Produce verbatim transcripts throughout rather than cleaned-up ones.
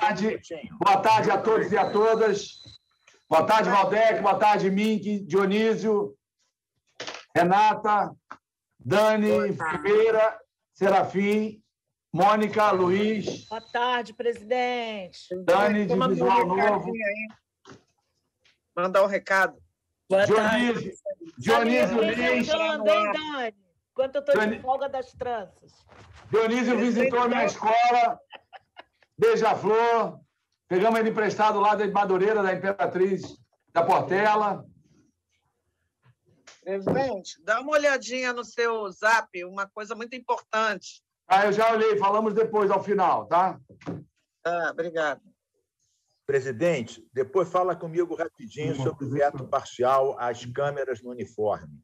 tarde. Boa tarde a todos e a todas. Boa tarde, Valdec. Boa tarde, Mink, Dionísio, Renata, Dani, Figueira, Serafim, Mônica, Luiz. Boa tarde, presidente. Dani, de Visual Novo. Mandar um recado. Boa Dionísio, Dionísio Lins. Lins. Hein, Dani? Enquanto eu estou Dioní- de folga das tranças. Dionísio visitou a minha escola, Beija-Flor. Pegamos ele emprestado lá de Madureira, da Imperatriz da Portela. Presidente, dá uma olhadinha no seu zap, uma coisa muito importante. Ah, eu já olhei, falamos depois, ao final, tá? Ah, obrigado. Presidente, depois fala comigo rapidinho sobre o veto parcial às câmeras no uniforme.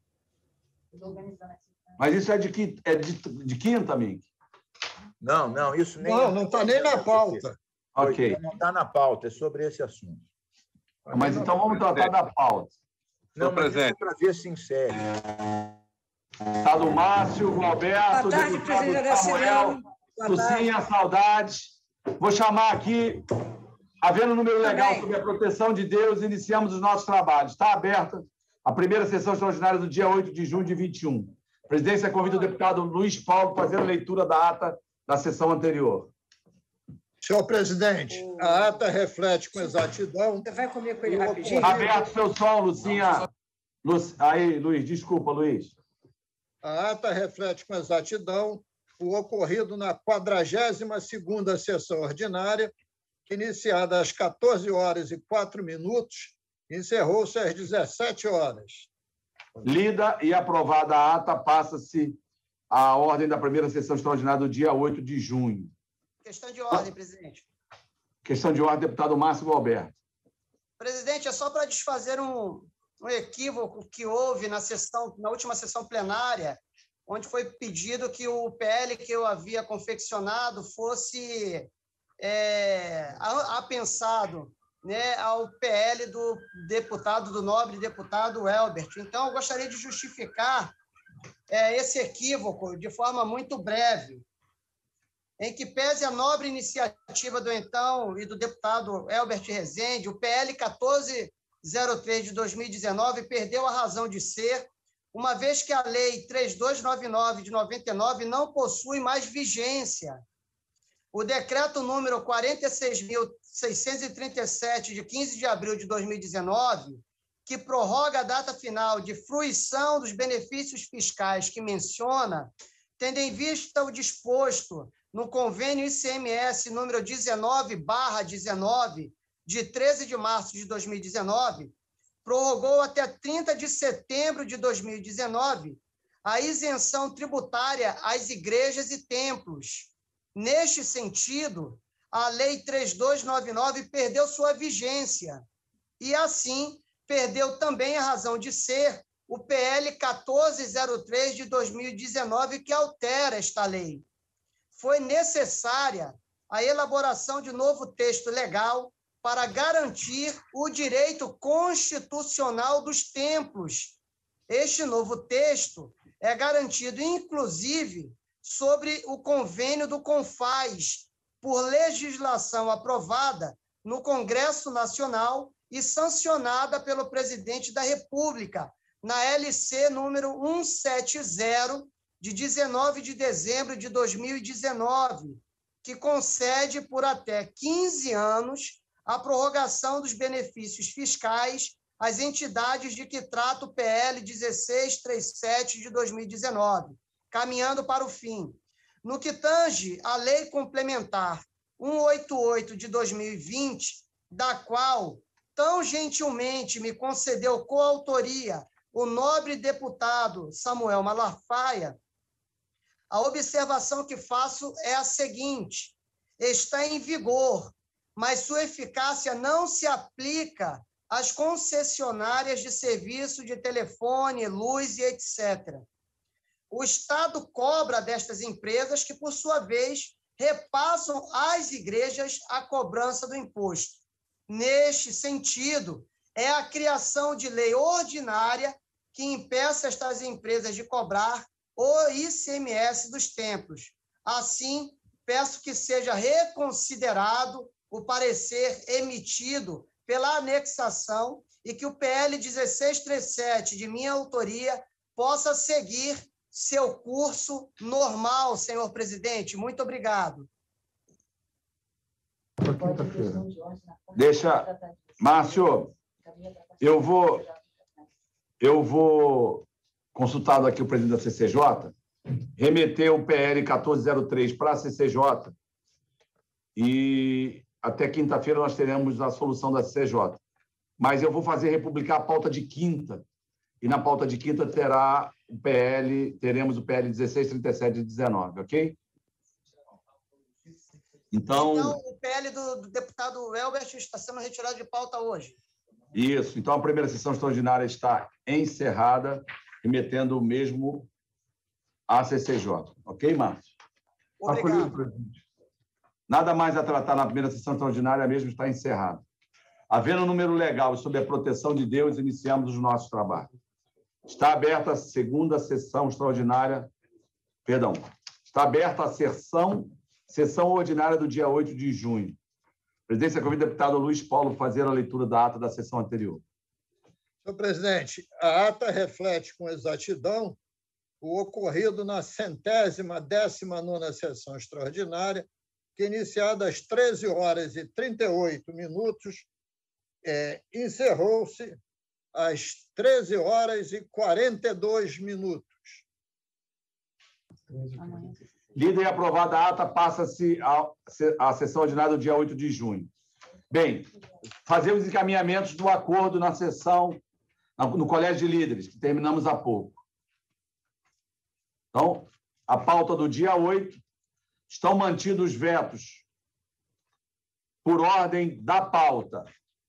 Mas isso é de, qui- é de, de quinta, Mink? Não, não, isso nem... Não, não está nem na pauta. Ok. Não está na pauta, é sobre esse assunto. Mas então vamos tratar da pauta. Não, Senhor mas isso é presidente. para ver se encerra. Deputado Márcio, Alberto, Boa tarde, deputado presidente da Samuel, Assembleia. Boa tarde. Sucinha, saudades. Vou chamar aqui, havendo um número legal Também. sobre a proteção de Deus, iniciamos os nossos trabalhos. Está aberta a primeira sessão extraordinária do dia oito de junho de vinte e um. A presidência convida o deputado Luiz Paulo para fazer a leitura da ata da sessão anterior. Senhor presidente, a ata reflete com exatidão. Você vai comigo com ele rapidinho? Aberto seu som, Lucinha. Lu... Aí, Luiz, desculpa, Luiz. A ata reflete com exatidão o ocorrido na quadragésima segunda sessão ordinária, que, iniciada às quatorze horas e quatro minutos, encerrou-se às dezessete horas. Lida e aprovada a ata, passa-se a ordem da primeira sessão extraordinária do dia oito de junho. Questão de ordem, presidente. Questão de ordem, deputado Márcio Alberto. Presidente, é só para desfazer um, um equívoco que houve na sessão, na última sessão plenária, onde foi pedido que o P L que eu havia confeccionado fosse é, apensado, né, ao P L do deputado, do nobre deputado Elbert. Então, eu gostaria de justificar é, esse equívoco de forma muito breve, em que pese a nobre iniciativa do então e do deputado Elbert Rezende, o P L quatorze zero três de dois mil e dezenove perdeu a razão de ser, uma vez que a Lei três mil duzentos e noventa e nove de noventa e nove não possui mais vigência. O decreto número quarenta e seis mil seiscentos e trinta e sete, de quinze de abril de dois mil e dezenove, que prorroga a data final de fruição dos benefícios fiscais que menciona, tendo em vista o disposto no convênio I C M S número dezenove barra dezenove, de treze de março de dois mil e dezenove, prorrogou até trinta de setembro de dois mil e dezenove a isenção tributária às igrejas e templos. Neste sentido, a Lei três mil duzentos e noventa e nove perdeu sua vigência e, assim, perdeu também a razão de ser o P L quatorze zero três de dois mil e dezenove, que altera esta lei. Foi necessária a elaboração de novo texto legal para garantir o direito constitucional dos templos. Este novo texto é garantido, inclusive, sobre o convênio do CONFAS, por legislação aprovada no Congresso Nacional e sancionada pelo presidente da República, na L C número cento e setenta, de dezenove de dezembro de dois mil e dezenove, que concede por até quinze anos a prorrogação dos benefícios fiscais às entidades de que trata o P L dezesseis trinta e sete de dois mil e dezenove, caminhando para o fim. No que tange à Lei Complementar cento e oitenta e oito de dois mil e vinte, da qual tão gentilmente me concedeu coautoria o nobre deputado Samuel Malafaia, a observação que faço é a seguinte: está em vigor, mas sua eficácia não se aplica às concessionárias de serviço de telefone, luz e etcétera. O Estado cobra destas empresas que, por sua vez, repassam às igrejas a cobrança do imposto. Neste sentido, é a criação de lei ordinária que impeça estas empresas de cobrar o I C M S dos templos. Assim, peço que seja reconsiderado o parecer emitido pela anexação e que o P L dezesseis trinta e sete, de minha autoria, possa seguir seu curso normal, senhor presidente. Muito obrigado. Deixa, Márcio, eu vou, eu vou consultado aqui o presidente da C C J, remeter o P L quatorze zero três para a C C J e até quinta-feira nós teremos a solução da C C J. Mas eu vou fazer republicar a pauta de quinta e na pauta de quinta terá o P L, teremos o P L dezesseis trinta e sete de dezenove, ok? Então, então o P L do, do deputado Elbert está sendo retirado de pauta hoje. Isso. Então, a primeira sessão extraordinária está encerrada, remetendo o mesmo à C C J. Ok, Márcio? Obrigado. Presidente. Nada mais a tratar na primeira sessão extraordinária, mesmo está encerrada. Havendo número legal e sob a proteção de Deus, iniciamos os nossos trabalhos. Está aberta a segunda sessão extraordinária, perdão, está aberta a sessão, sessão ordinária do dia oito de junho. A presidência convida o deputado Luiz Paulo a fazer a leitura da ata da sessão anterior. Senhor presidente, a ata reflete com exatidão o ocorrido na centésima décima nona sessão extraordinária, que, iniciada às treze horas e trinta e oito minutos, é, encerrou-se às treze horas e quarenta e dois minutos. Lida e aprovada a ata, passa-se à sessão ordinária do dia oito de junho. Bem, fazemos encaminhamentos do acordo na sessão, no Colégio de Líderes, que terminamos há pouco. Então, a pauta do dia oito, estão mantidos os vetos por ordem da pauta.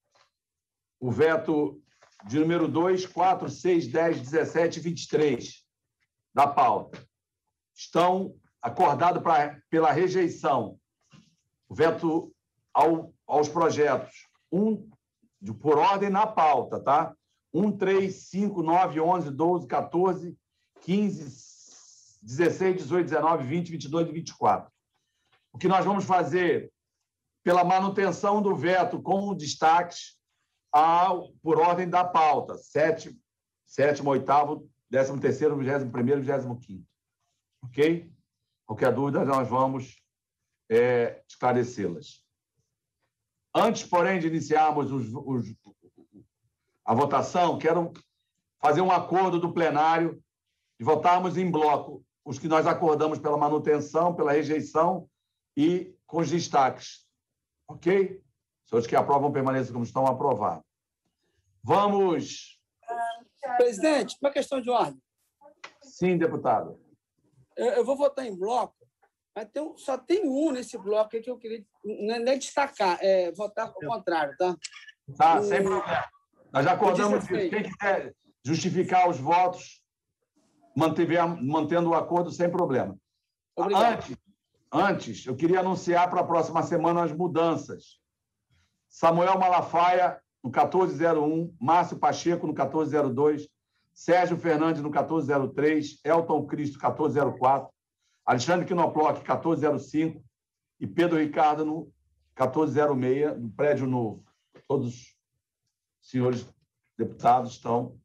O veto de número dois, quatro, seis, dez, dezessete e vinte e três da pauta. Estão acordados pra, pela rejeição. O veto ao, aos projetos. Um, de, por ordem na pauta, tá? um, três, cinco, nove, onze, doze, quatorze, quinze, dezesseis, dezoito, dezenove, vinte, vinte e dois e vinte e quatro. O que nós vamos fazer pela manutenção do veto com destaques ao, por ordem da pauta, sétimo, sétimo, oitavo, décimo terceiro, vigésimo primeiro, vigésimo quinto. Ok? Qualquer dúvida, nós vamos é, esclarecê-las. Antes, porém, de iniciarmos os, os, a votação, quero fazer um acordo do plenário de votarmos em bloco os que nós acordamos pela manutenção, pela rejeição e com os destaques. Ok? Os que aprovam permaneçam como estão aprovados. Vamos... Presidente, uma questão de ordem. Sim, deputado. Eu, eu vou votar em bloco, mas tem, um- só tem um nesse bloco aí que eu queria não é nem destacar, é votar ao contrário, tá? Tá, O- sem problema. Nós já acordamos disso. dezesseis. Quem quiser justificar os votos, mantiver, mantendo o acordo sem problema. Obrigado. Antes, antes, eu queria anunciar para a próxima semana as mudanças. Samuel Malafaia, no quatorze zero um, Márcio Pacheco, no quatorze zero dois, Sérgio Fernandes, no quatorze zero três, Elton Cristo, quatorze zero quatro, Alexandre Quinoploc, quatorze zero cinco e Pedro Ricardo, no quatorze zero seis, no Prédio Novo. Todos os senhores deputados estão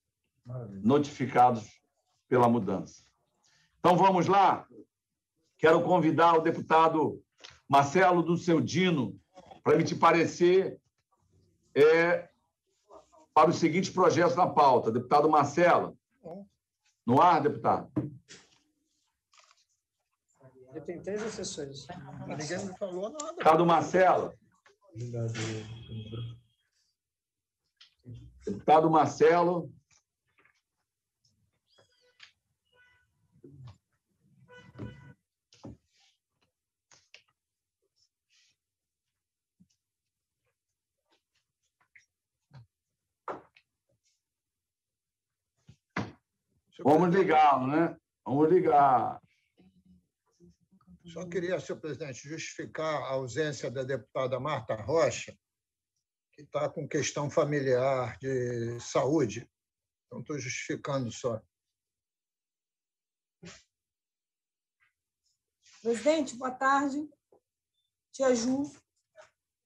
notificados pela mudança. Então, vamos lá. Quero convidar o deputado Marcelo do Seu Dino para emitir parecer é, para os seguintes projetos na pauta. Deputado Marcelo. No ar, deputado? Eu tenho três assessores. Mas ninguém me falou nada. Deputado Marcelo. Deputado Marcelo. Vamos ligá-lo, né? Vamos ligar. Só queria, senhor presidente, justificar a ausência da deputada Marta Rocha, que está com questão familiar de saúde. Então, estou justificando só. Presidente, boa tarde. Tia Ju.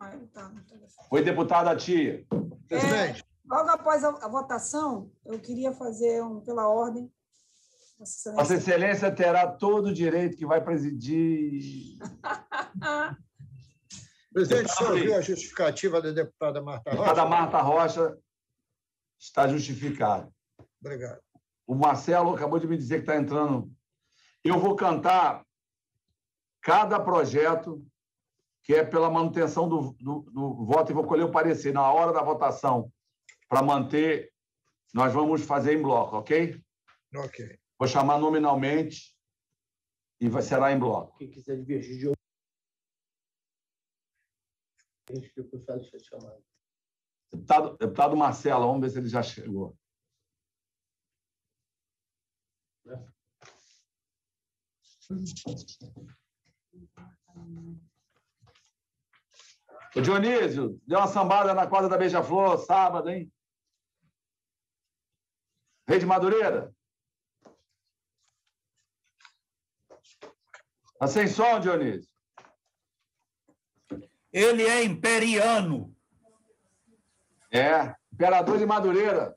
Ah, ele tá no telefone. Oi, deputada Tia. Presidente. É, logo após a, a votação, eu queria fazer um, pela ordem. Vossa Excelência. Vossa Excelência terá todo o direito que vai presidir. Presidente, o senhor ouviu a justificativa da deputada Marta Rocha? A da Marta Rocha está justificada. Obrigado. O Marcelo acabou de me dizer que está entrando. Eu vou cantar cada projeto que é pela manutenção do, do, do voto e vou colher o parecer. Na hora da votação, para manter, nós vamos fazer em bloco, ok? Ok. Vou chamar nominalmente e vai, será em bloco. Quem quiser divergir de outro. Depois faz a chamada. Deputado, deputado Marcelo, vamos ver se ele já chegou. Ô, Dionísio, deu uma sambada na quadra da Beija-Flor, sábado, hein? Rei de Madureira? Tá sem som, Dionísio? Ele é imperiano. É, imperador de Madureira.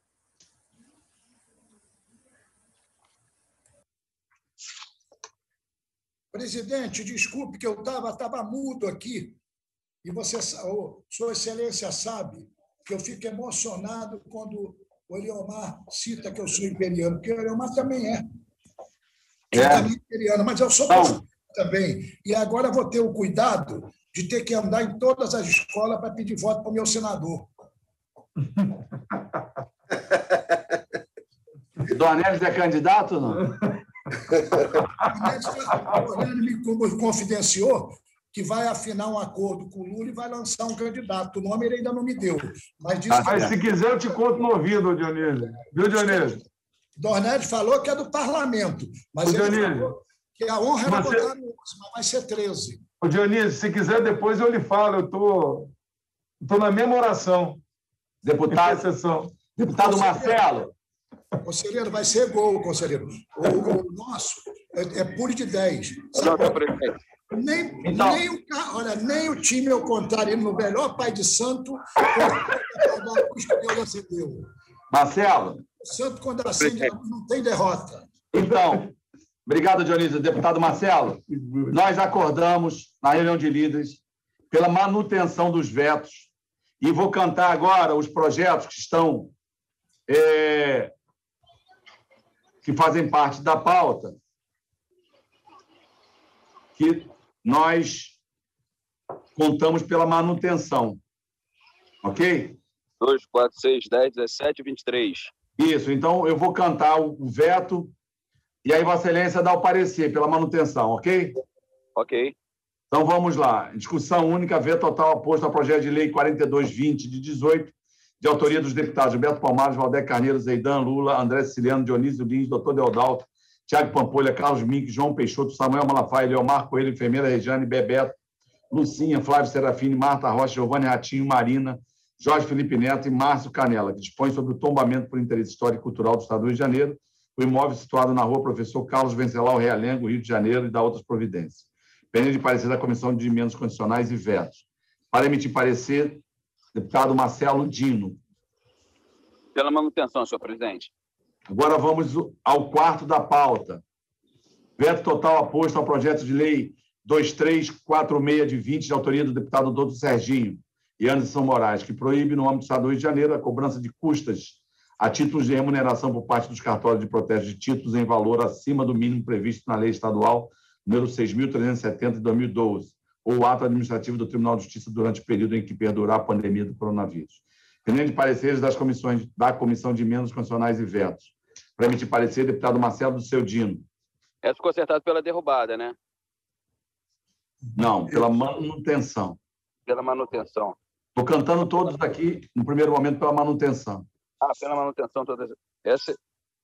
Presidente, desculpe que eu estava tava mudo aqui. E você, oh, Sua Excelência sabe que eu fico emocionado quando o Eliomar cita que eu sou imperiano, porque o Eliomar também é. É. Eu também imperiano, mas eu sou Não. também. E agora vou ter o cuidado de ter que andar em todas as escolas para pedir voto para o meu senador. Dornelles é candidato, não? O Dornelles me confidenciou que vai afinar um acordo com o Lula e vai lançar um candidato. O nome ele ainda não me deu. Mas, disse mas que... se quiser, eu te conto no ouvido, Dionísio. Viu, Dionísio? Dornelles falou que é do parlamento, mas o ele Dionísio, falou que a honra era você... botar no onze, mas vai ser treze. O Dionísio, se quiser, depois eu lhe falo. Eu tô, tô na mesma oração. Deputado, deputado Marcelo. Conselheiro, vai ser gol, conselheiro. O, o nosso é, é puro de dez. Não, presidente. Nem, então, nem, o, olha, nem o time, ao contrário, ele no melhor pai de santo, o custo que ele acendeu. Marcelo. O santo, quando acende, não tem derrota. Então, obrigado, Dionísio. Deputado Marcelo, nós acordamos na reunião de líderes pela manutenção dos vetos e vou cantar agora os projetos que estão é, que fazem parte da pauta, que nós contamos pela manutenção. Ok? dois, quatro, seis, dez, dezessete, vinte e três. Isso. Então, eu vou cantar o veto e aí Vossa Excelência dá o parecer pela manutenção, ok? Ok. Então, vamos lá. Discussão única, veto total oposto ao projeto de lei quarenta e dois vinte de dezoito, de autoria dos deputados Gilberto Palmares, Valdec Carneiro, Zeidan, Lula, André Siciliano, Dionísio Lins, doutor Deodalto, Tiago Pampolha, Carlos Mink, João Peixoto, Samuel Malafaia, Leomar Coelho, Enfermeira Regiane, Bebeto, Lucinha, Flávio Serafini, Marta Rocha, Giovanni Ratinho, Marina, Jorge Felipe Neto e Márcio Canela, que dispõe sobre o tombamento por interesse histórico e cultural do Estado do Rio de Janeiro, o imóvel situado na rua Professor Carlos Vencelau Realengo, Rio de Janeiro, e da outras providências. Pendente de parecer da Comissão de Emendas Condicionais e Vetos. Para emitir parecer, deputado Marcelo Dino. Pela manutenção, senhor presidente. Agora vamos ao quarto da pauta. Veto total aposto ao projeto de lei dois três quatro seis de vinte, de autoria do deputado doutor Serginho e Anderson Moraes, que proíbe, no âmbito do Estado do Rio de Janeiro, a cobrança de custas a títulos de remuneração por parte dos cartórios de protesto de títulos em valor acima do mínimo previsto na lei estadual número seis mil trezentos e setenta, de dois mil e doze, ou ato administrativo do Tribunal de Justiça durante o período em que perdurar a pandemia do coronavírus. Pendente de pareceres das comissões, da Comissão de Emendas Constitucionais e Vetos. Para emitir parecer, deputado Marcelo do Seu Dino. É consertado pela derrubada, né? Não, pela manutenção. Pela manutenção. Estou cantando todos aqui, no primeiro momento, pela manutenção. Ah, pela manutenção todas. Essa...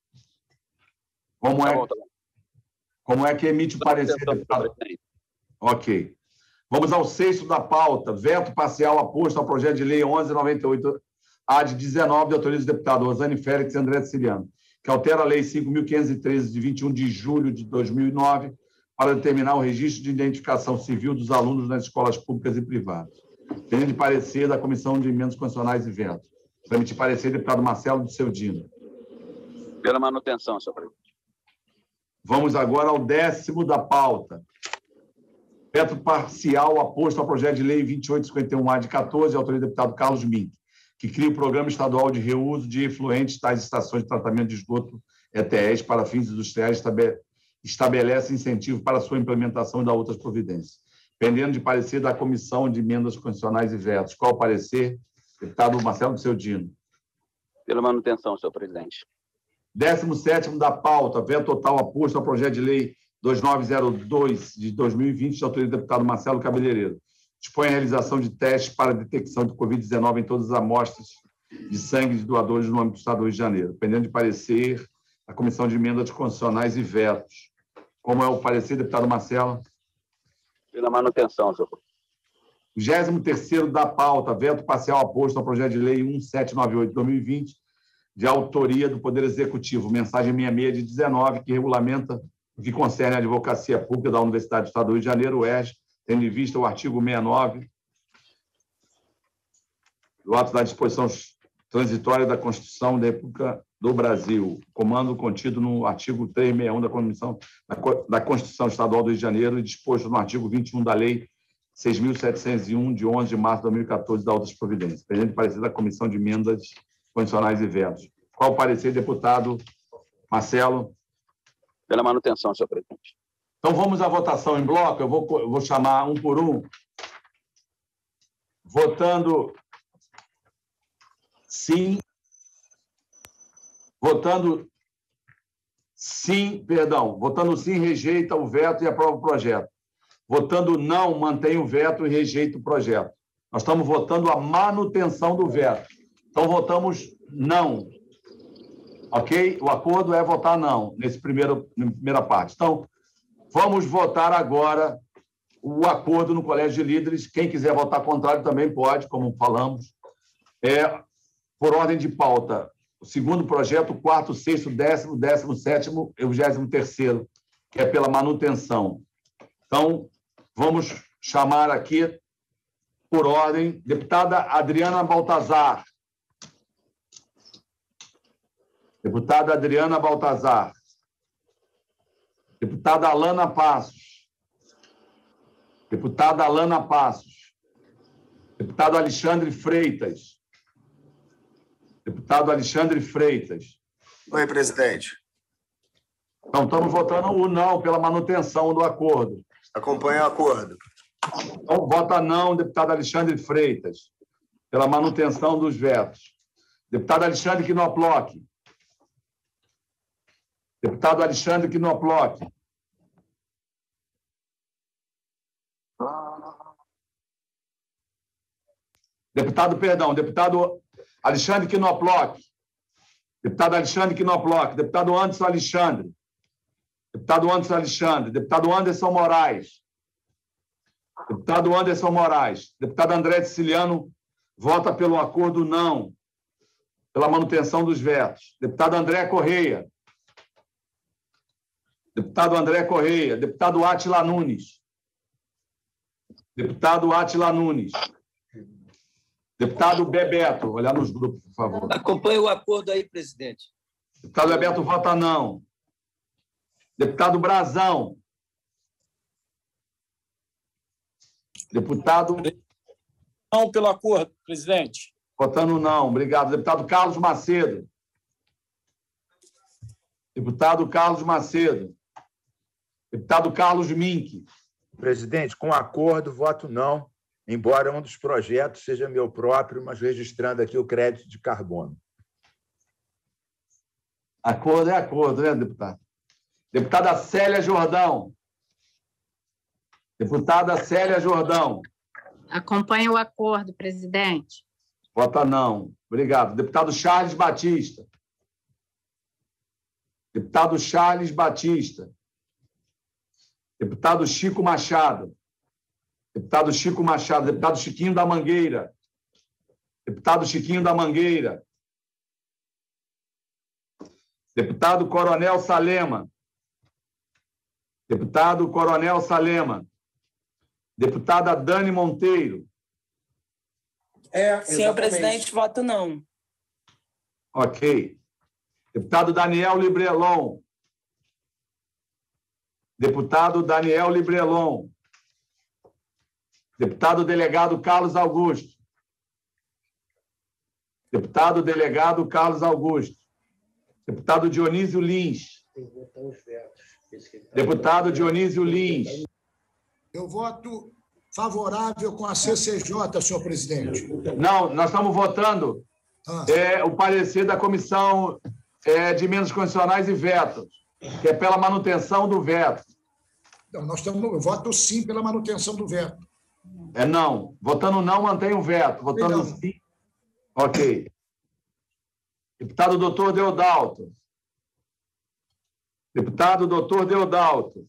Como, tá é, bom, tá bom. Como é que emite o parecer, deputado? Ok. Vamos ao sexto da pauta. Veto parcial aposto ao projeto de lei onze noventa e oito A de dezenove, de autoria dos deputados Rosane Félix e André Siciliano, que altera a lei cinco mil quinhentos e treze, de vinte e um de julho de dois mil e nove, para determinar o registro de identificação civil dos alunos nas escolas públicas e privadas. Pendendo de parecer da Comissão de Emendas Constitucionais e Vetos. Para emitir parecer, deputado Marcelo de Seudino. Pela manutenção, senhor presidente. Vamos agora ao décimo da pauta. Veto parcial aposto ao projeto de lei vinte e oito cinquenta e um A de quatorze, autoria do deputado Carlos Mink, que cria o Programa Estadual de Reuso de Efluentes tais estações de tratamento de esgoto E T Es para fins industriais, estabelece incentivo para sua implementação e dá outras providências. Pendendo de parecer da Comissão de Emendas Constitucionais e Vetos. Qual o parecer? Deputado Marcelo de Seudino. Pela manutenção, senhor presidente. décimo sétimo da pauta, veto total aposto ao projeto de lei dois mil novecentos e dois de dois mil e vinte, de autoria do deputado Marcelo Cabeleireiro. Dispõe a realização de testes para detecção de covid dezenove em todas as amostras de sangue de doadores no âmbito do Estado do Rio de Janeiro. Pendendo de parecer a Comissão de Emendas Constitucionais e Vetos. Como é o parecer, deputado Marcelo? Pela manutenção, senhor presidente. vigésimo terceiro da pauta, veto parcial aposto ao projeto de lei setecentos e noventa e oito de dois mil e vinte, de autoria do Poder Executivo, mensagem sessenta e seis de dezenove, que regulamenta o que concerne a advocacia pública da Universidade do Estado do Rio de Janeiro, U E R J, tendo em vista o artigo sessenta e nove do ato da disposição transitória da Constituição da República do Brasil, comando contido no artigo trezentos e sessenta e um da Comissão da Constituição Estadual do Rio de Janeiro e disposto no artigo vinte e um da Lei seis mil setecentos e um, de onze de março de dois mil e quatorze, da outras providências. Pendendo de parecer da Comissão de Emendas Constitucionais e Vetos. Qual o parecer, deputado Marcelo? Pela manutenção, senhor presidente. Então, vamos à votação em bloco. Eu vou, eu vou chamar um por um. Votando sim. Votando sim, perdão. Votando sim, rejeita o veto e aprova o projeto. Votando não, mantém o veto e rejeita o projeto. Nós estamos votando a manutenção do veto. Então, votamos não. Ok? O acordo é votar não, nesse primeiro, na primeira parte. Então, vamos votar agora o acordo no Colégio de Líderes. Quem quiser votar contrário também pode, como falamos. É, por ordem de pauta, o segundo projeto, o quarto, sexto, décimo, décimo sétimo e o vigésimo terceiro, que é pela manutenção. Então, vamos chamar aqui, por ordem, deputada Adriana Baltazar. Deputada Adriana Baltazar. Deputada Alana Passos. Deputada Alana Passos. Deputado Alexandre Freitas. Deputado Alexandre Freitas. Oi, presidente. Então, estamos votando o não pela manutenção do acordo. Acompanha o acordo. Então, vota não, deputado Alexandre Freitas, pela manutenção dos vetos. Deputado Alexandre Knoploch. Deputado Alexandre Knoploch. Deputado, perdão, deputado Alexandre Knoploch. Deputado Alexandre Knoploch. Deputado Anderson Alexandre. Deputado Anderson Alexandre. Deputado Anderson Moraes. Deputado Anderson Moraes. Deputado André Siciliano vota pelo acordo não, pela manutenção dos vetos. Deputado André Correia. Deputado André Correia. Deputado Átila Nunes. Deputado Átila Nunes. Deputado Bebeto. Olhar nos grupos, por favor. Acompanhe o acordo aí, presidente. Deputado Bebeto vota não. Deputado Brazão. Deputado... Não pelo acordo, presidente. Votando não. Obrigado. Deputado Carlos Macedo. Deputado Carlos Macedo. Deputado Carlos Mink. Presidente, com acordo, voto não, embora um dos projetos seja meu próprio, mas registrando aqui o crédito de carbono. Acordo é acordo, né, deputado? Deputada Célia Jordão. Deputada Célia Jordão. Acompanha o acordo, presidente. Vota não. Obrigado. Deputado Charles Batista. Deputado Charles Batista. Deputado Chico Machado. Deputado Chico Machado. Deputado Chiquinho da Mangueira. Deputado Chiquinho da Mangueira. Deputado Coronel Salema. Deputado Coronel Salema. Deputada Dani Monteiro. É, Senhor presidente, voto não. Ok. Deputado Daniel Librelon. Deputado Daniel Librelon. Deputado delegado Carlos Augusto. Deputado delegado Carlos Augusto. Deputado Dionísio Lins. Deputado Dionísio Lins. Eu voto favorável com a C C J, senhor presidente. Não, nós estamos votando Ah. é, o parecer da Comissão é, de Emendas Constitucionais e Vetos, que é pela manutenção do veto. Não, nós estamos, eu voto sim pela manutenção do veto. É não. Votando não, mantém o veto. Votando Não. sim. Ok. Deputado doutor Deodalto. Deputado doutor Deodalto.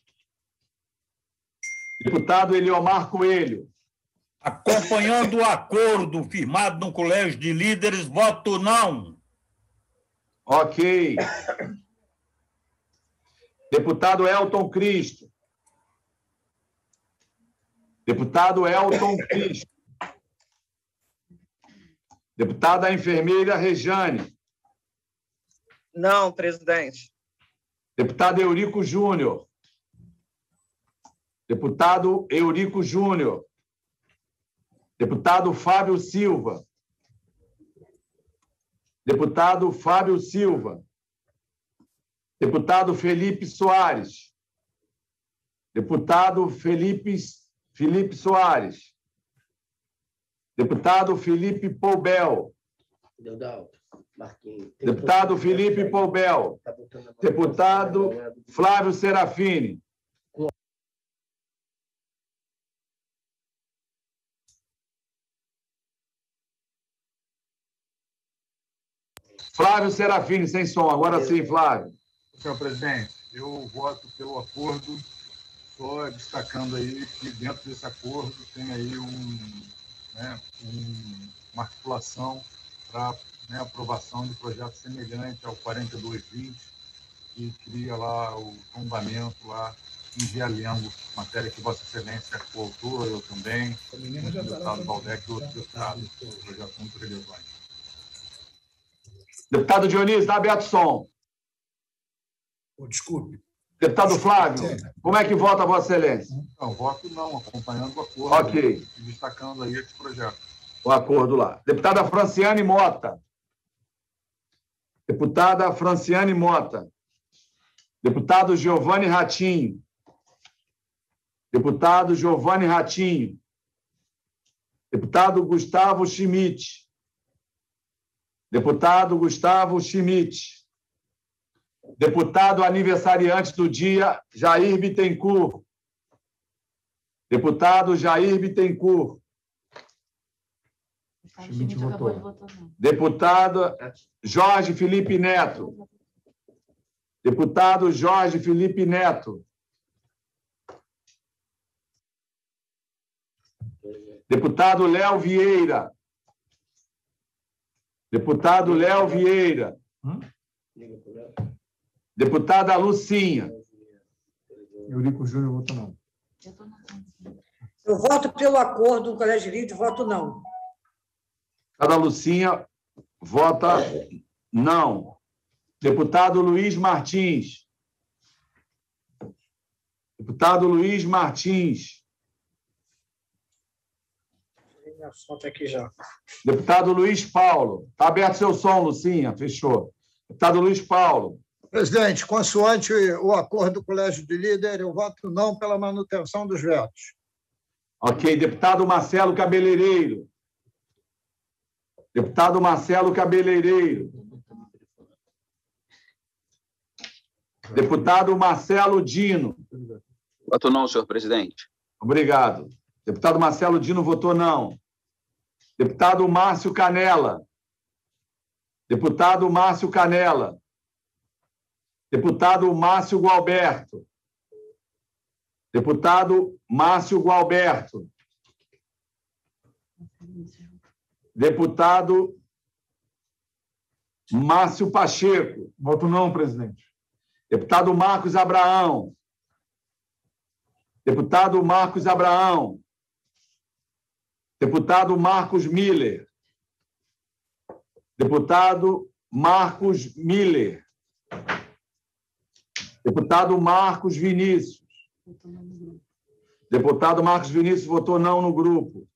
Deputado Eliomar Coelho. Acompanhando o acordo firmado no Colégio de Líderes, voto não. Ok. Deputado Elton Cristo. Deputado Elton Cristo. Deputada enfermeira Rejane. Não, presidente. Deputado Eurico Júnior. Deputado Eurico Júnior. Deputado Fábio Silva. Deputado Fábio Silva. Deputado Felipe Soares. Deputado Felipe, Felipe Soares. Deputado Felipe Poubel. Deodalto, Marquinhos. Deputado Felipe Poubel. Deputado Flávio Serafini. Flávio Serafini, sem som. Agora sim, Flávio. Senhor presidente, eu voto pelo acordo, só destacando aí que dentro desse acordo tem aí um, né, um, uma articulação para, né, aprovação de projeto semelhante ao quarenta e dois vinte, que cria lá o tombamento lá em Realengo, matéria que Vossa Excelência é coautor, eu também, o deputado Valdec e outros deputados, um projeto muito relevante. Deputado Dionísio, está aberto o som. Oh, desculpe. Deputado Flávio, como é que vota Vossa Excelência? Não, voto não, acompanhando o acordo. Ok. E destacando aí esse projeto. O acordo lá. Deputada Franciane Mota. Deputada Franciane Mota. Deputado Giovanni Ratinho. Deputado Giovanni Ratinho. Deputado Gustavo Schmidt. Deputado Gustavo Schmidt. Deputado aniversariante do dia, Jair Bittencourt. Deputado Jair Bittencourt. Schmidt votou. Deputado Jorge Felipe Neto. Deputado Jorge Felipe Neto. Deputado Léo Vieira. Deputado Léo Vieira. Deputada Lucinha. Eurico Júnior, voto não. Eu voto pelo acordo do Colégio de Líderes, voto não. Deputada Lucinha vota não. Deputado Luiz Martins. Deputado Luiz Martins. Minha foto aqui já. Deputado Luiz Paulo. Está aberto seu som, Lucinha. Fechou. Deputado Luiz Paulo. Presidente, consoante o acordo do Colégio de Líderes, eu voto não pela manutenção dos vetos. Ok. Deputado Marcelo Cabeleireiro. Deputado Marcelo Cabeleireiro. Deputado Marcelo Dino. Voto não, senhor presidente. Obrigado. Deputado Marcelo Dino votou não. Deputado Márcio Canela. Deputado Márcio Canela. Deputado Márcio Gualberto. Deputado Márcio Gualberto. Deputado Márcio Pacheco. Voto não, presidente. Deputado Marcos Abraão. Deputado Marcos Abraão. Deputado Marcos Miller. Deputado Marcos Miller. Deputado Marcos Vinícius. Deputado Marcos Vinícius votou não no grupo.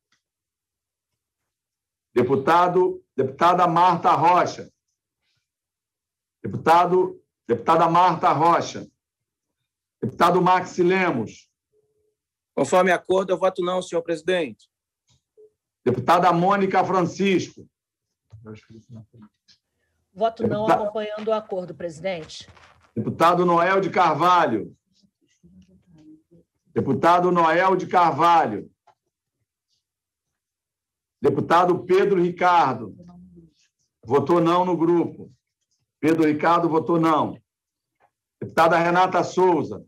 Deputado, deputada Marta Rocha. Deputado, deputada Marta Rocha. Deputado Maxi Lemos. Conforme acordo, eu voto não, senhor presidente. Deputada Mônica Francisco. Voto não, Deputado- acompanhando o acordo, presidente. Deputado Noel de Carvalho. Deputado Noel de Carvalho. Deputado Pedro Ricardo. Votou não no grupo. Pedro Ricardo votou não. Deputada Renata Souza.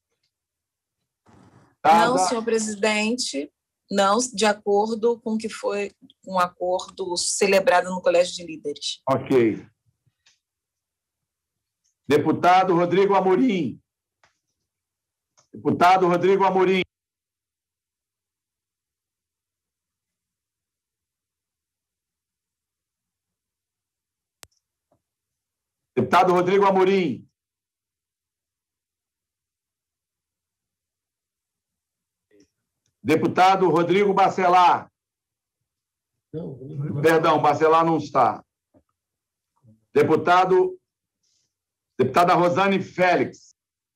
Não, Deputada- senhor presidente, não, de acordo com o que foi um acordo celebrado no Colégio de Líderes. Ok. Deputado Rodrigo Amorim. Deputado Rodrigo Amorim. Deputado Rodrigo Amorim. Deputado Rodrigo Bacelar. Perdão, Bacelar não está. Deputado, deputada Rosane Félix.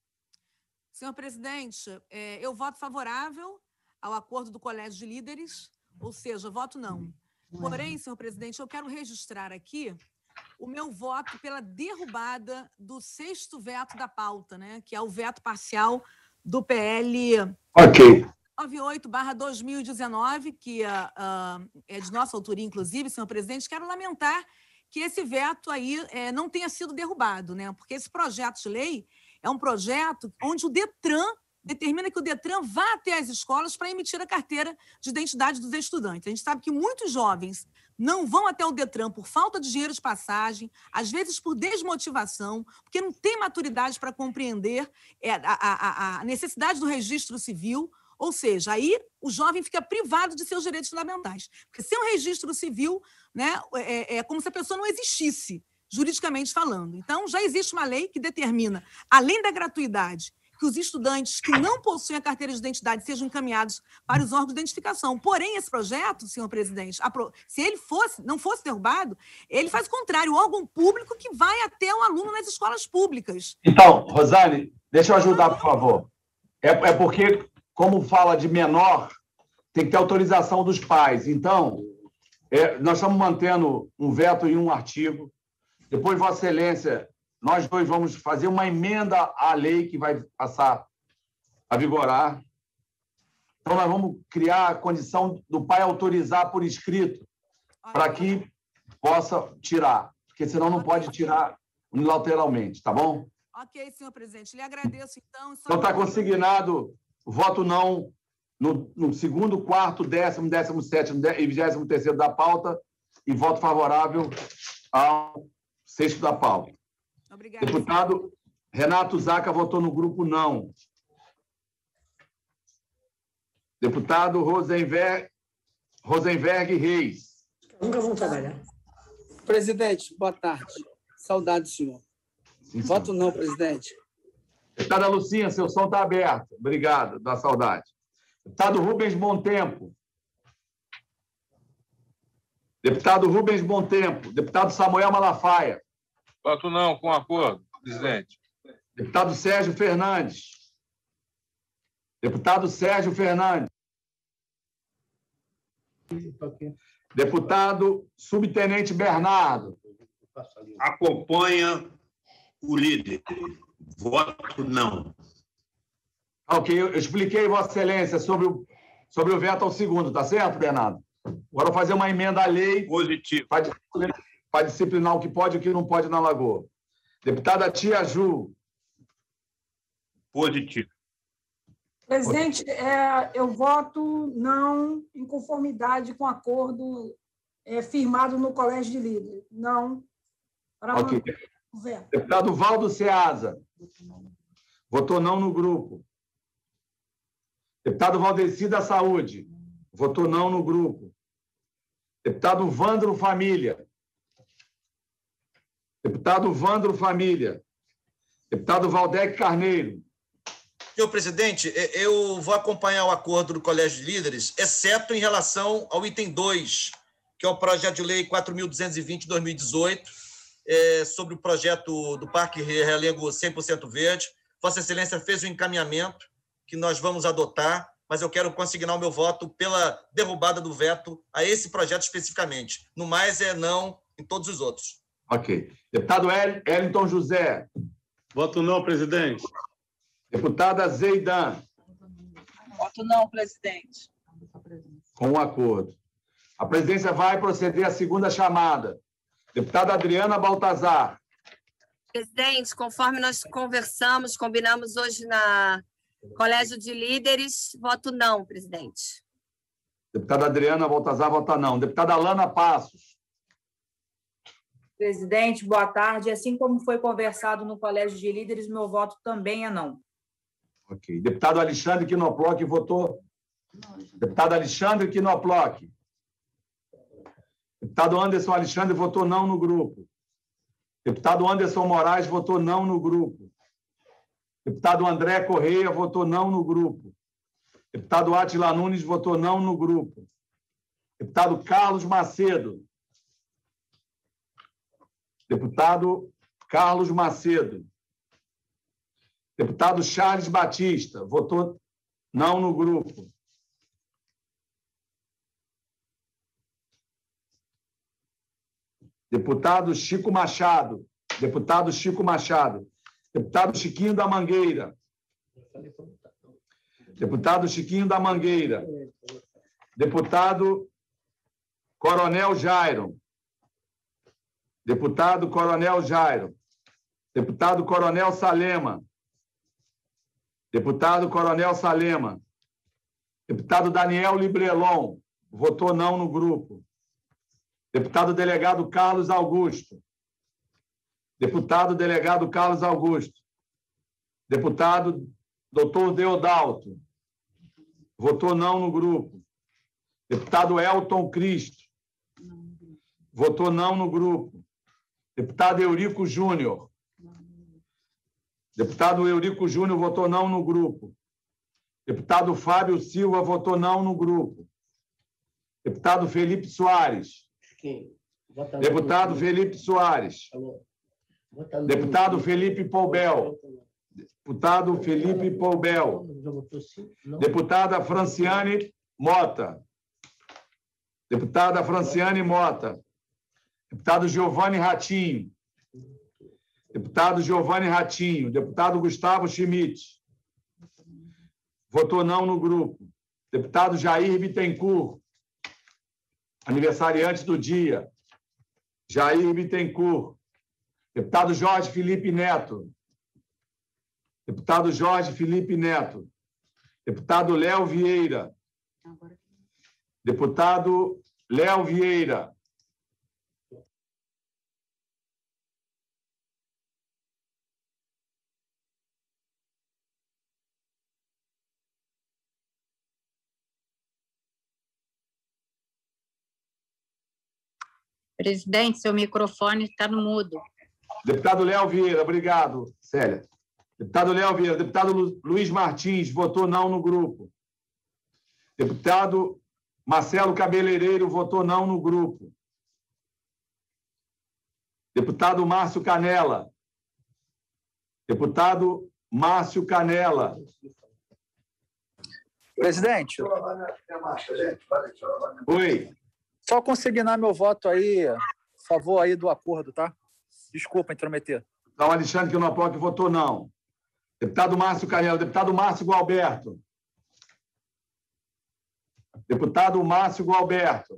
Senhor presidente, eh, eu voto favorável ao acordo do Colégio de Líderes, ou seja, voto não. Porém, senhor presidente, eu quero registrar aqui o meu voto pela derrubada do sexto veto da pauta, né, que é o veto parcial do P L Ok. noventa e oito barra dois mil e dezenove, que uh, uh, é de nossa autoria, inclusive, senhor presidente. Quero lamentar que esse veto aí eh, não tenha sido derrubado, né? Porque esse projeto de lei é um projeto onde o DETRAN determina que o DETRAN vá até as escolas para emitir a carteira de identidade dos estudantes. A gente sabe que muitos jovens não vão até o DETRAN por falta de dinheiro de passagem, às vezes por desmotivação, porque não tem maturidade para compreender é, a, a, a necessidade do registro civil. Ou seja, aí o jovem fica privado de seus direitos fundamentais. Porque sem um registro civil, né, é, é como se a pessoa não existisse, juridicamente falando. Então, já existe uma lei que determina, além da gratuidade, que os estudantes que não possuem a carteira de identidade sejam encaminhados para os órgãos de identificação. Porém, esse projeto, senhor presidente, se ele fosse, não fosse derrubado, ele faz o contrário, o órgão público que vai até o aluno nas escolas públicas. Então, Rosane, deixa eu ajudar, por favor. É, é porque, como fala de menor, tem que ter autorização dos pais. Então, é, nós estamos mantendo um veto em um artigo. Depois, Vossa Excelência, nós dois vamos fazer uma emenda à lei que vai passar a vigorar. Então, nós vamos criar a condição do pai autorizar por escrito para que possa tirar, porque senão não pode tirar unilateralmente, tá bom? Ok, senhor presidente. Lhe agradeço, então. Só... Então, está consignado voto não no, no segundo, quarto, décimo, décimo sétimo e vigésimo terceiro da pauta e voto favorável ao sexto da pauta. Obrigada. Deputado Renato Zaca votou no grupo não. Deputado Rosenberg, Rosenberg Reis. Nunca vão trabalhar. Presidente, boa tarde. Saudade, senhor. Sim, Voto não, presidente. Deputada Lucinha, seu som está aberto. Obrigado, da saudade. Deputado Rubens Bontempo. Deputado Rubens Bontempo. Deputado Samuel Malafaia. Voto não, com acordo, presidente. Deputado Sérgio Fernandes. Deputado Sérgio Fernandes. Deputado Subtenente Bernardo. Acompanha o líder. Voto não. Ok, eu expliquei, Vossa Excelência, sobre o, sobre o veto ao segundo, tá certo, Bernardo? Agora eu vou fazer uma emenda à lei. Positivo. Para disciplinar o que pode e o que não pode na Lagoa. Deputada Tia Ju. Positivo. Presidente, é, eu voto não em conformidade com o acordo é, firmado no Colégio de Líderes. Não. Para Ok. manter o veto. Deputado Valdo Ceasa. Votou não no grupo. Deputado Valdeci da Saúde. votou não no grupo. Deputado Vândro Família. Deputado Vândro Família. Deputado Valdec Carneiro. Senhor presidente, eu vou acompanhar o acordo do Colégio de Líderes, exceto em relação ao item dois, que é o projeto de lei quatro mil duzentos e vinte de dois mil e dezoito, é, sobre o projeto do Parque Realengo cem por cento Verde. Vossa Excelência fez o encaminhamento que nós vamos adotar, mas eu quero consignar o meu voto pela derrubada do veto a esse projeto especificamente. No mais, é não em todos os outros. Ok. Deputado Wellington José. Voto não, presidente. Deputada Zeidan. Voto não, presidente. Com o acordo. A presidência vai proceder à segunda chamada. Deputada Adriana Baltazar. Presidente, conforme nós conversamos, combinamos hoje na Colégio de Líderes, voto não, presidente. Deputada Adriana Baltazar, vota não. Deputada Alana Passos. Presidente, boa tarde. Assim como foi conversado no Colégio de Líderes, meu voto também é não. Ok. Deputado Alexandre Quinoploc votou. Deputado Alexandre Quinoploc. Deputado Anderson Alexandre votou não no grupo. Deputado Anderson Moraes votou não no grupo. Deputado André Correia votou não no grupo. Deputado Átila Nunes votou não no grupo. Deputado Carlos Macedo. Deputado Carlos Macedo. Deputado Charles Batista votou não no grupo. Deputado Chico Machado. Deputado Chico Machado. Deputado Chiquinho da Mangueira. Deputado Chiquinho da Mangueira. Deputado Coronel Jairo. Deputado Coronel Jairo. Deputado Coronel Salema. Deputado Coronel Salema. Deputado Daniel Librelon. Votou não no grupo. Deputado Delegado Carlos Augusto. Deputado Delegado Carlos Augusto. Deputado Doutor Deodalto. Votou não no grupo. Deputado Elton Cristo. Votou não no grupo. Deputado Eurico Júnior. Deputado Eurico Júnior votou não no grupo. Deputado Fábio Silva votou não no grupo. Deputado Felipe Soares. Deputado Felipe Soares. Deputado Felipe Poubel. Deputado Felipe Poubel. Deputada Franciane Mota. Deputada Franciane Mota. Deputado Giovanni Ratinho. Deputado Giovanni Ratinho. Deputado Gustavo Schmidt. Votou não no grupo. Deputado Jair Bittencourt. Aniversariante do dia. Jair Bittencourt. Deputado Jorge Felipe Neto. Deputado Jorge Felipe Neto. Deputado Léo Vieira. Deputado Léo Vieira. Presidente, seu microfone está no mudo. Deputado Léo Vieira, obrigado, Célia. Deputado Léo Vieira. Deputado Lu- Luiz Martins, votou não no grupo. Deputado Marcelo Cabeleireiro, votou não no grupo. Deputado Márcio Canela. Deputado Márcio Canela. Presidente. Oi. Só consignar meu voto aí, a favor aí do acordo, tá? Desculpa intrometer. Então, Alexandre Quinoploc votou não. Deputado Márcio Canela. Deputado Márcio Gualberto. Deputado Márcio Gualberto.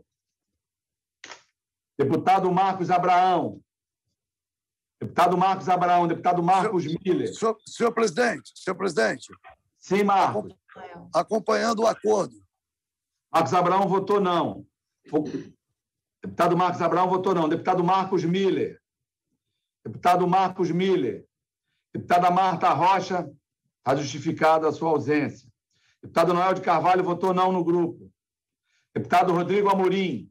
Deputado Marcos Abraão. Deputado Marcos Abraão. Deputado Marcos Miller. Senhor, senhor presidente, senhor presidente. Sim, Marcos. Acompanhando o acordo. Marcos Abraão votou não. Deputado Marcos Abraão votou não. Deputado Marcos Miller. Deputado Marcos Miller. Deputada Marta Rocha, está justificada a sua ausência. Deputado Noel de Carvalho votou não no grupo. Deputado Rodrigo Amorim.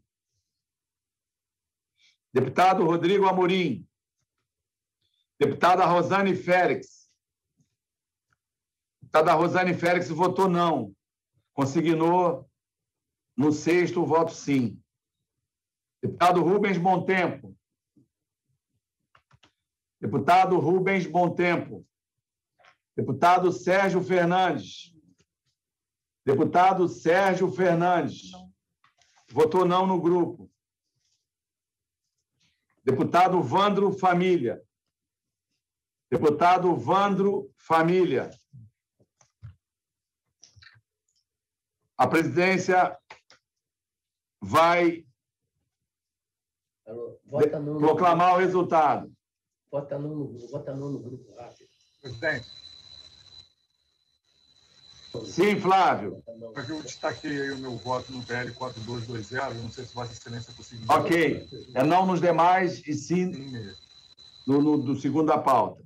Deputado Rodrigo Amorim. Deputada Rosane Félix. Deputada Rosane Félix votou não. Consignou no sexto o voto sim. Deputado Rubens Bontempo. Deputado Rubens Bontempo. Deputado Sérgio Fernandes. Deputado Sérgio Fernandes. Votou não no grupo. Deputado Vandro Família. Deputado Vandro Família. A presidência vai Vota não no proclamar grupo. o resultado. Vota não no grupo. Vota não no grupo, rápido. Presidente. Sim, Flávio. Porque eu destaquei aí o meu voto no P L quatro dois dois zero, não sei se Vossa Excelência conseguiu. Ok. É não nos demais e sim no, no, do segundo da pauta.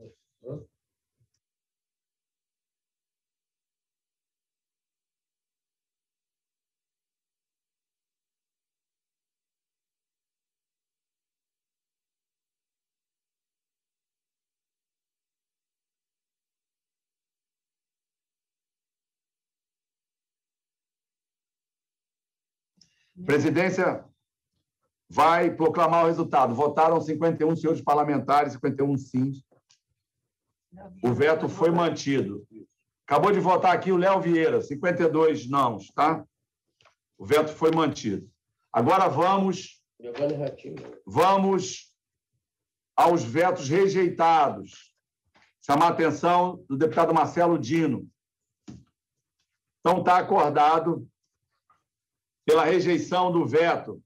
Presidência vai proclamar o resultado. Votaram cinquenta e um senhores parlamentares, cinquenta e um sim. O veto foi mantido. Acabou de votar aqui o Léo Vieira, cinquenta e dois não, tá? O veto foi mantido. Agora vamos, vamos aos vetos rejeitados. Chamar a atenção do deputado Marcelo Dino. Então, está acordado pela rejeição do veto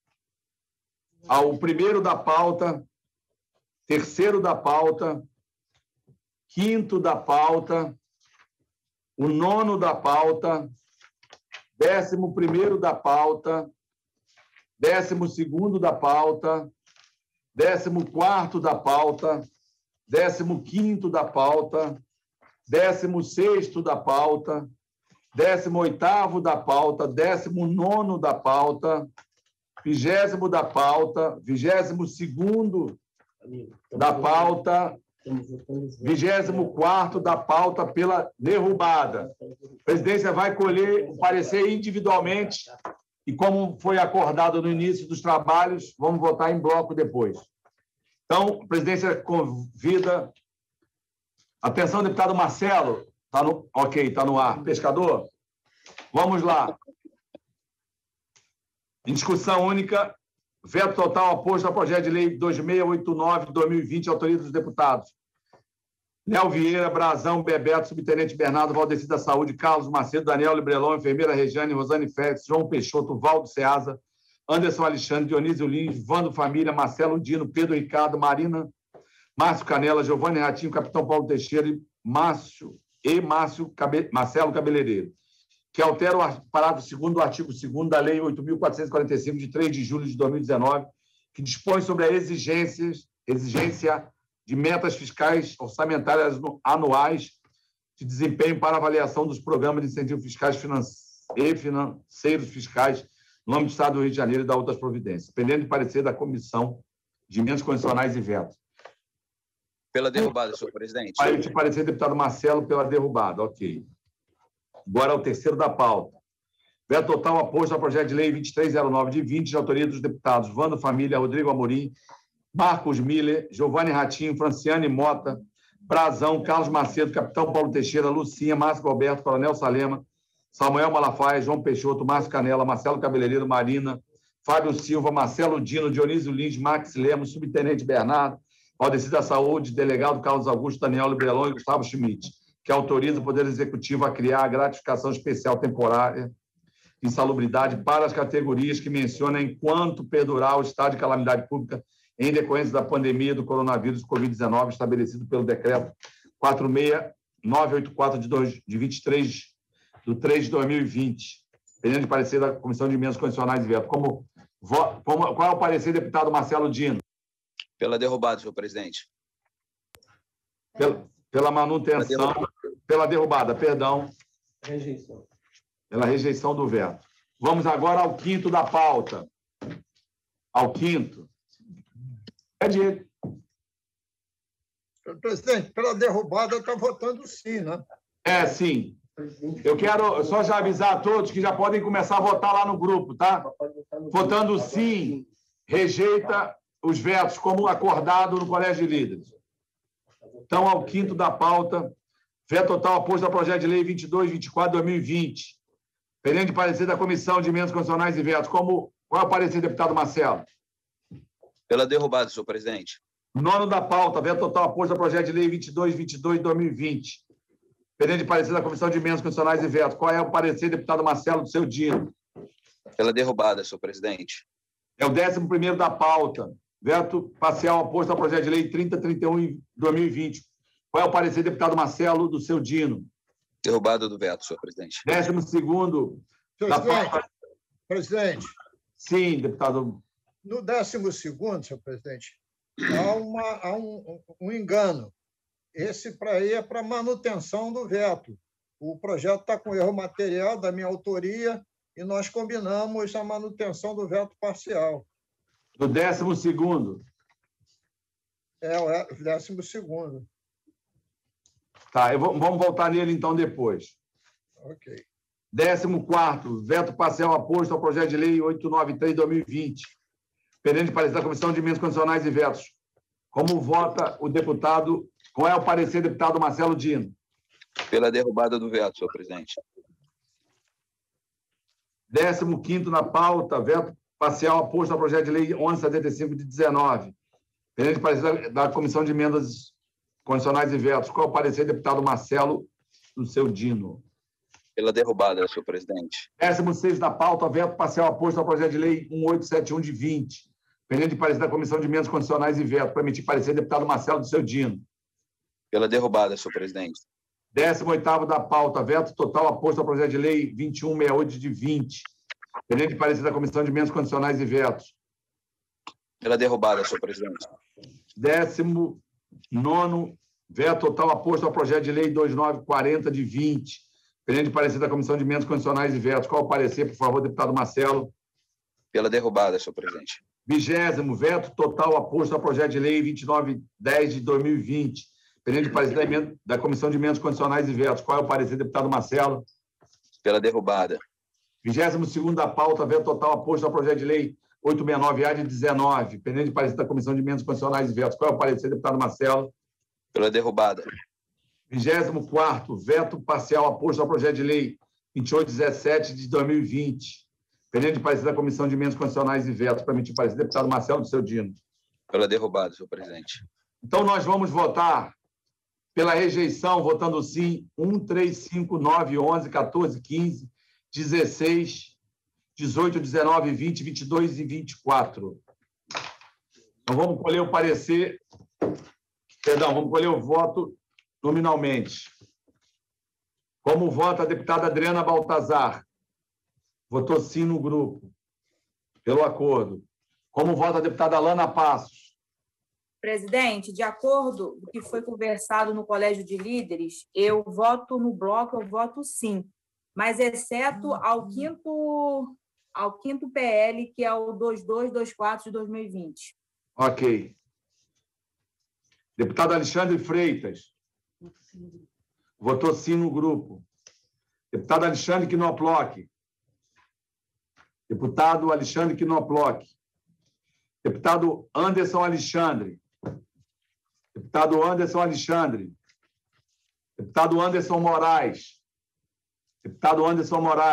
ao primeiro da pauta, terceiro da pauta, quinto da pauta, o nono da pauta, décimo primeiro da pauta, décimo segundo da pauta, décimo quarto da pauta, décimo quinto da pauta, décimo sexto da pauta, décimo oitavo da pauta, décimo nono da pauta, vigésimo da pauta, vigésimo segundo da pauta, vigésimo quarto da pauta pela derrubada. A presidência vai colher o parecer individualmente e, como foi acordado no início dos trabalhos, vamos votar em bloco depois. Então, a presidência convida... Atenção, deputado Marcelo. Tá no... Ok, está no ar. Pescador? Vamos lá. Em discussão única, veto total oposto ao projeto de lei dois mil seiscentos e oitenta e nove de dois mil e vinte, autoria dos deputados Léo Vieira, Brazão, Bebeto, Subtenente Bernardo, Valdeci da Saúde, Carlos Macedo, Daniel Librelon, Enfermeira Regiane, Rosane Félix, João Peixoto, Valdo Ceasa, Anderson Alexandre, Dionísio Lins, Vando Família, Marcelo Dino, Pedro Ricardo, Marina, Márcio Canela, Giovanni Ratinho, Capitão Paulo Teixeira e Márcio e Márcio Cabe... Marcelo Cabeleireiro, que altera o parágrafo segundo do artigo segundo da Lei oito mil quatrocentos e quarenta e cinco, de três de julho de dois mil e dezenove, que dispõe sobre a exigências, exigência de metas fiscais orçamentárias anuais de desempenho para avaliação dos programas de incentivo fiscais e financeiros fiscais no âmbito do Estado do Rio de Janeiro e da outras providências, pendendo de parecer da Comissão de Emendas Constitucionais e Vetos. Pela derrubada, senhor presidente. Aí te parecer, deputado Marcelo, pela derrubada. Ok. Agora é o terceiro da pauta. Veto total oposto ao projeto de lei vinte e três zero nove de vinte, de autoria dos deputados Vando Família, Rodrigo Amorim, Marcos Miller, Giovanni Ratinho, Franciane Mota, Brazão, Carlos Macedo, Capitão Paulo Teixeira, Lucinha, Márcio Alberto, Coronel Salema, Samuel Malafaia, João Peixoto, Márcio Canela, Marcelo Cabeleireiro, Marina, Fábio Silva, Marcelo Dino, Dionísio Lins, Max Lemos, Subtenente Bernardo, Valdeci da Saúde, Delegado Carlos Augusto, Daniel Librelon e Gustavo Schmidt, que autoriza o Poder Executivo a criar a gratificação especial temporária de insalubridade para as categorias que mencionam enquanto perdurar o estado de calamidade pública em decorrência da pandemia do coronavírus covid dezenove, estabelecido pelo decreto quatro seis nove oito quatro de vinte e três de três de dois mil e vinte, pendendo de parecer da Comissão de Emendas Constitucionais e Veto. Como, como, qual é o parecer, deputado Marcelo Dino? Pela derrubada, senhor presidente. Pela, pela manutenção, pela derrubada, perdão. Rejeição. Pela rejeição do veto. Vamos agora ao quinto da pauta. Ao quinto. É Diego. Presidente, pela derrubada, está votando sim, né? É, sim. Eu quero só já avisar a todos que já podem começar a votar lá no grupo, tá? Votando sim, rejeita os vetos como acordado no Colégio de Líderes. Então, ao quinto da pauta, veto total oposto ao projeto de lei vinte e dois, vinte e quatro, dois mil e vinte. Pendente de parecer da Comissão de Emendas Constitucionais e Vetos. Como, qual é o parecer, deputado Marcelo? Pela derrubada, senhor presidente. Nono da pauta, veto total oposto ao projeto de lei vinte e dois, vinte e dois, dois mil e vinte. Pendente de parecer da Comissão de Emendas Constitucionais e Vetos. Qual é o parecer, deputado Marcelo, do seu Dino? Pela derrubada, senhor presidente. É o décimo primeiro da pauta. Veto parcial oposto ao projeto de lei trinta, trinta e um de dois mil e vinte. Qual é o parecer, deputado Marcelo, do seu Dino? Derrubada do veto, senhor presidente. Décimo segundo da pauta. Presidente. Sim, deputado. No décimo segundo, senhor presidente, há, uma, há um, um engano. Esse para aí é para manutenção do veto. O projeto está com erro material da minha autoria e nós combinamos a manutenção do veto parcial. Do décimo segundo. É, o décimo segundo. Tá, eu vou, vamos voltar nele então depois. Ok. Décimo quarto, veto parcial oposto ao projeto de lei oitocentos e noventa e três de dois mil e vinte. Pendente de parecer da Comissão de Emendas Constitucionais e Vetos. Como vota o deputado? Qual é o parecer, deputado Marcelo Dino? Pela derrubada do veto, senhor presidente. Décimo quinto na pauta, veto parcial oposto ao projeto de lei onze cento e setenta e cinco de dezenove. Pendente de parecer da Comissão de Emendas Constitucionais e Vetos. Qual é o parecer, deputado Marcelo, do seu Dino? Pela derrubada, senhor presidente. Décimo sexto da pauta, veto parcial oposto ao projeto de lei mil oitocentos e setenta e um de vinte. Pendente de parecer da Comissão de Emendas Constitucionais e Vetos. Para emitir parecer, deputado Marcelo, do seu Dino. Pela derrubada, senhor presidente. Décimo oitavo da pauta, veto total oposto ao projeto de lei vinte e um sessenta e oito de vinte. Pendente de parecer da Comissão de Emendas Constitucionais e Vetos. Pela derrubada, senhor presidente. Décimo nono, veto total oposto ao projeto de lei vinte e nove quarenta de vinte. Pendente de parecer da Comissão de Emendas Constitucionais e Vetos. Qual o parecer, por favor, deputado Marcelo? Pela derrubada, senhor presidente. Vigésimo, veto total oposto ao projeto de lei vinte e nove dez de dois mil e vinte. Pendente de parecer da, emenda, da Comissão de Emendas Constitucionais e Vetos. Qual é o parecer, deputado Marcelo? Pela derrubada. Vigésimo segundo da pauta, veto total oposto ao projeto de lei oitocentos e sessenta e nove A de dezenove. Pendente de parecer da Comissão de Emendas Constitucionais e Vetos. Qual é o parecer, deputado Marcelo? Pela derrubada. Vigésimo quarto, veto parcial oposto ao projeto de lei vinte e oito dezessete de dois mil e vinte. Pendente de parecer da Comissão de Emendas Constitucionais e Vetos. Para emitir parecer, deputado Marcelo, do seu Dino. Pela derrubada, senhor presidente. Então, nós vamos votar pela rejeição, votando sim, um, três, cinco, nove, onze, quatorze, quinze, dezesseis, dezoito, dezenove, vinte, vinte e dois e vinte e quatro. Então, vamos colher o parecer, perdão, vamos colher o voto nominalmente. Como vota a deputada Adriana Baltazar? Votou sim no grupo, pelo acordo. Como vota a deputada Alana Passos? Presidente, de acordo com o que foi conversado no Colégio de Líderes, eu voto no bloco, eu voto sim, mas exceto ao quinto, ao quinto P L, que é o dois dois dois quatro de dois mil e vinte. Ok. Deputado Alexandre Freitas. Votou sim no grupo. Deputado Alexandre Knoploch. Deputado Alexandre Knoploch. Deputado Anderson Alexandre. Deputado Anderson Alexandre. Deputado Anderson Moraes. Deputado Anderson Moraes.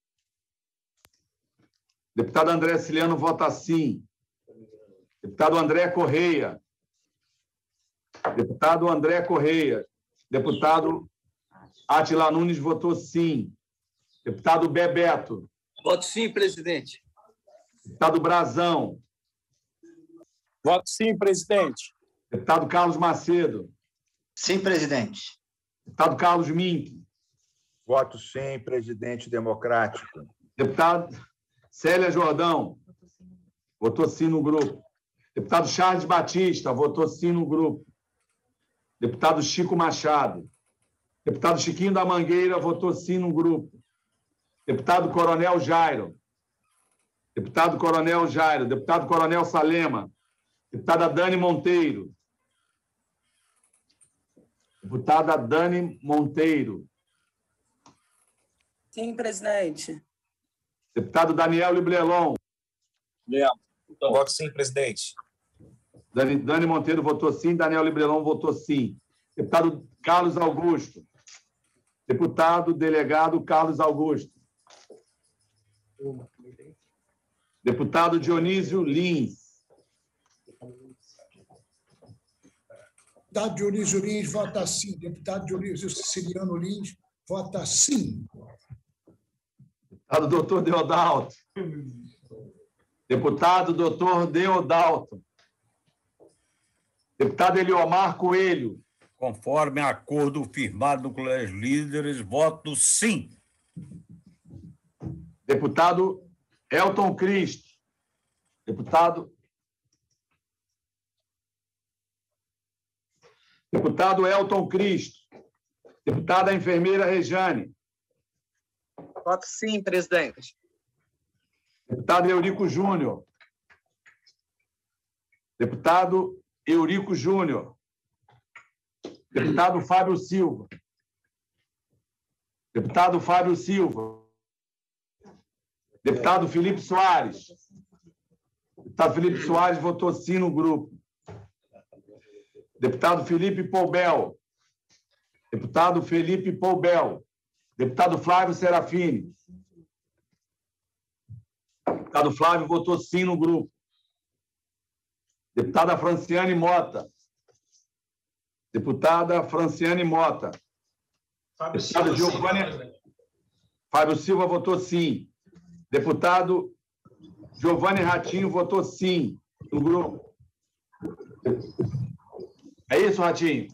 Deputado André Ciliano vota sim. Deputado André Correia. Deputado André Correia. Deputado Atila Nunes votou sim. Deputado Bebeto. Voto sim, presidente. Deputado Brazão. Voto sim, presidente. Deputado Carlos Macedo. Sim, presidente. Deputado Carlos Mink. Voto sim, presidente democrático. Deputado Célia Jordão. Votou sim no grupo. Deputado Charles Batista. Votou sim no grupo. Deputado Chico Machado. Deputado Chiquinho da Mangueira. Votou sim no grupo. Deputado Coronel Jairo. Deputado Coronel Jairo. Deputado Coronel Salema. Deputada Dani Monteiro. Deputada Dani Monteiro. Sim, presidente. Deputado Daniel Librelon. Lembro. Então, voto sim, presidente. Dani, Dani Monteiro votou sim, Daniel Librelon votou sim. Deputado Carlos Augusto. Deputado delegado Carlos Augusto. Deputado Dionísio Lins. Deputado Dionísio Lins vota sim. Deputado Dionísio Siciliano Lins vota sim. Deputado doutor Deodalto. Deputado doutor Deodalto. Deputado Eliomar Coelho. Conforme acordo firmado no Colégio de Líderes, voto sim. Deputado Elton Cristo. Deputado. Deputado Elton Cristo. Deputada enfermeira Rejane. Voto sim, presidente. Deputado Eurico Júnior. Deputado Eurico Júnior. Deputado Fábio Silva. Deputado Fábio Silva. Deputado Felipe Soares. Deputado Felipe Soares votou sim no grupo. Deputado Felipe Poubel. Deputado Felipe Poubel. Deputado Flávio Serafini. Deputado Flávio votou sim no grupo. Deputada Franciane Mota. Deputada Franciane Mota. Fábio Deputado Silva, Giovanni... Fábio Silva votou sim. Deputado Giovanni Ratinho votou sim no grupo. É isso, Ratinho?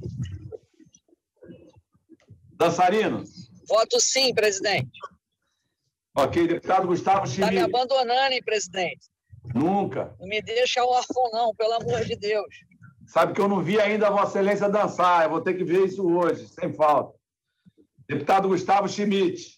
Dançarino? Voto sim, presidente. Ok, deputado Gustavo Está me Schmidt. abandonando, hein, presidente? Nunca. Não me deixa órfão, não, pelo amor de Deus. Sabe que eu não vi ainda a Vossa Excelência dançar. Eu vou ter que ver isso hoje, sem falta. Deputado Gustavo Schmidt.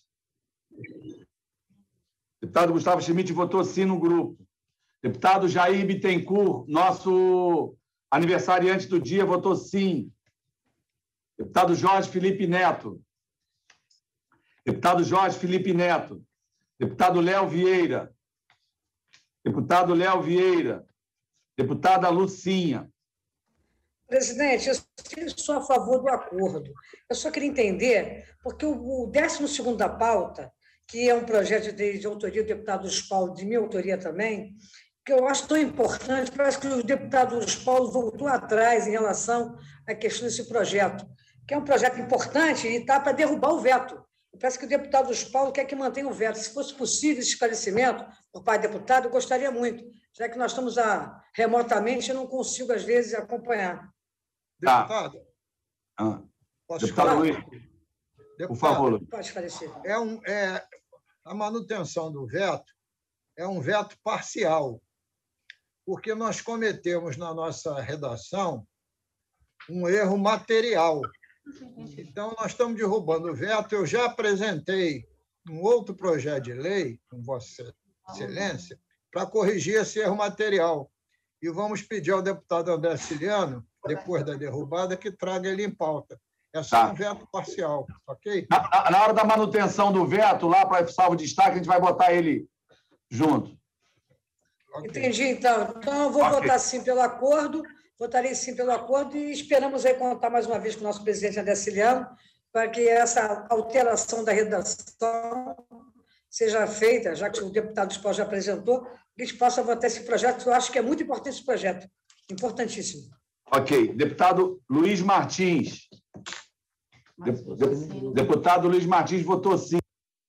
Deputado Gustavo Schmidt votou sim no grupo. Deputado Jair Bittencourt, nosso aniversariante do dia, votou sim. Deputado Jorge Felipe Neto. Deputado Jorge Felipe Neto. Deputado Léo Vieira. Deputado Léo Vieira. Deputada Lucinha. Presidente, eu sou a favor do acordo. Eu só queria entender, porque o décimo segundo da pauta, que é um projeto de, de autoria do deputado Paulo, de minha autoria também, que eu acho tão importante, parece que o deputado Paulo voltou atrás em relação à questão desse projeto, que é um projeto importante e está para derrubar o veto. Parece que o deputado Paulo quer que mantenha o veto. Se fosse possível esse esclarecimento por parte do deputado, eu gostaria muito, já que nós estamos a, remotamente, eu não consigo, às vezes, acompanhar. Deputado, ah. posso Deputado falar? Luiz, Deputado, por favor. Pode esclarecer. É um, é, a manutenção do veto é um veto parcial, porque nós cometemos na nossa redação um erro material. Então, nós estamos derrubando o veto. Eu já apresentei um outro projeto de lei, com Vossa Excelência, para corrigir esse erro material. E vamos pedir ao deputado André Ciliano, depois da derrubada, que traga ele em pauta. É só Tá. um veto parcial, ok? Na, na- na hora da manutenção do veto, lá para salvo destaque, a gente vai botar ele junto. Entendi, então. Então, eu vou Ok. votar sim pelo acordo, votarei sim pelo acordo e esperamos aí contar mais uma vez com o nosso presidente André Ciliano para que essa alteração da redação seja feita, já que o deputado Spau já apresentou, que a gente possa votar esse projeto. Eu acho que é muito importante esse projeto, importantíssimo. Ok. Deputado Luiz Martins. De- de- deputado Luiz Martins votou sim.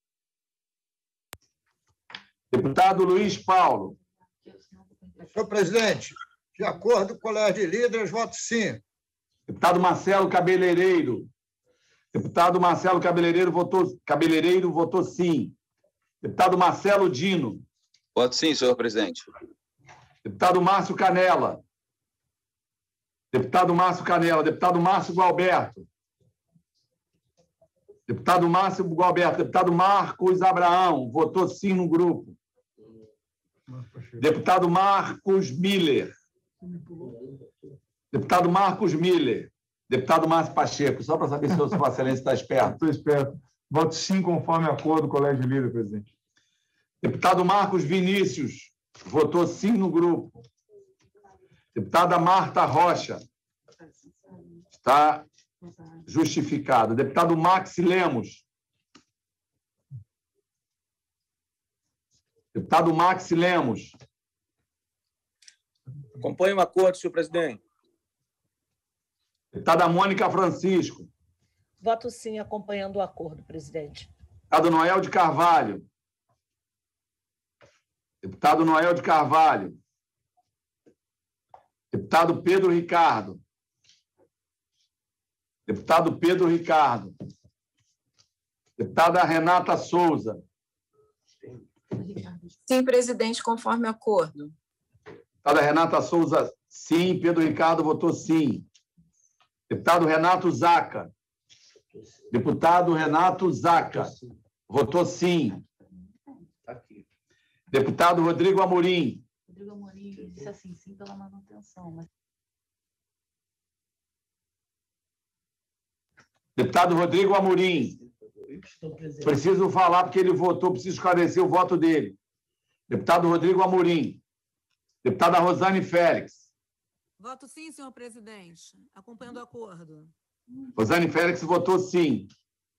Deputado Luiz Paulo. Senhor presidente, de acordo com o Colégio de Líderes, voto sim. Deputado Marcelo Cabeleireiro. Deputado Marcelo Cabeleireiro votou, Cabeleireiro votou sim. Deputado Marcelo Dino. Voto sim, senhor presidente. Deputado Márcio Canela. Deputado Márcio Canela. Deputado Márcio Gualberto. Deputado Márcio Gualberto. Deputado Marcos Abraão, votou sim no grupo. Deputado Marcos Miller. Deputado Marcos Miller. Deputado Márcio Pacheco, só para saber se o Vossa Excelência está esperto. Estou esperto. Voto sim, conforme acordo do Colégio de Líderes, presidente. Deputado Marcos Vinícius, votou sim no grupo. Deputada Marta Rocha, está justificado. Deputado Max Lemos. Deputado Max Lemos. Acompanho o acordo, senhor presidente. Deputada Mônica Francisco. Voto sim, acompanhando o acordo, presidente. Deputado Noel de Carvalho. Deputado Noel de Carvalho. Deputado Pedro Ricardo. Deputado Pedro Ricardo. Deputada Renata Souza. Sim, presidente, conforme acordo. Deputada Renata Souza, sim. Pedro Ricardo votou sim. Deputado Renato Zaca. Deputado Renato Zaca. Votou sim. Deputado Rodrigo Amorim. Rodrigo Amorim disse assim, sim pela manutenção. Mas... Deputado Rodrigo Amorim. Preciso falar porque ele votou, preciso esclarecer o voto dele. Deputado Rodrigo Amorim. Deputada Rosane Félix. Voto sim, senhor presidente. Acompanhando o acordo. Rosane Félix votou sim.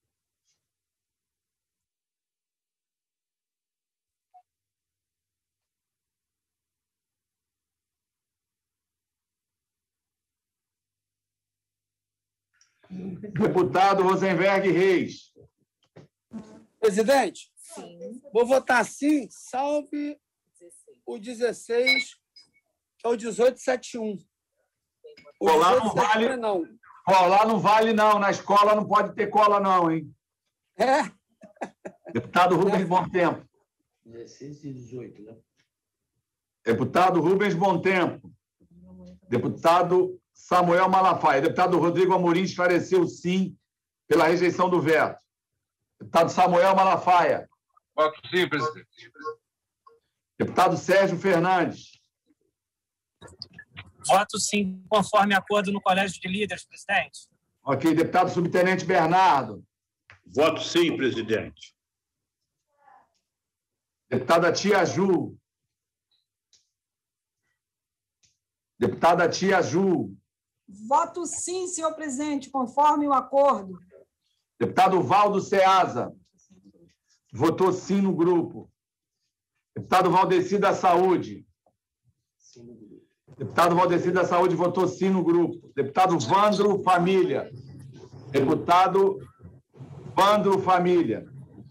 Deputado Rosenberg Reis. Presidente, sim. Vou votar sim, salve o dezesseis, que é o dezoito setenta e um. O colar não vale, não. Colar não vale, não. Na escola não pode ter cola, não, hein? É? Deputado Rubens Bom Tempo. dezesseis e dezoito, né? Deputado Rubens Bom Tempo. Deputado Samuel Malafaia. Deputado Rodrigo Amorim esclareceu sim pela rejeição do veto. Deputado Samuel Malafaia. Voto sim, presidente. Deputado Sérgio Fernandes. Voto sim, conforme acordo no Colégio de Líderes, presidente. Ok. Deputado Subtenente Bernardo. Voto sim, presidente. Deputada Tia Ju. Deputada Tia Ju. Voto sim, senhor presidente, conforme o acordo. Deputado Valdo Ceasa. Votou sim no grupo. Deputado Valdeci da Saúde. Deputado Valdeci da Saúde votou sim no grupo. Deputado Vandro Família. Deputado Vandro Família.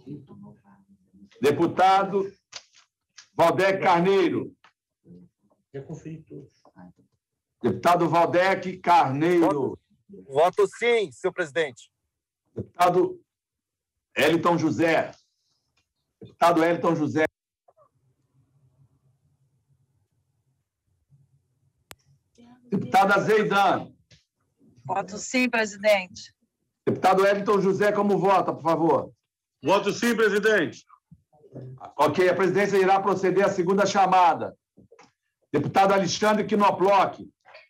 Deputado Valdec Carneiro. Já conferi todos. Deputado Valdec Carneiro. Voto, voto sim, senhor presidente. Deputado Eliton José. Deputado Eliton José. Deputada Zeidan. Voto sim, presidente. Deputado Eliton José, como vota, por favor? Voto sim, presidente. Ok, a presidência irá proceder à segunda chamada. Deputado Alexandre Quinoploc.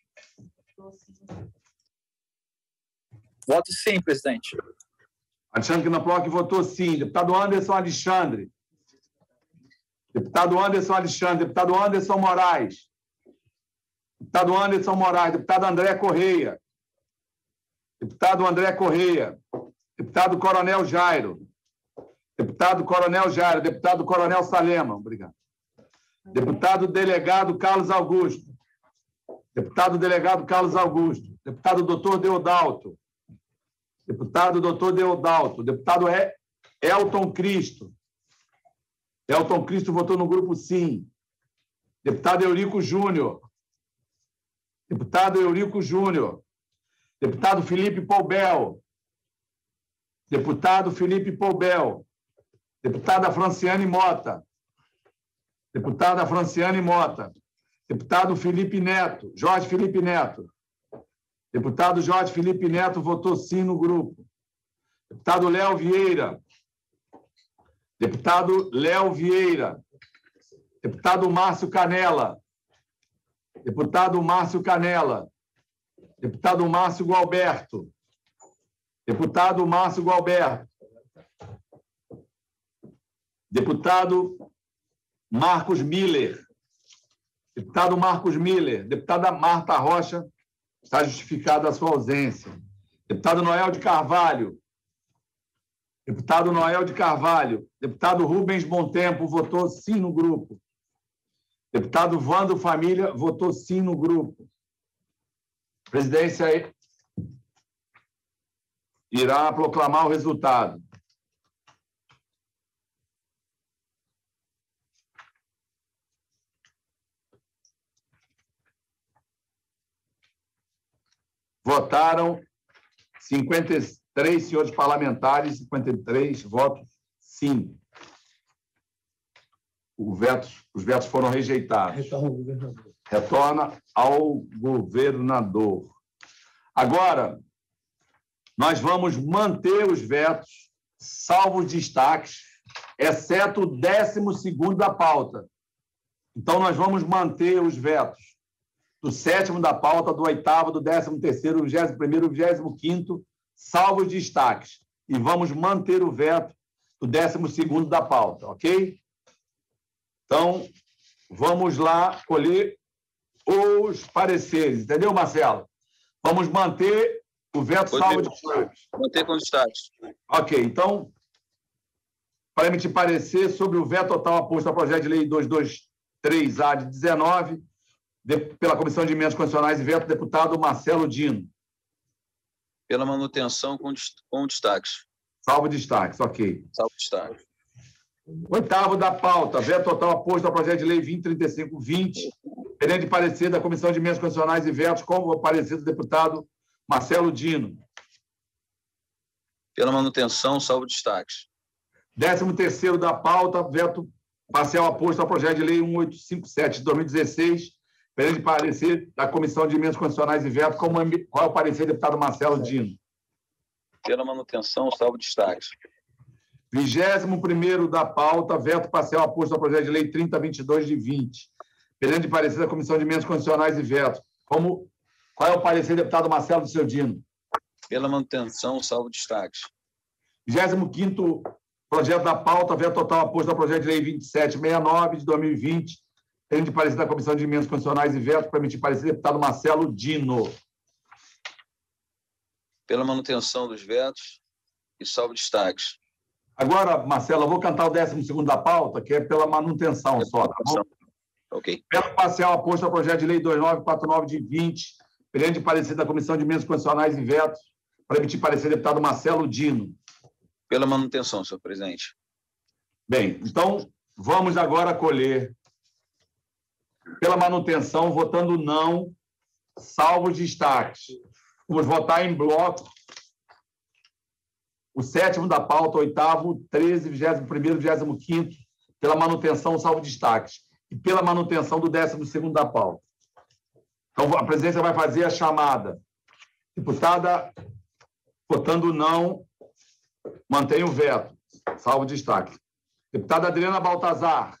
Voto sim, presidente. Alexandre Quinoploc votou sim. Deputado Anderson Alexandre. Deputado Anderson Alexandre. Deputado Anderson Moraes. Deputado Anderson Moraes. Deputado André Correia. Deputado André Correia. Deputado Coronel Jairo. Deputado Coronel Jairo. Deputado Coronel Salema. Obrigado. Deputado Delegado Carlos Augusto. Deputado Delegado Carlos Augusto. Deputado Doutor Deodalto. Deputado Doutor Deodalto. Deputado Elton Cristo. Elton Cristo votou no grupo sim. Deputado Eurico Júnior. Deputado Eurico Júnior. Deputado Felipe Poubel. Deputado Felipe Poubel. Deputada Franciane Mota. Deputada Franciane Mota. Deputado Felipe Neto. Jorge Felipe Neto. Deputado Jorge Felipe Neto votou sim no grupo. Deputado Léo Vieira. Deputado Léo Vieira. Deputado Márcio Canela. Deputado Márcio Canela. Deputado Márcio Gualberto. Deputado Márcio Gualberto. Deputado Marcos Miller. Deputado Marcos Miller. Deputada Marta Rocha, está justificada a sua ausência. Deputado Noel de Carvalho. Deputado Noel de Carvalho. Deputado Rubens Montempo votou sim no grupo. Deputado Vando Família votou sim no grupo. A presidência irá proclamar o resultado. Votaram cinquenta e três senhores parlamentares, cinquenta e três votos sim. O veto, os vetos foram rejeitados. Retorna ao governador. Retorna ao governador. Agora, nós vamos manter os vetos, salvo os destaques, exceto o décimo segundo da pauta. Então, nós vamos manter os vetos do sétimo da pauta, do oitavo, do décimo terceiro, do vigésimo primeiro, do vigésimo quinto, salvo os destaques. E vamos manter o veto do décimo segundo da pauta, ok? Então, vamos lá colher os pareceres. Entendeu, Marcelo? Vamos manter o veto salvo de destaques. Manter com destaques. Ok, então, para emitir parecer sobre o veto total aposto ao projeto de lei duzentos e vinte e três A de dezenove, de, pela Comissão de Emendas Constitucionais e Veto, deputado Marcelo Dino. Pela manutenção com, com destaques. Salvo destaques, ok. Salvo destaques. Oitavo da pauta, veto total aposto ao projeto de lei vinte trinta e cinco vinte, perante parecer da Comissão de Emendas Constitucionais e Vetos, como o parecer do deputado Marcelo Dino. Pela manutenção, salvo destaques. Décimo terceiro da pauta, veto parcial aposto ao projeto de lei mil oitocentos e cinquenta e sete de dois mil e dezesseis, perante parecer da Comissão de Emendas Constitucionais e Vetos, como qual é o parecer do deputado Marcelo Dino. Pela manutenção, salvo destaques. Vigésimo primeiro da pauta, veto parcial aposto ao projeto de lei trinta vinte e dois de vinte, perante parecer da Comissão de Emendas Constitucionais e Vetos. Como, qual é o parecer do deputado Marcelo do Seu Dino? Pela manutenção, salvo destaques. Vigésimo quinto projeto da pauta, veto total aposto ao projeto de lei vinte e sete sessenta e nove de dois mil e vinte, perante parecer da Comissão de Emendas Constitucionais e Vetos, para emitir parecer do deputado Marcelo Dino. Pela manutenção dos vetos e salvo destaques. Agora, Marcelo, eu vou cantar o décimo segundo da pauta, que é pela manutenção só, tá bom? Ok. Veto parcial aposto ao projeto de lei dois mil novecentos e quarenta e nove de vinte, perante parecer da Comissão de Emendas Constitucionais e Vetos, para emitir parecer do deputado Marcelo Dino. Pela manutenção, senhor presidente. Bem, então, vamos agora colher pela manutenção, votando não, salvo os destaques. Vamos votar em bloco o sétimo da pauta, oitavo, treze, vigésimo primeiro, vigésimo quinto, pela manutenção, salvo destaques, e pela manutenção do décimo segundo da pauta. Então, a presidência vai fazer a chamada. Deputada, votando não, mantém o veto, salvo destaque. Deputada Adriana Baltazar.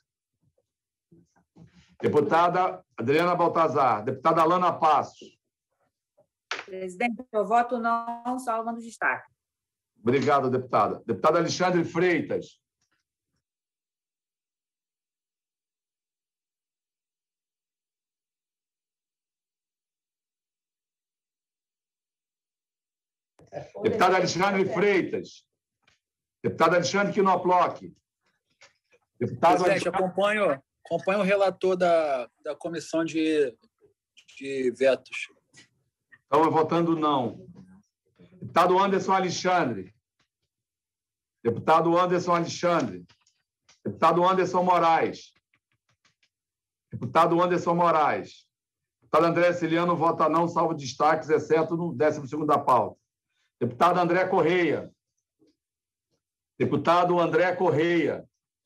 Deputada Adriana Baltazar. Deputada Alana Passos. Presidente, eu voto não, salvando destaque. Obrigado, deputada. Deputado Alexandre Freitas. Deputado Alexandre Freitas. Deputado Alexandre Quinoploc. Deputado Presidente, Alexandre... acompanho, acompanho o relator da, da comissão de, de vetos. Estamos votando não. Deputado Anderson Alexandre. Deputado Anderson Alexandre. Deputado Anderson Moraes. Deputado Anderson Moraes. Deputado André Ciliano vota não, salvo destaques, exceto no décimo segundo da pauta. Deputado André Correia. Deputado André Correia.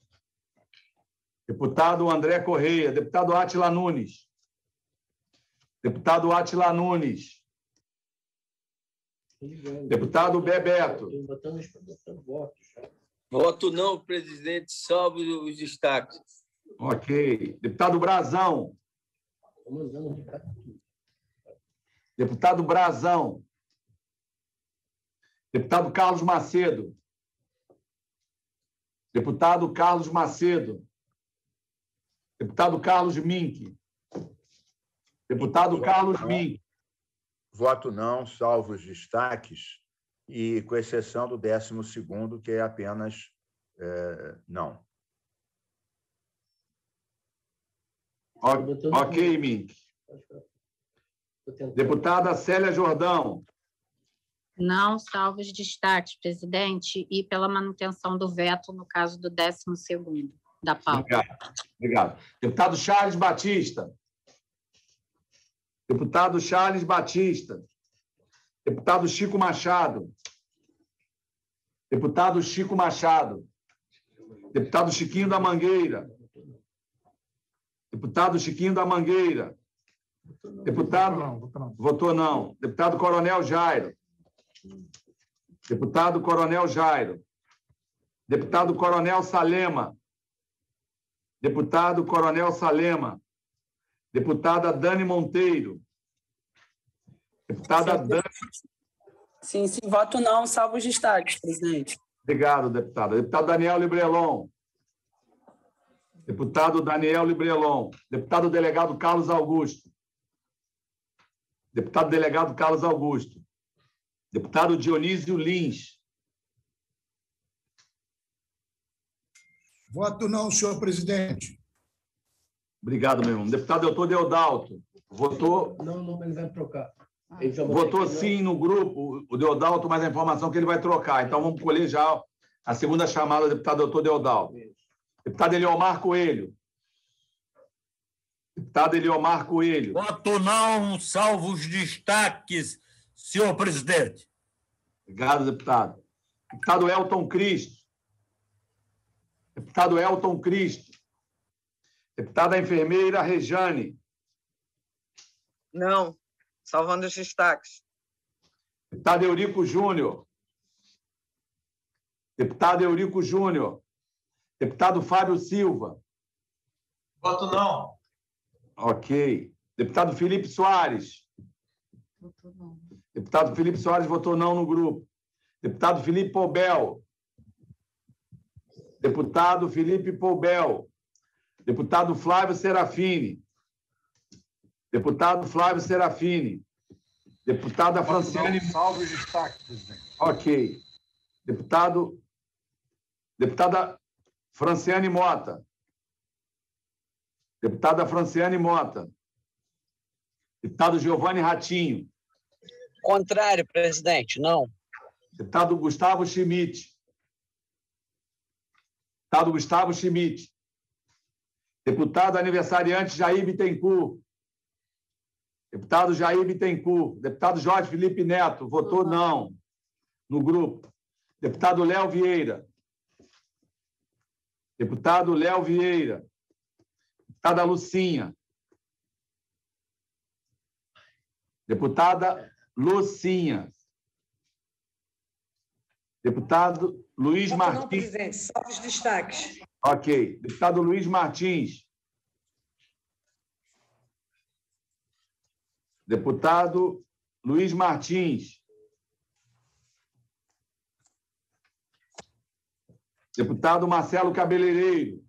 Deputado André Correia. Deputado Átila Nunes. Deputado Átila Nunes. Deputado Bebeto. Voto não, presidente, salvo os destaques. Ok. Deputado Brazão. Deputado Brazão. Deputado Carlos Macedo. Deputado Carlos Macedo. Deputado Carlos Mink. Deputado Carlos Mink. Voto não, salvo os destaques, e com exceção do décimo segundo, que é apenas é, não. Ok, Mink. Deputada Célia Jordão. Não, salvo os destaques, presidente, e pela manutenção do veto no caso do décimo segundo da pauta. Obrigado. Obrigado. Deputado Charles Batista. Deputado Charles Batista. Deputado Chico Machado. Deputado Chico Machado. Deputado Chiquinho da Mangueira. Deputado Chiquinho da Mangueira. Deputado... Votou não. Deputado Coronel Jairo. Deputado Coronel Jairo. Deputado Coronel Salema. Deputado Coronel Salema. Deputada Dani Monteiro. Deputada sim, Dani... Sim, sim, voto não, salvo os destaques, presidente. Obrigado, deputada. Deputado Daniel Librelon. Deputado Daniel Librelon. Deputado delegado Carlos Augusto. Deputado delegado Carlos Augusto. Deputado Dionísio Lins. Voto não, senhor presidente. Obrigado, meu irmão. Deputado doutor Deodalto. Votou... Não, não, ele vai trocar. Votou sim no grupo, o Deodalto, mas a informação que ele vai trocar. Então, vamos colher já a segunda chamada do deputado doutor Deodalto. Deputado Eliomar Coelho. Deputado Eliomar Coelho. Voto não, salvo os destaques, senhor presidente. Obrigado, deputado. Deputado Elton Cristo. Deputado Elton Cristo. Deputada enfermeira Rejane. Não. Salvando os destaques. Deputado Eurico Júnior. Deputado Eurico Júnior. Deputado Fábio Silva. Voto não. Ok. Deputado Felipe Soares. Votou não. Deputado Felipe Soares votou não no grupo. Deputado Felipe Poubel. Deputado Felipe Poubel. Deputado Flávio Serafini. Deputado Flávio Serafini. Deputada Franciane... Salve os destaques, presidente. Ok. Deputado... Deputada Franciane Mota. Deputada Franciane Mota. Deputado Giovanni Ratinho. Contrário, presidente, não. Deputado Gustavo Schmidt. Deputado Gustavo Schmidt. Deputado aniversariante Jair Bittencourt. Deputado Jair Bittencourt. Deputado Jorge Felipe Neto. Votou não no grupo. Deputado Léo Vieira. Deputado Léo Vieira. Deputada Lucinha. Deputada Lucinha. Deputado Luiz Voto Martins. não, presidente. Salve os destaques. Ok. Deputado Luiz Martins. Deputado Luiz Martins. Deputado Marcelo Cabeleireiro.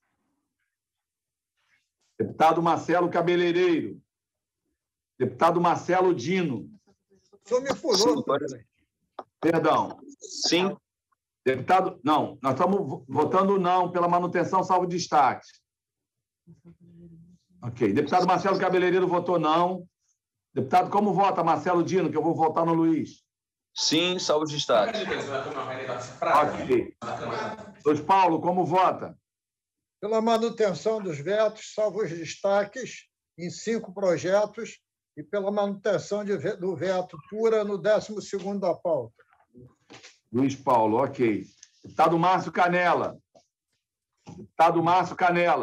Deputado Marcelo Cabeleireiro. Deputado Marcelo Dino. O senhor me pulou. Perdão. Sim. Deputado... Não, nós estamos votando não pela manutenção salvo destaques. Ok. Deputado Marcelo Cabeleireiro votou não. Deputado, como vota Marcelo Dino, que eu vou votar no Luiz? Sim, salvo os destaques. Ok. Luiz Paulo, como vota? Pela manutenção dos vetos, salvo os destaques em cinco projetos e pela manutenção de, do veto pura no décimo segundo da pauta. Luiz Paulo, ok. Deputado Márcio Canela. Deputado Márcio Canela.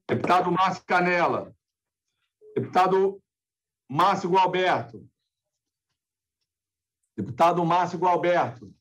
Deputado Márcio Canela. Deputado Márcio Gualberto. Deputado Márcio Gualberto.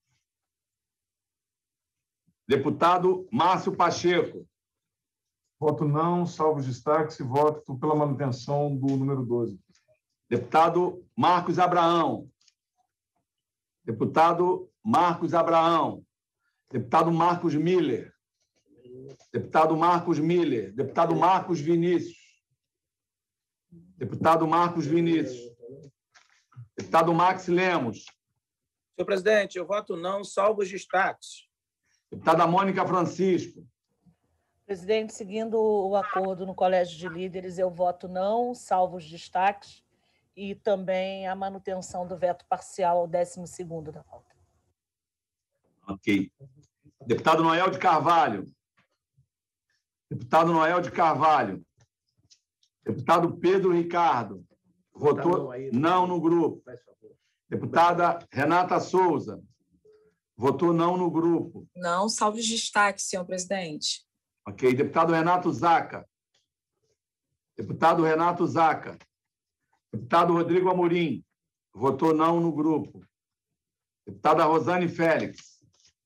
Deputado Márcio Pacheco. Voto não, salvo os destaques e voto pela manutenção do número doze. Deputado Marcos Abraão. Deputado Marcos Abraão. Deputado Marcos Miller. Deputado Marcos Miller. Deputado Marcos Vinícius. Deputado Marcos Vinícius. Deputado Max Lemos. Senhor presidente, eu voto não, salvo os destaques. Deputada Mônica Francisco. Presidente, seguindo o acordo no Colégio de Líderes, eu voto não, salvo os destaques, e também a manutenção do veto parcial ao décimo segundo da pauta. Ok. Deputado Noel de Carvalho. Deputado Noel de Carvalho. Deputado Pedro Ricardo. Votou não no grupo. Deputada Renata Souza. Votou não no grupo. Não, salvo os destaques, senhor presidente. Ok. Deputado Renato Zaca. Deputado Renato Zaca. Deputado Rodrigo Amorim. Votou não no grupo. Deputada Rosane Félix.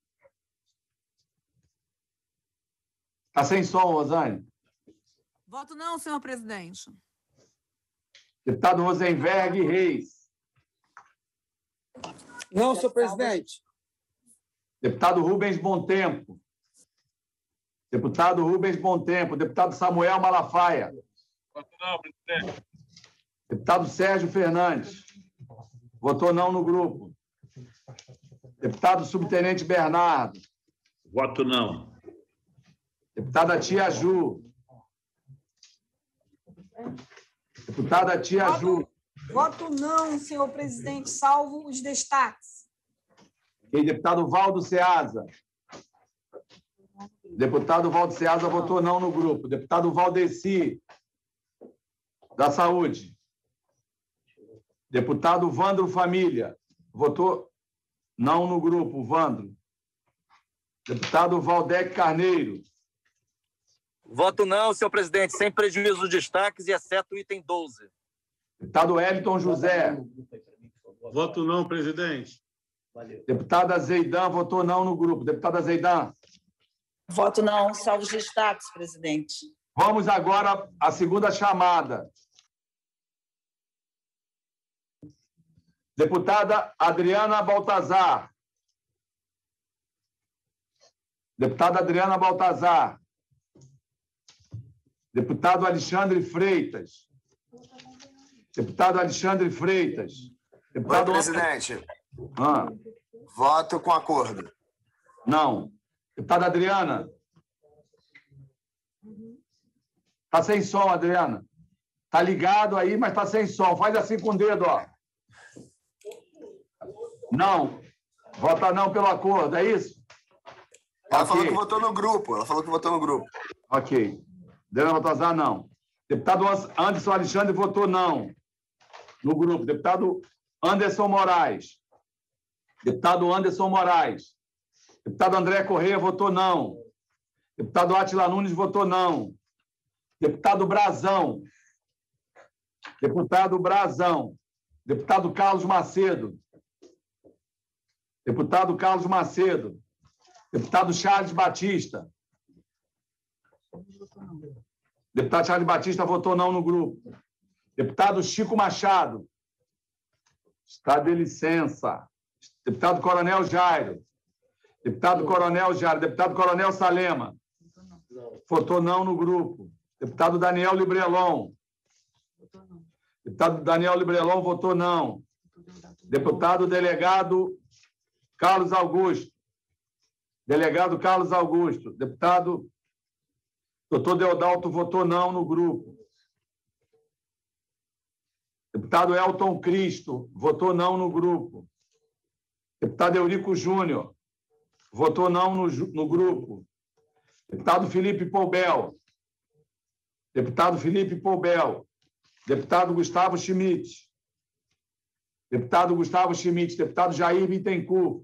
Está sem som, Rosane. Voto não, senhor presidente. Deputado Rosenberg Reis. Não, senhor presidente. Deputado Rubens Bontempo. Deputado Rubens Bontempo. Deputado Samuel Malafaia. Voto não, presidente. Deputado Sérgio Fernandes. Votou não no grupo. Deputado Subtenente Bernardo. Voto não. Deputada Tia Ju. Deputada Tia Ju. Voto não, senhor presidente, salvo os destaques. E deputado Valdo Ceasa. Deputado Valdo Ceasa votou não no grupo. Deputado Valdeci, da Saúde. Deputado Vandro Família. Votou não no grupo, Vandro. Deputado Valdec Carneiro. Voto não, senhor presidente, sem prejuízo dos destaques e exceto o item doze. Deputado Wellington José. Voto não, presidente. Deputada Zeidan votou não no grupo. Deputada Zeidan. Voto não, salvo os destaques, presidente. Vamos agora à segunda chamada. Deputada Adriana Baltazar. Deputada Adriana Baltazar. Deputado Alexandre Freitas. Deputado Alexandre Freitas. Deputado... Oi, presidente. Ah. Voto com acordo. Não. Deputada Adriana. Está sem som, Adriana. Está ligado aí, mas está sem som. Faz assim com o dedo, ó. Não. Vota não pelo acordo, é isso? Ela okay. falou que votou no grupo. Ela falou que votou no grupo. Ok. Adriana Baltazar, não. Deputado Anderson Alexandre votou não no grupo. Deputado Anderson Moraes. Deputado Anderson Moraes. Deputado André Correia votou não. Deputado Átila Nunes votou não. Deputado Brazão. Deputado Brazão. Deputado Carlos Macedo. Deputado Carlos Macedo. Deputado Charles Batista. Deputado Charles Batista votou não no grupo. Deputado Chico Machado. Está de licença. Deputado Coronel Jairo. Deputado Coronel Jairo. Deputado Coronel Salema. Votou não no grupo. Deputado Daniel Librelon. Deputado Daniel Librelon votou não. Deputado Delegado Carlos Augusto. Delegado Carlos Augusto. Deputado Doutor Deodalto votou não no grupo. Deputado Elton Cristo votou não no grupo. Deputado Eurico Júnior votou não no, no grupo. Deputado Felipe Poubel. Deputado Felipe Poubel. Deputado Gustavo Schmidt. Deputado Gustavo Schmidt. Deputado Jair Bittencourt.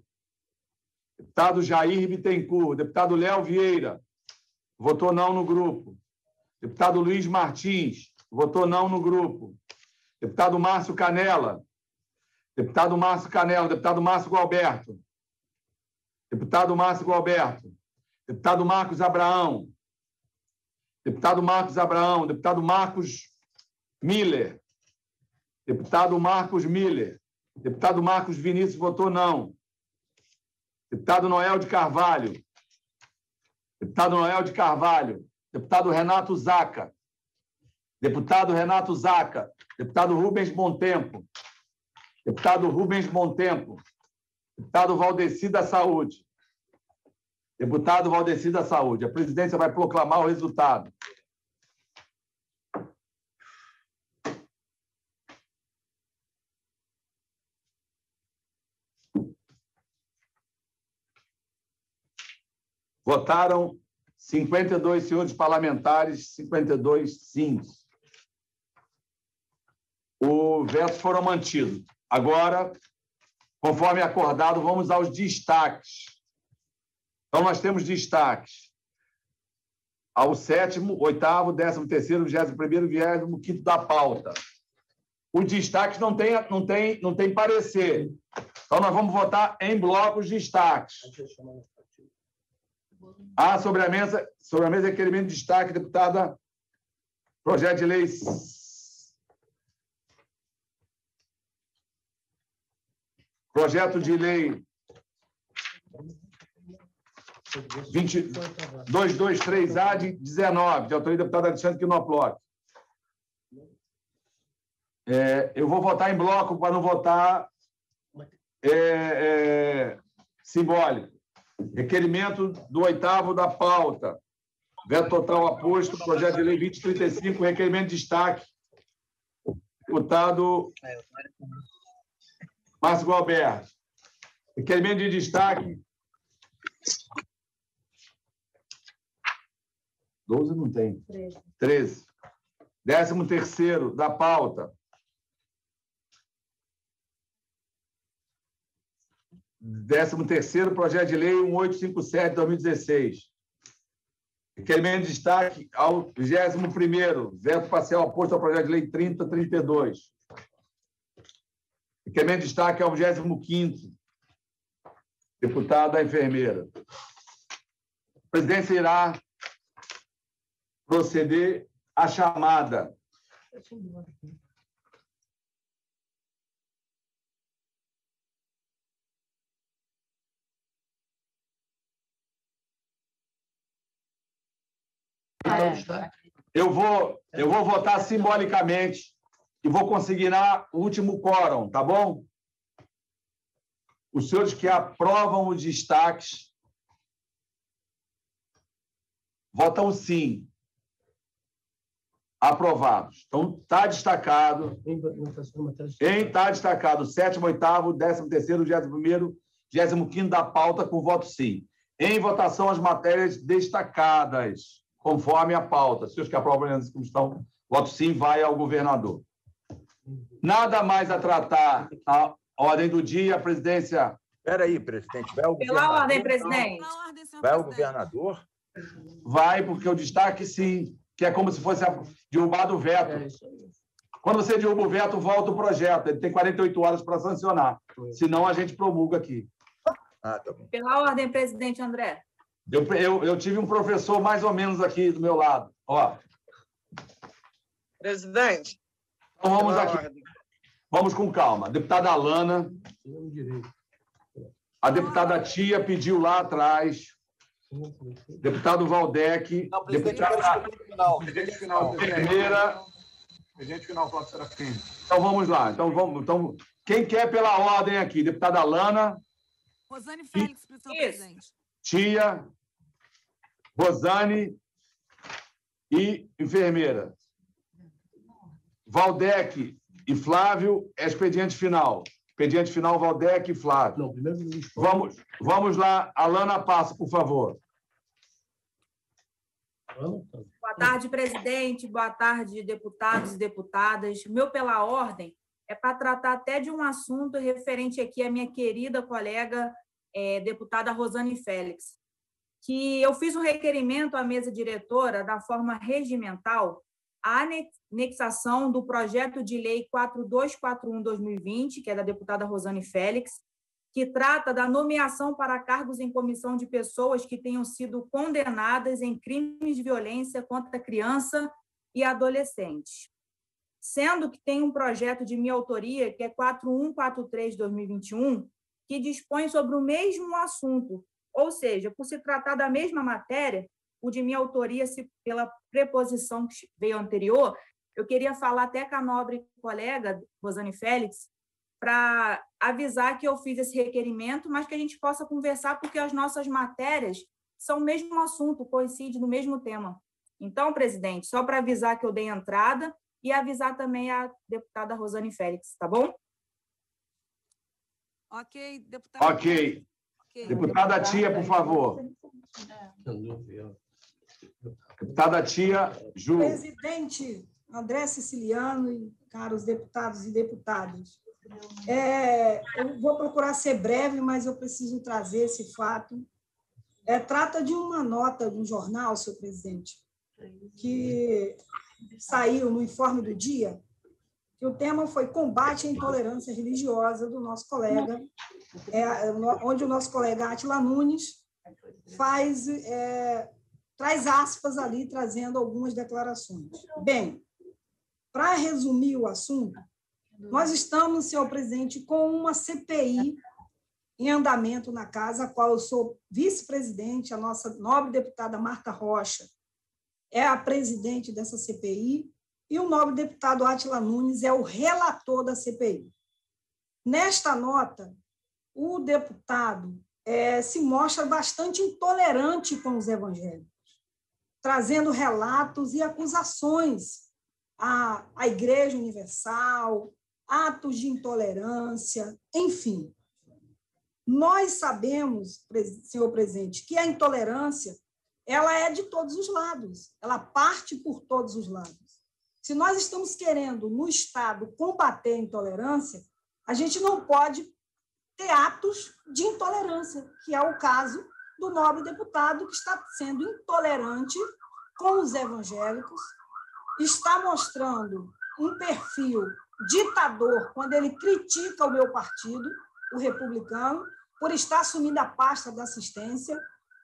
Deputado Jair Bittencourt. Deputado Léo Vieira. Votou não no grupo. Deputado Luiz Martins, votou não no grupo. Deputado Márcio Canela. Deputado Márcio Canela. Deputado Márcio Gualberto. Deputado Márcio Gualberto. Deputado Marcos Abraão. Deputado Marcos Abraão. Deputado Marcos Miller. Deputado Marcos Miller. Deputado Marcos Vinícius votou não. Deputado Noel de Carvalho. Deputado Noel de Carvalho. Deputado Renato Zaca. Deputado Renato Zaca. Deputado Rubens Montempo. Deputado Rubens Montempo. Deputado Valdeci da Saúde. Deputado Valdeci da Saúde. A presidência vai proclamar o resultado. Votaram cinquenta e dois senhores parlamentares, cinquenta e dois sims. Os vetos foram mantidos. Agora, conforme acordado, vamos aos destaques. Então, nós temos destaques ao sétimo, oitavo, décimo terceiro, vigésimo primeiro, vigésimo quinto da pauta. Os destaques não tem, não tem, não tem parecer. Então, nós vamos votar em bloco os destaques. Ah, sobre a mesa, sobre a mesa, requerimento de destaque, deputada, projeto de lei projeto de lei vinte, duzentos e vinte e três A de dezenove, de autoria do deputado Alexandre Quinoploc. É, eu vou votar em bloco para não votar é, é, simbólico. Requerimento do oitavo da pauta. Veto total aposto, projeto de lei vinte e trinta e cinco, requerimento de destaque. Deputado Márcio Gualberto. Requerimento de destaque. doze não tem. treze. Décimo terceiro da pauta. Décimo terceiro, projeto de lei mil oitocentos e cinquenta e sete de dois mil e dezesseis. Requerimento de destaque ao vigésimo primeiro, veto parcial oposto ao projeto de lei trinta trinta e dois. Requerimento de destaque ao vigésimo quinto, deputada enfermeira. A presidência irá proceder à chamada. Eu vou, eu vou votar simbolicamente e vou consignar o último quórum, tá bom? Os senhores que aprovam os destaques votam sim. Aprovados. Então, está destacado. Em está destacado o sétimo, oitavo, décimo terceiro, vigésimo primeiro, vigésimo quinto da pauta com voto sim. Em votação, as matérias destacadas, conforme a pauta. Se os que aprovam a discussão, voto sim, vai ao governador. Nada mais a tratar. A ordem do dia, a presidência... Espera aí, presidente. Vai ao Pela ordem, presidente. Vai ao governador? Vai, porque o destaque sim, que é como se fosse derrubado o veto. Quando você derruba o veto, volta o projeto. Ele tem quarenta e oito horas para sancionar. Senão, a gente promulga aqui. Ah, tá bom. Pela ordem, presidente André. Eu, eu, eu tive um professor mais ou menos aqui do meu lado. Ó. Presidente. Então vamos aqui. Vamos com calma. Deputada Alana. A deputada Tia pediu lá atrás. Deputado Valdec. Não, presidente, deputada final. Presidente final. Enfermeira. Presidente final, Flávio Serafim. Então vamos lá. Então, vamos, então, quem quer pela ordem aqui? Deputada Alana. Rosane Félix, para o senhor presidente. Tia, Rosane e enfermeira. Valdec e Flávio, expediente final. Expediente final, Valdec e Flávio. Não, primeiro... Vamos, vamos lá. Alana, passa, por favor. Boa tarde, presidente. Boa tarde, deputados e deputadas. O meu pela ordem é para tratar até de um assunto referente aqui à minha querida colega é, deputada Rosane Félix, que eu fiz um requerimento à mesa diretora da forma regimental a anexação do projeto de lei quatro dois quatro um barra dois mil e vinte, que é da deputada Rosane Félix, que trata da nomeação para cargos em comissão de pessoas que tenham sido condenadas em crimes de violência contra criança e adolescente. Sendo que tem um projeto de minha autoria, que é quatro um quatro três barra dois mil e vinte e um, que dispõe sobre o mesmo assunto, ou seja, por se tratar da mesma matéria, o de minha autoria, se pela preposição que veio anterior, eu queria falar até com a nobre colega Rosane Félix, para avisar que eu fiz esse requerimento, mas que a gente possa conversar, porque as nossas matérias são o mesmo assunto, coincidem no mesmo tema. Então, presidente, só para avisar que eu dei entrada e avisar também a deputada Rosane Félix, tá bom? Ok, deputada. Ok. okay. Deputada Tia, por favor. Deputada Tia, Ju. Presidente André Siciliano e caros deputados e deputadas, é, eu vou procurar ser breve, mas eu preciso trazer esse fato. É, trata de uma nota de um jornal, senhor presidente, que saiu no Informe do Dia, que o tema foi combate à intolerância religiosa do nosso colega, é, onde o nosso colega Átila Nunes faz, é, traz aspas ali, trazendo algumas declarações. Bem, para resumir o assunto, nós estamos, senhor presidente, com uma C P I em andamento na casa, a qual eu sou vice-presidente, a nossa nobre deputada Marta Rocha é a presidente dessa C P I, e o nobre deputado Átila Nunes é o relator da C P I. Nesta nota, o deputado é, se mostra bastante intolerante com os evangélicos, trazendo relatos e acusações à, à Igreja Universal, atos de intolerância, enfim. Nós sabemos, senhor presidente, que a intolerância ela é de todos os lados, ela parte por todos os lados. Se nós estamos querendo, no Estado, combater a intolerância, a gente não pode ter atos de intolerância, que é o caso do nobre deputado que está sendo intolerante com os evangélicos, está mostrando um perfil ditador quando ele critica o meu partido, o Republicano, por estar assumindo a pasta da assistência,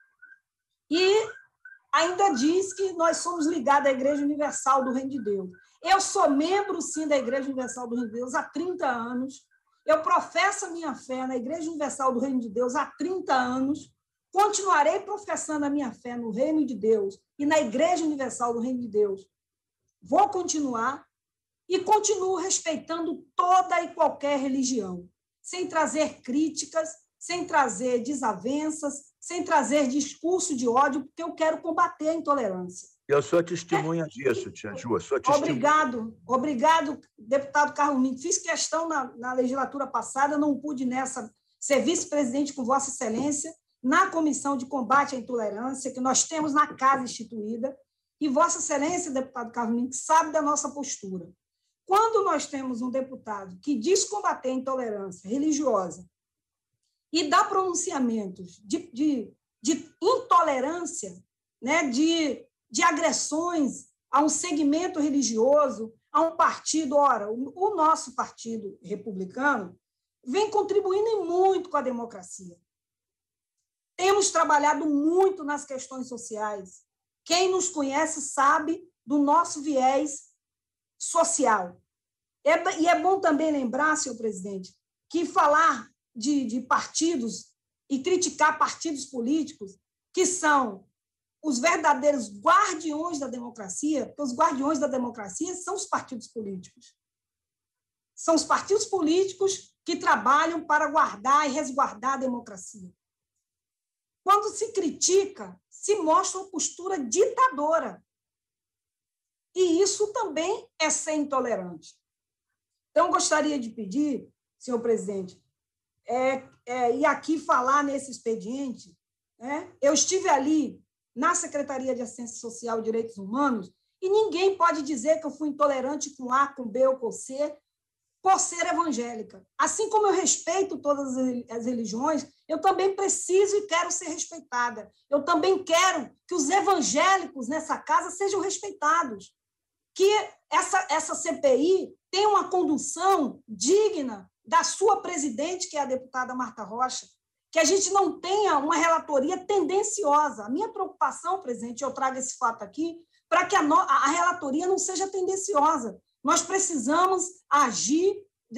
e ainda diz que nós somos ligados à Igreja Universal do Reino de Deus. Eu sou membro, sim, da Igreja Universal do Reino de Deus há trinta anos, eu professo a minha fé na Igreja Universal do Reino de Deus há trinta anos, continuarei professando a minha fé no Reino de Deus e na Igreja Universal do Reino de Deus. Vou continuar e continuo respeitando toda e qualquer religião, sem trazer críticas, sem trazer desavenças, sem trazer discurso de ódio, porque eu quero combater a intolerância. Eu sou testemunha disso, tia Ju, sou testemunha. Obrigado, obrigado, deputado Carlos Minto. Fiz questão na, na legislatura passada, não pude nessa ser vice-presidente com Vossa Excelência, na Comissão de Combate à Intolerância, que nós temos na casa instituída, e Vossa Excelência, deputado Carlos Minto, sabe da nossa postura. Quando nós temos um deputado que diz combater a intolerância religiosa e dá pronunciamentos de, de, de intolerância, né, de, de agressões a um segmento religioso, a um partido, ora, o, o nosso partido republicano vem contribuindo muito com a democracia. Temos trabalhado muito nas questões sociais. Quem nos conhece sabe do nosso viés social. É, e é bom também lembrar, senhor presidente, que falar de, de partidos e criticar partidos políticos que são os verdadeiros guardiões da democracia, porque os guardiões da democracia são os partidos políticos. São os partidos políticos que trabalham para guardar e resguardar a democracia. Quando se critica, se mostra uma postura ditadora. E isso também é ser intolerante. Então, gostaria de pedir, senhor presidente, é, é, e aqui falar nesse expediente, né? Eu estive ali na Secretaria de Assistência Social e Direitos Humanos e ninguém pode dizer que eu fui intolerante com A, com B ou com C, por ser evangélica. Assim como eu respeito todas as religiões, eu também preciso e quero ser respeitada. Eu também quero que os evangélicos nessa casa sejam respeitados, que essa, essa C P I tenha uma condução digna da sua presidente, que é a deputada Marta Rocha, que a gente não tenha uma relatoria tendenciosa. A minha preocupação, presidente, eu trago esse fato aqui, para que a, no, a relatoria não seja tendenciosa. Nós precisamos agir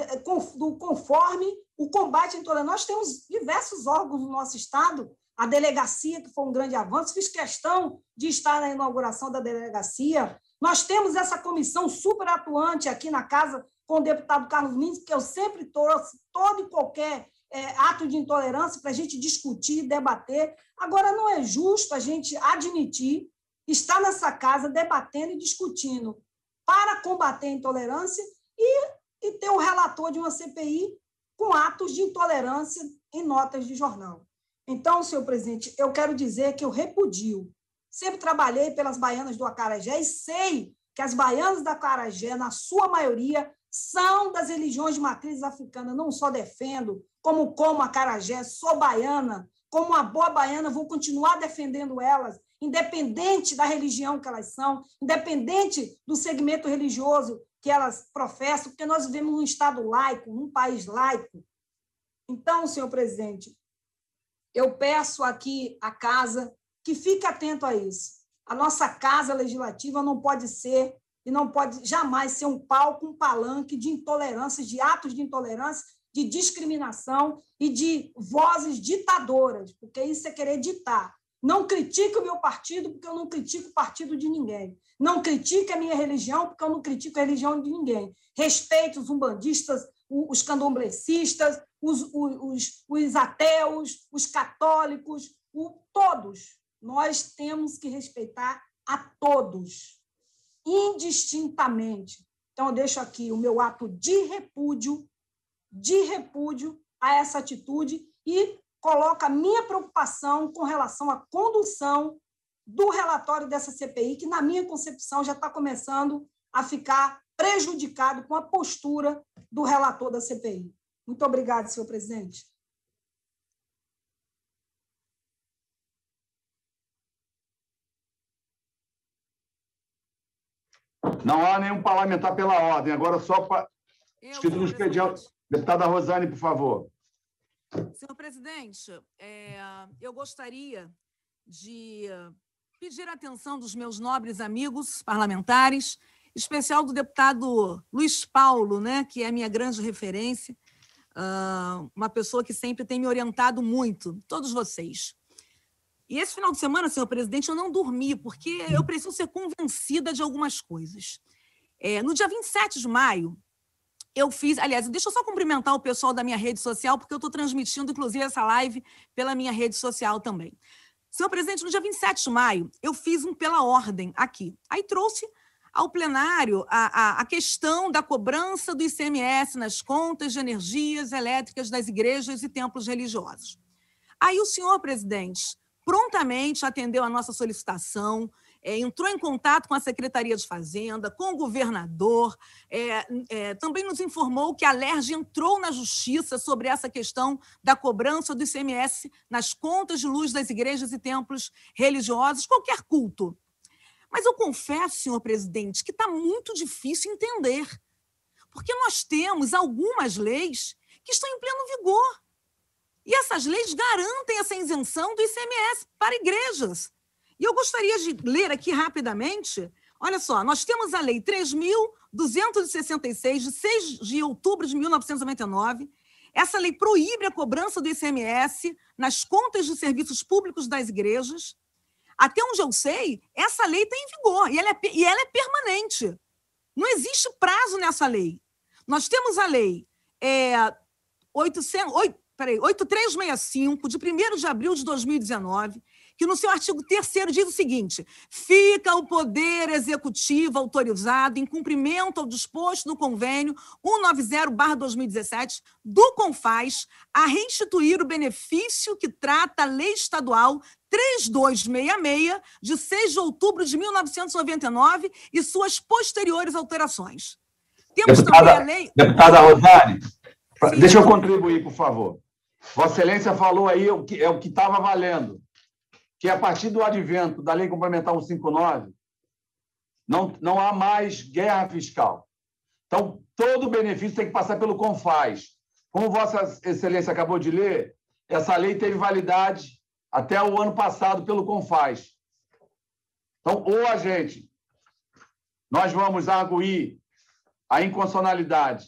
conforme o combate à intolerância. Nós temos diversos órgãos no nosso Estado, a delegacia, que foi um grande avanço, fiz questão de estar na inauguração da delegacia. Nós temos essa comissão super atuante aqui na casa com o deputado Carlos Mendes, que eu sempre trouxe todo e qualquer é, ato de intolerância para a gente discutir, debater. Agora, não é justo a gente admitir estar nessa casa debatendo e discutindo para combater a intolerância e, e ter o relator de uma C P I com atos de intolerância em notas de jornal. Então, senhor presidente, eu quero dizer que eu repudio. Sempre trabalhei pelas baianas do Acarajé e sei que as baianas do Acarajé, na sua maioria, são das religiões de matriz africana. Não só defendo, como como Acarajé, sou baiana, como uma boa baiana, vou continuar defendendo elas, independente da religião que elas são, independente do segmento religioso que elas professam, porque nós vivemos num Estado laico, num país laico. Então, senhor presidente, eu peço aqui à casa que fique atento a isso. A nossa casa legislativa não pode ser e não pode jamais ser um palco, um palanque de intolerância, de atos de intolerância, de discriminação e de vozes ditadoras, porque isso é querer ditar. Não critique o meu partido, porque eu não critico o partido de ninguém. Não critique a minha religião, porque eu não critico a religião de ninguém. Respeito os umbandistas, os candomblecistas, os, os, os ateus, os católicos, o, todos. Nós temos que respeitar a todos, indistintamente. Então, eu deixo aqui o meu ato de repúdio, de repúdio a essa atitude e coloco a minha preocupação com relação à condução do relatório dessa C P I, que, na minha concepção, já está começando a ficar prejudicado com a postura do relator da C P I. Muito obrigada, senhor presidente. Não há nenhum parlamentar pela ordem. Agora, só para escrito no expediente. Deputada Rosane, por favor. Senhor presidente, é, eu gostaria de pedir a atenção dos meus nobres amigos parlamentares, em especial do deputado Luiz Paulo, né, que é a minha grande referência, uh, uma pessoa que sempre tem me orientado muito, todos vocês. E esse final de semana, senhor presidente, eu não dormi, porque eu preciso ser convencida de algumas coisas. É, no dia vinte e sete de maio, eu fiz... Aliás, deixa eu só cumprimentar o pessoal da minha rede social, porque eu estou transmitindo, inclusive, essa live pela minha rede social também. Senhor presidente, no dia vinte e sete de maio, eu fiz um pela ordem aqui. Aí trouxe ao plenário a, a, a questão da cobrança do I C M S nas contas de energias elétricas das igrejas e templos religiosos. Aí o senhor presidente prontamente atendeu a nossa solicitação, é, entrou em contato com a Secretaria de Fazenda, com o governador, é, é, também nos informou que a Alerj entrou na justiça sobre essa questão da cobrança do I C M S nas contas de luz das igrejas e templos religiosos, qualquer culto. Mas eu confesso, senhor presidente, que está muito difícil entender, porque nós temos algumas leis que estão em pleno vigor. E essas leis garantem essa isenção do I C M S para igrejas. E eu gostaria de ler aqui rapidamente. Olha só, nós temos a Lei três mil duzentos e sessenta e seis, de seis de outubro de mil novecentos e noventa e nove. Essa lei proíbe a cobrança do I C M S nas contas de serviços públicos das igrejas. Até onde eu sei, essa lei está em vigor e ela, é, e ela é permanente. Não existe prazo nessa lei. Nós temos a Lei é, oitocentos, oito, peraí, oito mil trezentos e sessenta e cinco, de primeiro de abril de dois mil e dezenove, que no seu artigo terceiro diz o seguinte: fica o Poder Executivo autorizado, em cumprimento ao disposto do convênio cento e noventa barra dois mil e dezessete do CONFAS, a restituir o benefício que trata a Lei Estadual três mil duzentos e sessenta e seis, de seis de outubro de mil novecentos e noventa e nove, e suas posteriores alterações. Temos Deputada, também a lei... deputada Rosane, Sim. deixa eu contribuir, por favor. Vossa Excelência falou aí o que, é o que estava valendo, que a partir do advento da Lei Complementar cento e cinquenta e nove, não, não há mais guerra fiscal. Então, todo o benefício tem que passar pelo CONFAS. Como Vossa Excelência acabou de ler, essa lei teve validade até o ano passado pelo CONFAS. Então, ou a gente, nós vamos arguir a inconstitucionalidade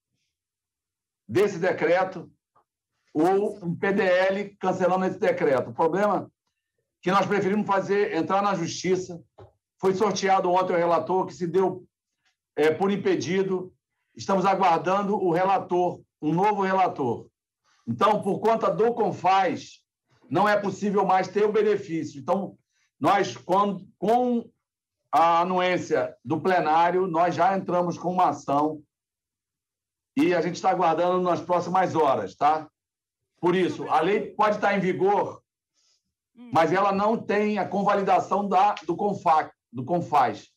desse decreto ou um P D L cancelando esse decreto. O problema é que nós preferimos fazer, entrar na justiça. Foi sorteado ontem o relator, que se deu é, por impedido. Estamos aguardando o relator, um novo relator. Então, por conta do CONFAS, não é possível mais ter o benefício. Então, nós, quando, com a anuência do plenário, nós já entramos com uma ação e a gente está aguardando nas próximas horas, tá? Por isso, a lei pode estar em vigor, mas ela não tem a convalidação da, do CONFAS, do CONFAS.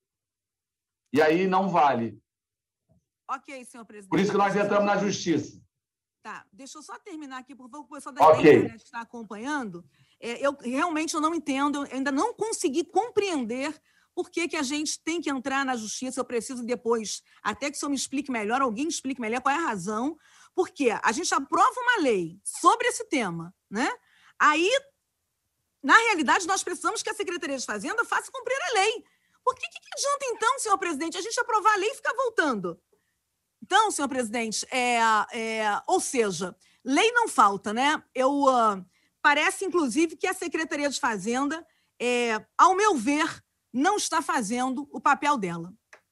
E aí não vale. Ok, senhor presidente. Por isso que nós entramos na justiça. Tá, deixa eu só terminar aqui, por favor, o pessoal da okay. internet está acompanhando. É, eu realmente eu não entendo, eu ainda não consegui compreender por que, que a gente tem que entrar na justiça. Eu preciso depois, até que o senhor me explique melhor, alguém me explique melhor qual é a razão, porque a gente aprova uma lei sobre esse tema, né? Aí, na realidade, nós precisamos que a Secretaria de Fazenda faça cumprir a lei. Por que, que adianta, então, senhor presidente, a gente aprovar a lei e ficar voltando? Então, senhor presidente, é, é, ou seja, lei não falta, né? Eu, uh, parece, inclusive, que a Secretaria de Fazenda, é, ao meu ver, não está fazendo o papel dela.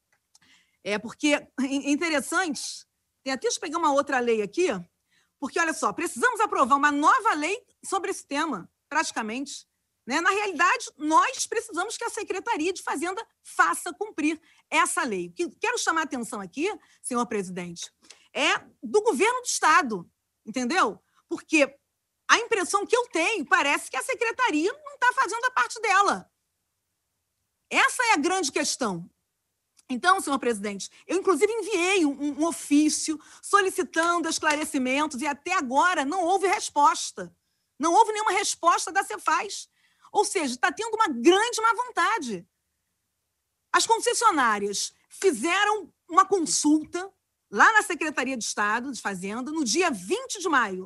É porque é interessante, tem até deixa eu pegar uma outra lei aqui, porque, olha só, precisamos aprovar uma nova lei sobre esse tema, praticamente. Né? Na realidade, nós precisamos que a Secretaria de Fazenda faça cumprir essa lei. O que quero chamar a atenção aqui, senhor presidente, é do governo do Estado, entendeu? Porque a impressão que eu tenho parece que a Secretaria não está fazendo a parte dela. Essa é a grande questão. Então, senhor presidente, eu, inclusive, enviei um, um ofício solicitando esclarecimentos e até agora não houve resposta. Não houve nenhuma resposta da Cefaz. Ou seja, está tendo uma grande má vontade. As concessionárias fizeram uma consulta lá na Secretaria de Estado de Fazenda no dia vinte de maio.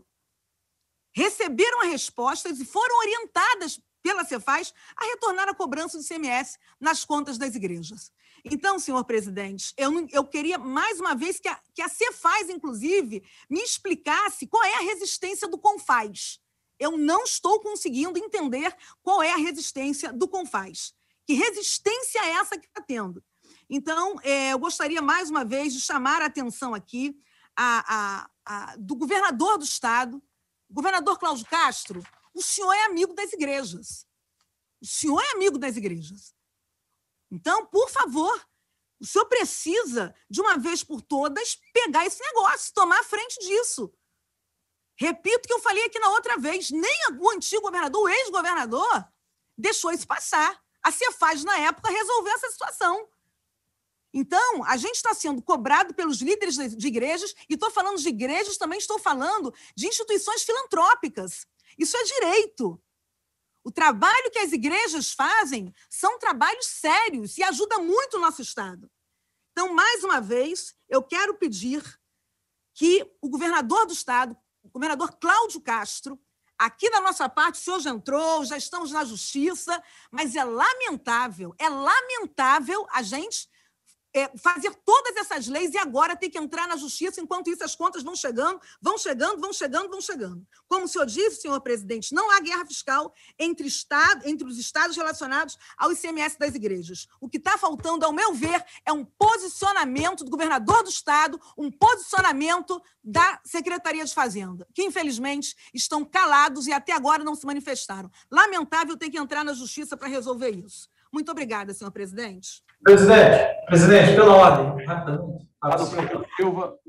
Receberam as respostas e foram orientadas pela Cefaz a retornar a cobrança do I C M S nas contas das igrejas. Então, senhor presidente, eu, eu queria, mais uma vez, que a, que a Cefaz, inclusive, me explicasse qual é a resistência do CONFAS. Eu não estou conseguindo entender qual é a resistência do CONFAS. Que resistência é essa que está tendo? Então, é, eu gostaria, mais uma vez, de chamar a atenção aqui a, a, a, do governador do Estado, governador Cláudio Castro. O senhor é amigo das igrejas. O senhor é amigo das igrejas. Então, por favor, o senhor precisa, de uma vez por todas, pegar esse negócio, tomar a frente disso. Repito o que eu falei aqui na outra vez, nem o antigo governador, o ex-governador, deixou isso passar. A Cefaz, na época, resolveu essa situação. Então, a gente está sendo cobrado pelos líderes de igrejas, e estou falando de igrejas, também estou falando de instituições filantrópicas. Isso é direito. O trabalho que as igrejas fazem são trabalhos sérios e ajuda muito o nosso Estado. Então, mais uma vez, eu quero pedir que o governador do Estado, o governador Cláudio Castro, aqui da nossa parte, o senhor já entrou, já estamos na justiça, mas é lamentável, é lamentável a gente é, fazer todas essas leis e agora ter que entrar na justiça, enquanto isso as contas vão chegando, vão chegando, vão chegando, vão chegando. Como o senhor disse, senhor presidente, não há guerra fiscal entre, estado, entre os estados relacionados ao I C M S das igrejas. O que está faltando, ao meu ver, é um posicionamento do governador do Estado, um posicionamento da Secretaria de Fazenda, que, infelizmente, estão calados e até agora não se manifestaram. Lamentável ter que entrar na justiça para resolver isso. Muito obrigada, senhor presidente. Presidente, presidente, pela ordem, rapidamente. Silva.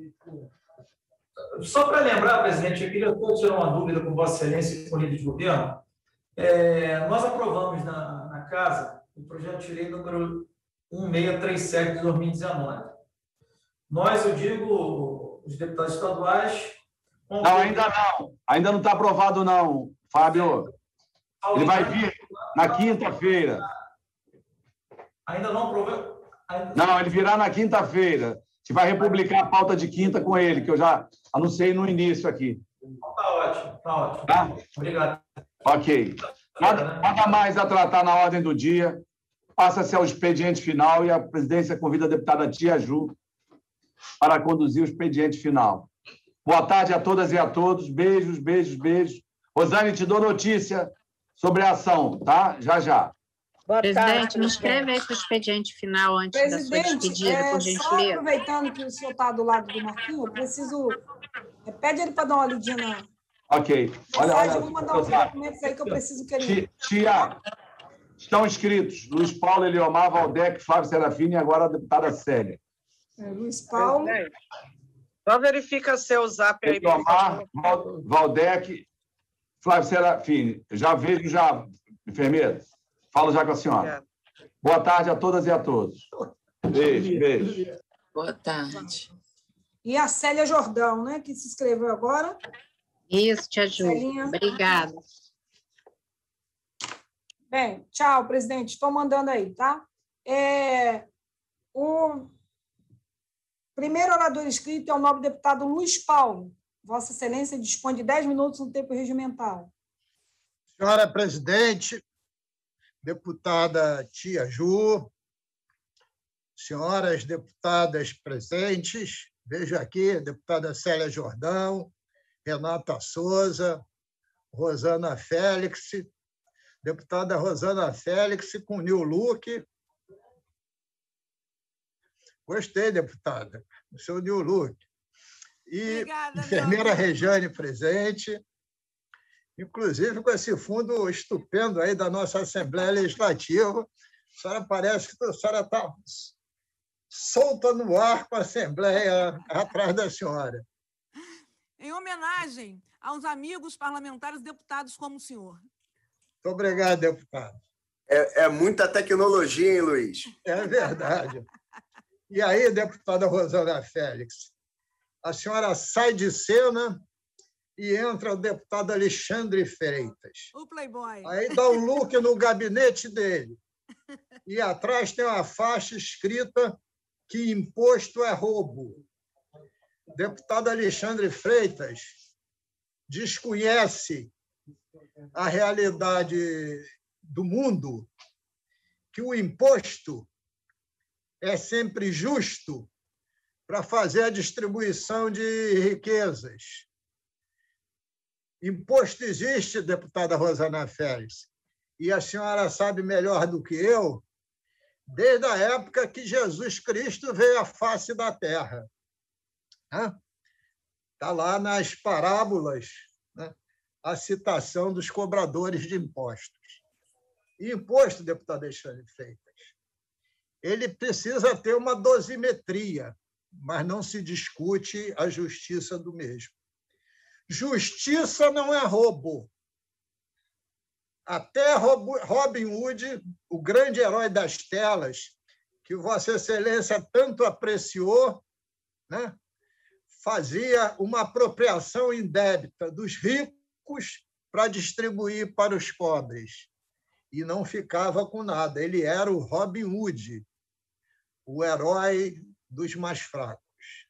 Só para lembrar, presidente, eu queria tirar uma dúvida com Vossa Excelência e com o líder de governo. É, nós aprovamos na, na Casa o projeto de lei número mil seiscentos e trinta e sete de dois mil e dezenove. Nós, eu digo, os deputados estaduais... Não, ainda não. Ainda não está aprovado, não, Fábio. Ele vai vir na quinta-feira. Ainda não aprovou? Ainda... Não, ele virá na quinta-feira. A gente vai republicar a pauta de quinta com ele, que eu já anunciei no início aqui. Está ótimo, está ótimo. Tá? Obrigado. Ok. Nada, nada mais a tratar na ordem do dia. Passa-se ao expediente final e a presidência convida a deputada Tia Ju para conduzir o expediente final. Boa tarde a todas e a todos. Beijos, beijos, beijos. Rosane, te dou notícia sobre a ação, tá? Já, já. Boa Presidente, tarde, me escreve aí para o expediente final antes da sua Presidente, despedida, é, por só gentileza. aproveitando que o senhor está do lado do Marquinhos, eu preciso... é, pede ele para dar uma lidinha na Ok. Olha, mensagem, olha, eu vou mandar uns documentos aí que eu preciso que ele... Tia, estão inscritos Luiz Paulo, Eliomar, Valdec, Flávio Serafini e agora a deputada Célia. É, Luiz Paulo... Só verifica seu zap aí. por Eliomar, favor. Valdec, Flávio Serafini. Já vejo, já, enfermeira. Falo já com a senhora. Boa tarde a todas e a todos. Beijo, beijo. Boa tarde. E a Célia Jordão, né, que se inscreveu agora. Isso, Tia Ju. Celinha. Obrigada. Bem, tchau, presidente. Estou mandando aí, tá? É, o primeiro orador inscrito é o nobre deputado Luiz Paulo. Vossa Excelência dispõe de dez minutos no tempo regimental. Senhora presidente, deputada Tia Ju, senhoras deputadas presentes, vejo aqui, deputada Célia Jordão, Renata Souza, Rosana Félix, deputada Rosana Félix com new look. Gostei, deputada, do seu new look. E Obrigada, enfermeira Rejane presente, inclusive com esse fundo estupendo aí da nossa Assembleia Legislativa. A senhora parece que a senhora está solta no ar com a Assembleia atrás da senhora. Em homenagem aos amigos parlamentares deputados como o senhor. Muito obrigado, deputado. É, é muita tecnologia, hein, Luiz? É verdade. E aí, deputada Rosana Félix, a senhora sai de cena e entra o deputado Alexandre Freitas. O playboy. Aí dá um look no gabinete dele. E atrás tem uma faixa escrita que imposto é roubo. O deputado Alexandre Freitas desconhece a realidade do mundo, que o imposto é sempre justo para fazer a distribuição de riquezas. Imposto existe, deputada Rosana Félix, e a senhora sabe melhor do que eu, desde a época que Jesus Cristo veio à face da terra. Está lá nas parábolas, né, a citação dos cobradores de impostos. E imposto, deputado Alexandre Freitas, ele precisa ter uma dosimetria, mas não se discute a justiça do mesmo. Justiça não é roubo. Até Robin Hood, o grande herói das telas, que Vossa Excelência tanto apreciou, né, fazia uma apropriação indébita dos ricos para distribuir para os pobres. E não ficava com nada. Ele era o Robin Hood, o herói dos mais fracos.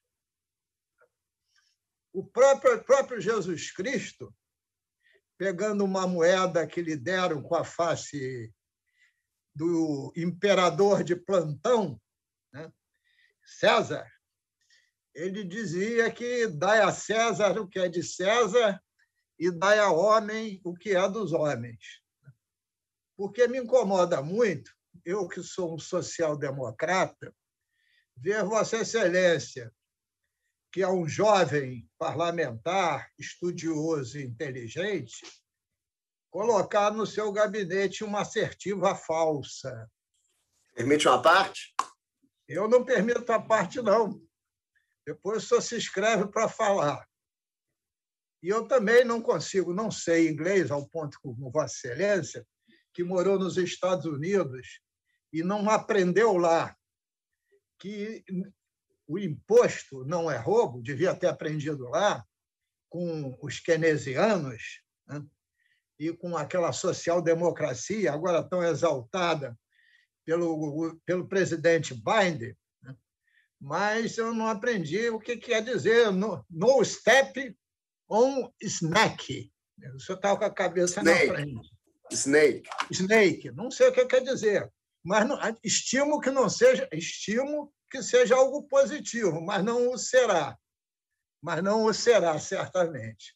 O próprio, próprio Jesus Cristo, pegando uma moeda que lhe deram com a face do imperador de plantão, né, César, ele dizia que dai a César o que é de César e dai a homem o que é dos homens. Porque me incomoda muito, eu que sou um social-democrata, ver Vossa Excelência, que é um jovem parlamentar, estudioso e inteligente, colocar no seu gabinete uma assertiva falsa. Permite uma parte? Eu não permito a parte, não. Depois só se inscreve para falar. E eu também não consigo, não sei inglês, ao ponto como Vossa Excelência, que morou nos Estados Unidos e não aprendeu lá que o imposto não é roubo, devia ter aprendido lá com os keynesianos, né? E com aquela social-democracia, agora tão exaltada pelo, pelo presidente Biden, né? Mas eu não aprendi o que quer dizer no, no step on snack. O senhor está com a cabeça Snake. na frente. Snake. Snake. Não sei o que quer dizer, mas não, estimo que não seja, estimo que seja algo positivo, mas não o será. Mas não o será, certamente.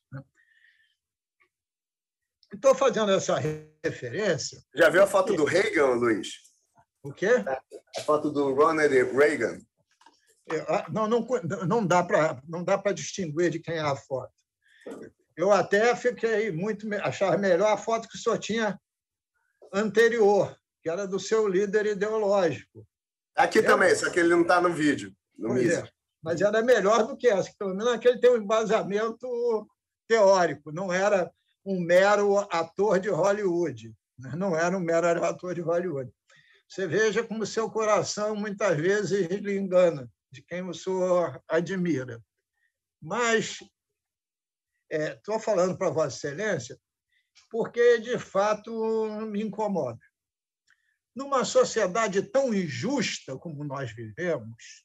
Estou fazendo essa referência. Já viu a foto do Reagan, Luiz? O quê? A foto do Ronald Reagan. Não, não, não dá para não dá para distinguir de quem é a foto. Eu até fiquei muito achava melhor a foto que o senhor tinha anterior, que era do seu líder ideológico. Aqui é, também, só que ele não está no vídeo. No é, mas era melhor do que essa, que pelo menos aquele tem um embasamento teórico, não era um mero ator de Hollywood, não era um mero ator de Hollywood. Você veja como o seu coração muitas vezes lhe engana, de quem o senhor admira. Mas estou é, falando para Vossa Excelência porque, de fato, me incomoda. Numa sociedade tão injusta como nós vivemos,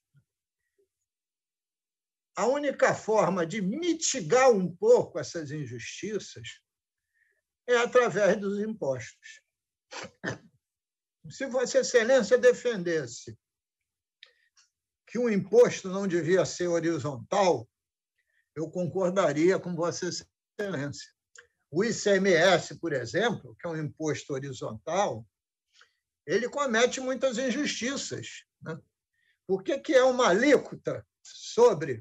a única forma de mitigar um pouco essas injustiças é através dos impostos. Se Vossa Excelência defendesse que o imposto não devia ser horizontal, eu concordaria com Vossa Excelência. O I C M S, por exemplo, que é um imposto horizontal, ele comete muitas injustiças, né? Por que que é uma alíquota sobre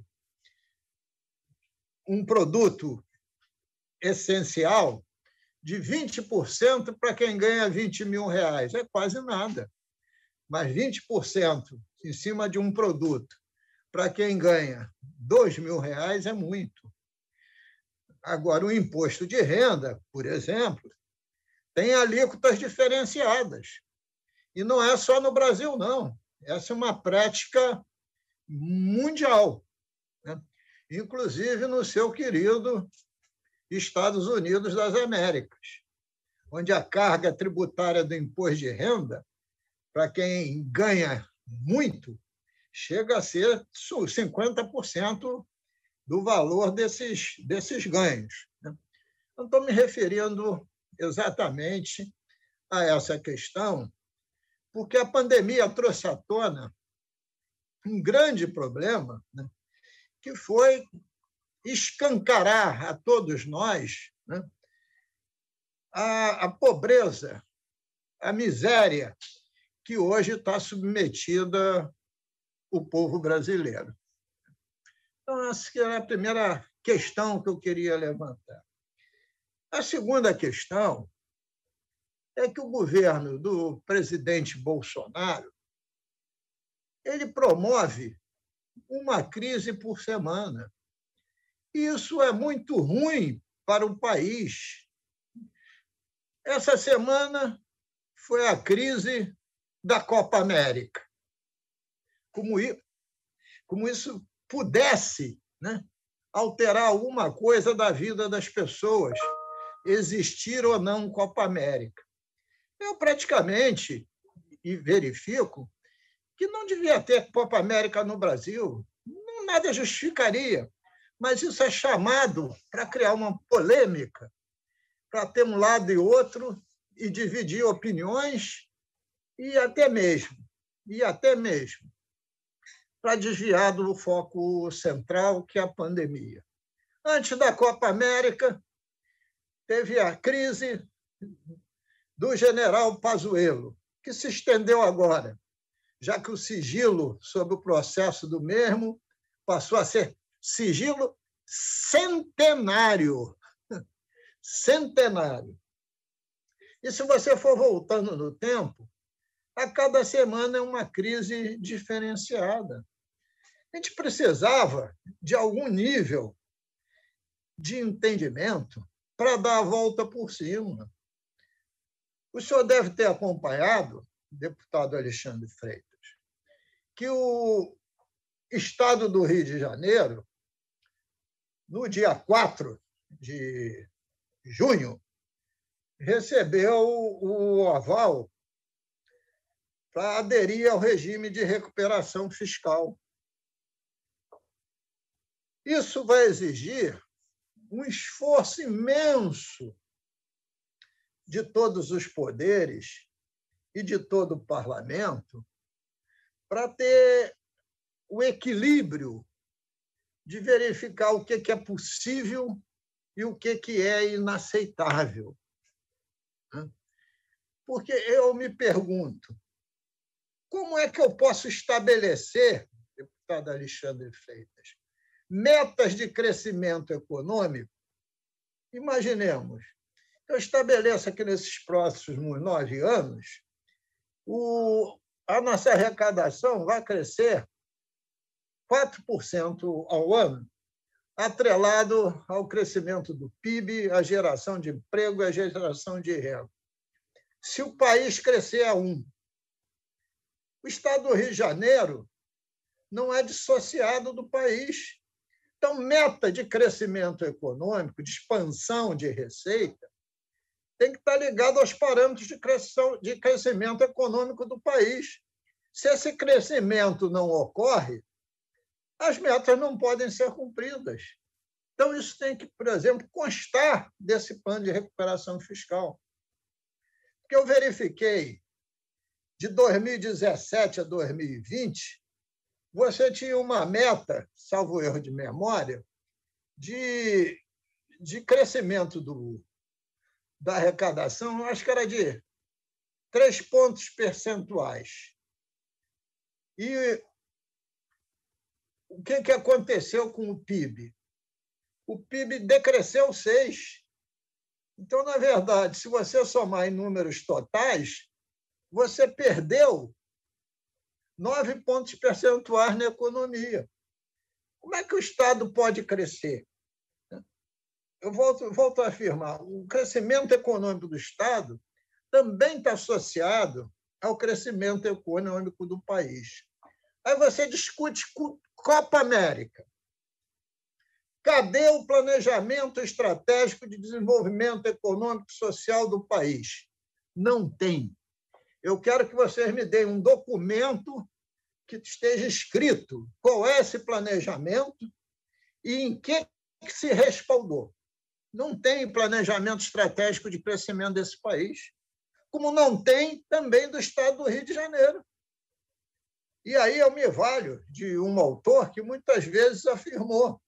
um produto essencial de vinte por cento para quem ganha vinte mil reais? É quase nada. Mas vinte por cento em cima de um produto para quem ganha dois mil reais é muito. Agora, o imposto de renda, por exemplo, tem alíquotas diferenciadas. E não é só no Brasil, não. Essa é uma prática mundial, né? Inclusive no seu querido Estados Unidos das Américas, onde a carga tributária do imposto de renda, para quem ganha muito, chega a ser cinquenta por cento do valor desses, desses ganhos. Não estou me referindo exatamente a essa questão, porque a pandemia trouxe à tona um grande problema, né, que foi escancarar a todos nós, né, a, a pobreza, a miséria que hoje está submetida o povo brasileiro. Então, essa é a primeira questão que eu queria levantar. A segunda questão é que o governo do presidente Bolsonaro ele promove uma crise por semana. Isso é muito ruim para o país. Essa semana foi a crise da Copa América. Como isso, como isso pudesse, né, alterar alguma coisa da vida das pessoas, existir ou não Copa América. Eu praticamente e verifico que não devia ter Copa América no Brasil, não, nada justificaria, mas isso é chamado para criar uma polêmica, para ter um lado e outro e dividir opiniões e até mesmo, e até mesmo para desviar do foco central, que é a pandemia. Antes da Copa América, teve a crise do general Pazuello, que se estendeu agora, já que o sigilo sobre o processo do mesmo passou a ser sigilo centenário. Centenário. E se você for voltando no tempo, a cada semana é uma crise diferenciada. A gente precisava de algum nível de entendimento para dar a volta por cima. O senhor deve ter acompanhado, deputado Alexandre Freitas, que o, Estado do Rio de Janeiro, no dia quatro de junho, recebeu o aval para aderir ao regime de recuperação fiscal. Isso vai exigir um esforço imenso de todos os poderes e de todo o parlamento para ter o equilíbrio de verificar o que é possível e o que é inaceitável. Porque eu me pergunto, como é que eu posso estabelecer, deputado Alexandre Freitas, metas de crescimento econômico? Imaginemos, eu estabeleço aqui nesses próximos nove anos, o, a nossa arrecadação vai crescer quatro por cento ao ano, atrelado ao crescimento do P I B, à geração de emprego e à geração de renda. Se o país crescer a um, o Estado do Rio de Janeiro não é dissociado do país. Então, meta de crescimento econômico, de expansão de receita, tem que estar ligado aos parâmetros de crescimento econômico do país. Se esse crescimento não ocorre, as metas não podem ser cumpridas. Então, isso tem que, por exemplo, constar desse plano de recuperação fiscal. Porque eu verifiquei, de dois mil e dezessete a dois mil e vinte, você tinha uma meta, salvo erro de memória, de, de crescimento do, da arrecadação, acho que era de três pontos percentuais. E o que, que aconteceu com o P I B? O P I B decresceu seis. Então, na verdade, se você somar em números totais, você perdeu nove pontos percentuais na economia. Como é que o Estado pode crescer? Eu volto, volto a afirmar, o crescimento econômico do Estado também está associado ao crescimento econômico do país. Aí você discute Copa América. Cadê o planejamento estratégico de desenvolvimento econômico e social do país? Não tem. Eu quero que vocês me deem um documento que esteja escrito qual é esse planejamento e em que se respaldou. Não tem planejamento estratégico de crescimento desse país, como não tem também do Estado do Rio de Janeiro. E aí eu me valho de um autor que muitas vezes afirmou: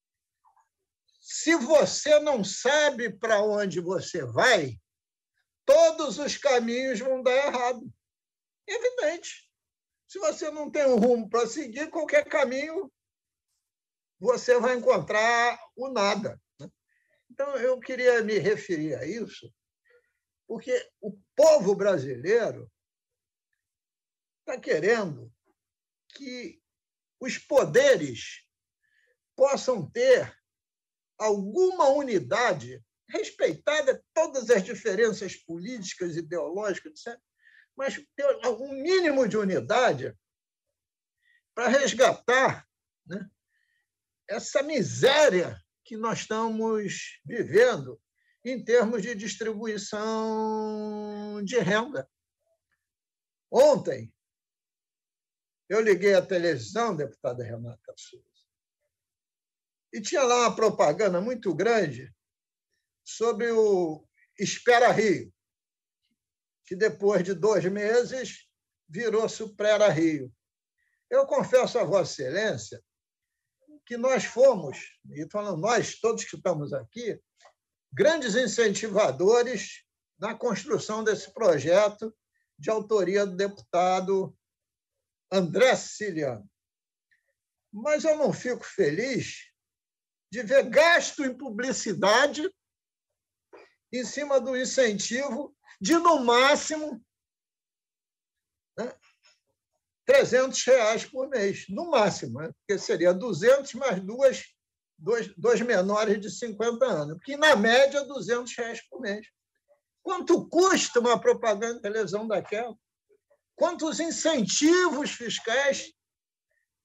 se você não sabe para onde você vai, todos os caminhos vão dar errado. É evidente. Se você não tem um rumo para seguir, qualquer caminho você vai encontrar o nada. Então, eu queria me referir a isso, porque o povo brasileiro está querendo que os poderes possam ter alguma unidade, respeitada todas as diferenças políticas, ideológicas, etcétera, mas ter um mínimo de unidade para resgatar, né, essa miséria que nós estamos vivendo em termos de distribuição de renda. Ontem, eu liguei à televisão, deputada Renata Souza, e tinha lá uma propaganda muito grande sobre o Espera Rio, que depois de dois meses virou Suprera Rio. Eu confesso a Vossa Excelência que nós fomos, e falando nós, todos que estamos aqui, grandes incentivadores na construção desse projeto de autoria do deputado André Siciliano. Mas eu não fico feliz de ver gasto em publicidade em cima do incentivo de, no máximo, né, trezentos reais por mês, no máximo, né? Porque seria duzentos mais duas, dois, dois menores de cinquenta anos, porque, na média, duzentos reais por mês. Quanto custa uma propaganda de televisão daquela? Quantos incentivos fiscais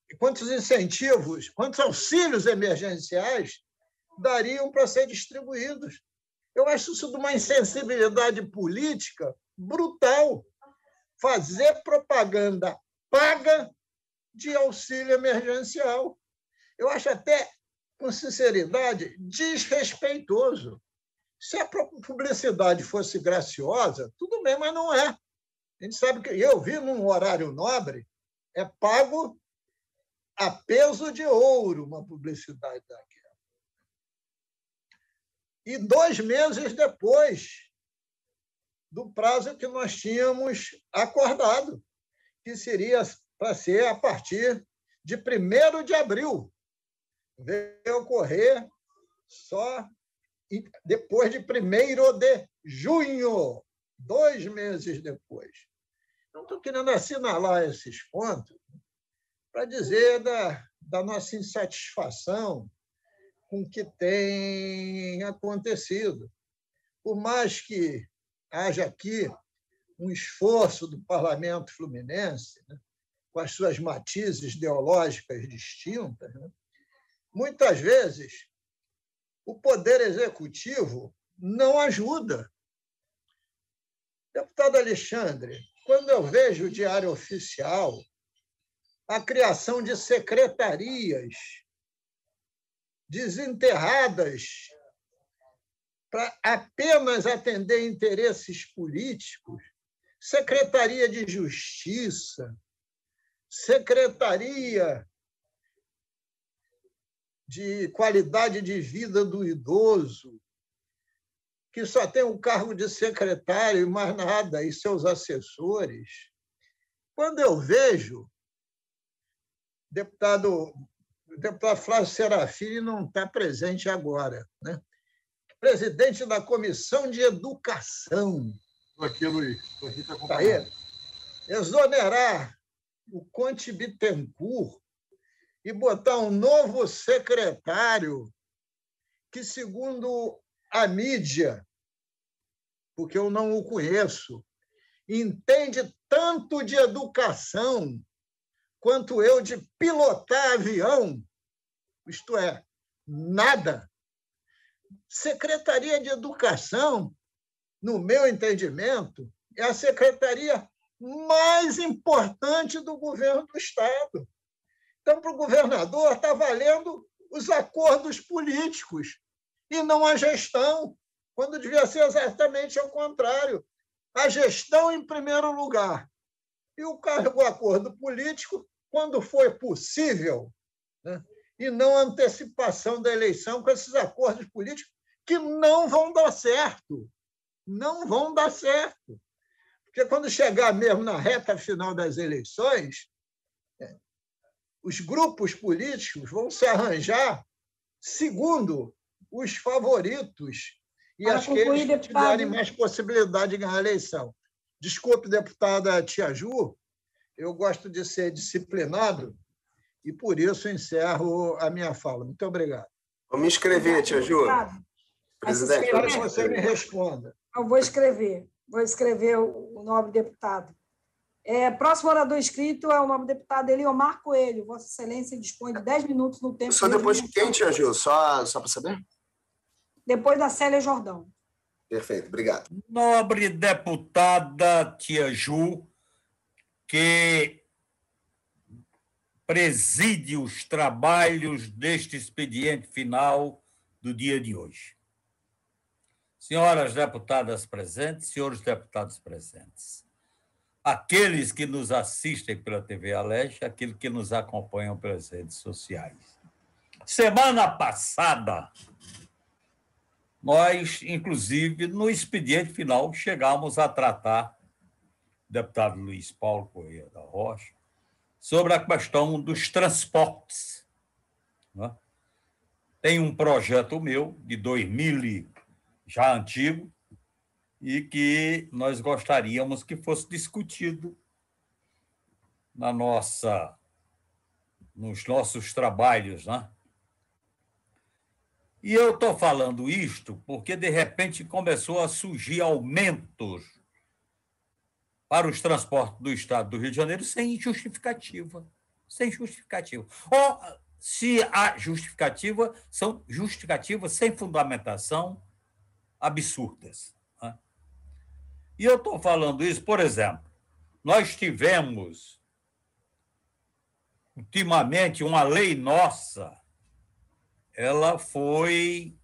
quantos incentivos, quantos auxílios emergenciais dariam para ser distribuídos. Eu acho isso de uma insensibilidade política brutal. Fazer propaganda paga de auxílio emergencial. Eu acho até, com sinceridade, desrespeitoso. Se a publicidade fosse graciosa, tudo bem, mas não é. A gente sabe que eu vi num horário nobre, é pago a peso de ouro uma publicidade daquela. E dois meses depois do prazo que nós tínhamos acordado, que seria para ser a partir de primeiro de abril. Veio ocorrer só depois de primeiro de junho, dois meses depois. Não estou querendo assinalar esses pontos para dizer da, da nossa insatisfação com o que tem acontecido. Por mais que haja aqui um esforço do Parlamento Fluminense, né, com as suas matizes ideológicas distintas, né, muitas vezes o Poder Executivo não ajuda. Deputado Alexandre, quando eu vejo o Diário Oficial, a criação de secretarias desenterradas para apenas atender interesses políticos, Secretaria de Justiça, Secretaria de Qualidade de Vida do Idoso, que só tem o cargo de secretário e mais nada, e seus assessores. Quando eu vejo, deputado, o deputado Flávio Serafini não está presente agora, né? Presidente da Comissão de Educação. Estou aqui, Luiz. Estou aqui te Tá aí. acompanhando. Exonerar o Conte Bittencourt e botar um novo secretário que, segundo a mídia, porque eu não o conheço, entende tanto de educação quanto eu de pilotar avião, isto é, nada. Secretaria de Educação, no meu entendimento, é a secretaria mais importante do governo do Estado. Então, para o governador, está valendo os acordos políticos e não a gestão, quando devia ser exatamente ao contrário. A gestão em primeiro lugar. E o cargo acordo político, quando for possível, né? E não a antecipação da eleição com esses acordos políticos que não vão dar certo. Não vão dar certo. Porque quando chegar mesmo na reta final das eleições, os grupos políticos vão se arranjar segundo os favoritos e Para aqueles concluir, que deputado. tiverem mais possibilidade de ganhar a eleição. Desculpe, deputada Tia Ju, eu gosto de ser disciplinado e, por isso, encerro a minha fala. Muito obrigado. Vou me inscrever, Tia Ju. Presidente. Espero que você me responda. Eu vou escrever, vou escrever o, o nobre deputado. É, próximo orador inscrito é o nobre deputado Eliomar Coelho. Vossa Excelência dispõe de dez minutos no tempo. Só de depois de resolução. quem, Tia Ju? Só, só para saber? Depois da Célia Jordão. Perfeito, obrigado. Nobre deputada Tia Ju, que preside os trabalhos deste expediente final do dia de hoje. Senhoras deputadas presentes, senhores deputados presentes, aqueles que nos assistem pela T V Aleste, aqueles que nos acompanham pelas redes sociais. Semana passada, nós, inclusive, no expediente final, chegamos a tratar, o deputado Luiz Paulo Corrêa da Rocha, sobre a questão dos transportes. Né? Tem um projeto meu, de dois mil, já antigo, e que nós gostaríamos que fosse discutido na nossa, nos nossos trabalhos, né? E eu estou falando isto porque, de repente, começou a surgir aumentos para os transportes do Estado do Rio de Janeiro sem justificativa. sem justificativa. Ou, se há justificativa, são justificativas sem fundamentação, absurdas. Né? E eu estou falando isso, por exemplo, nós tivemos, ultimamente, uma lei nossa, ela foi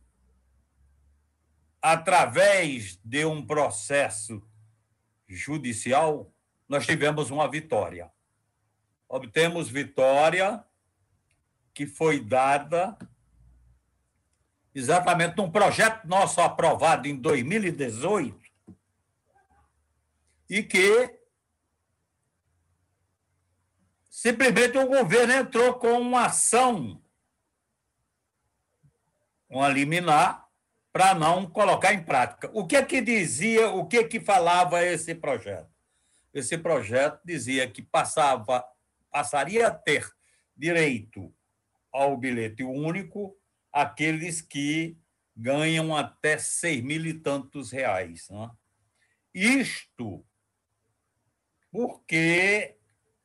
através de um processo judicial, nós tivemos uma vitória. Obtemos vitória que foi dada exatamente num projeto nosso aprovado em dois mil e dezoito e que simplesmente o governo entrou com uma ação, uma liminar, para não colocar em prática. O que é que dizia, o que é que falava esse projeto? Esse projeto dizia que passava, passaria a ter direito ao bilhete único aqueles que ganham até seis mil e tantos reais. Né? Isto porque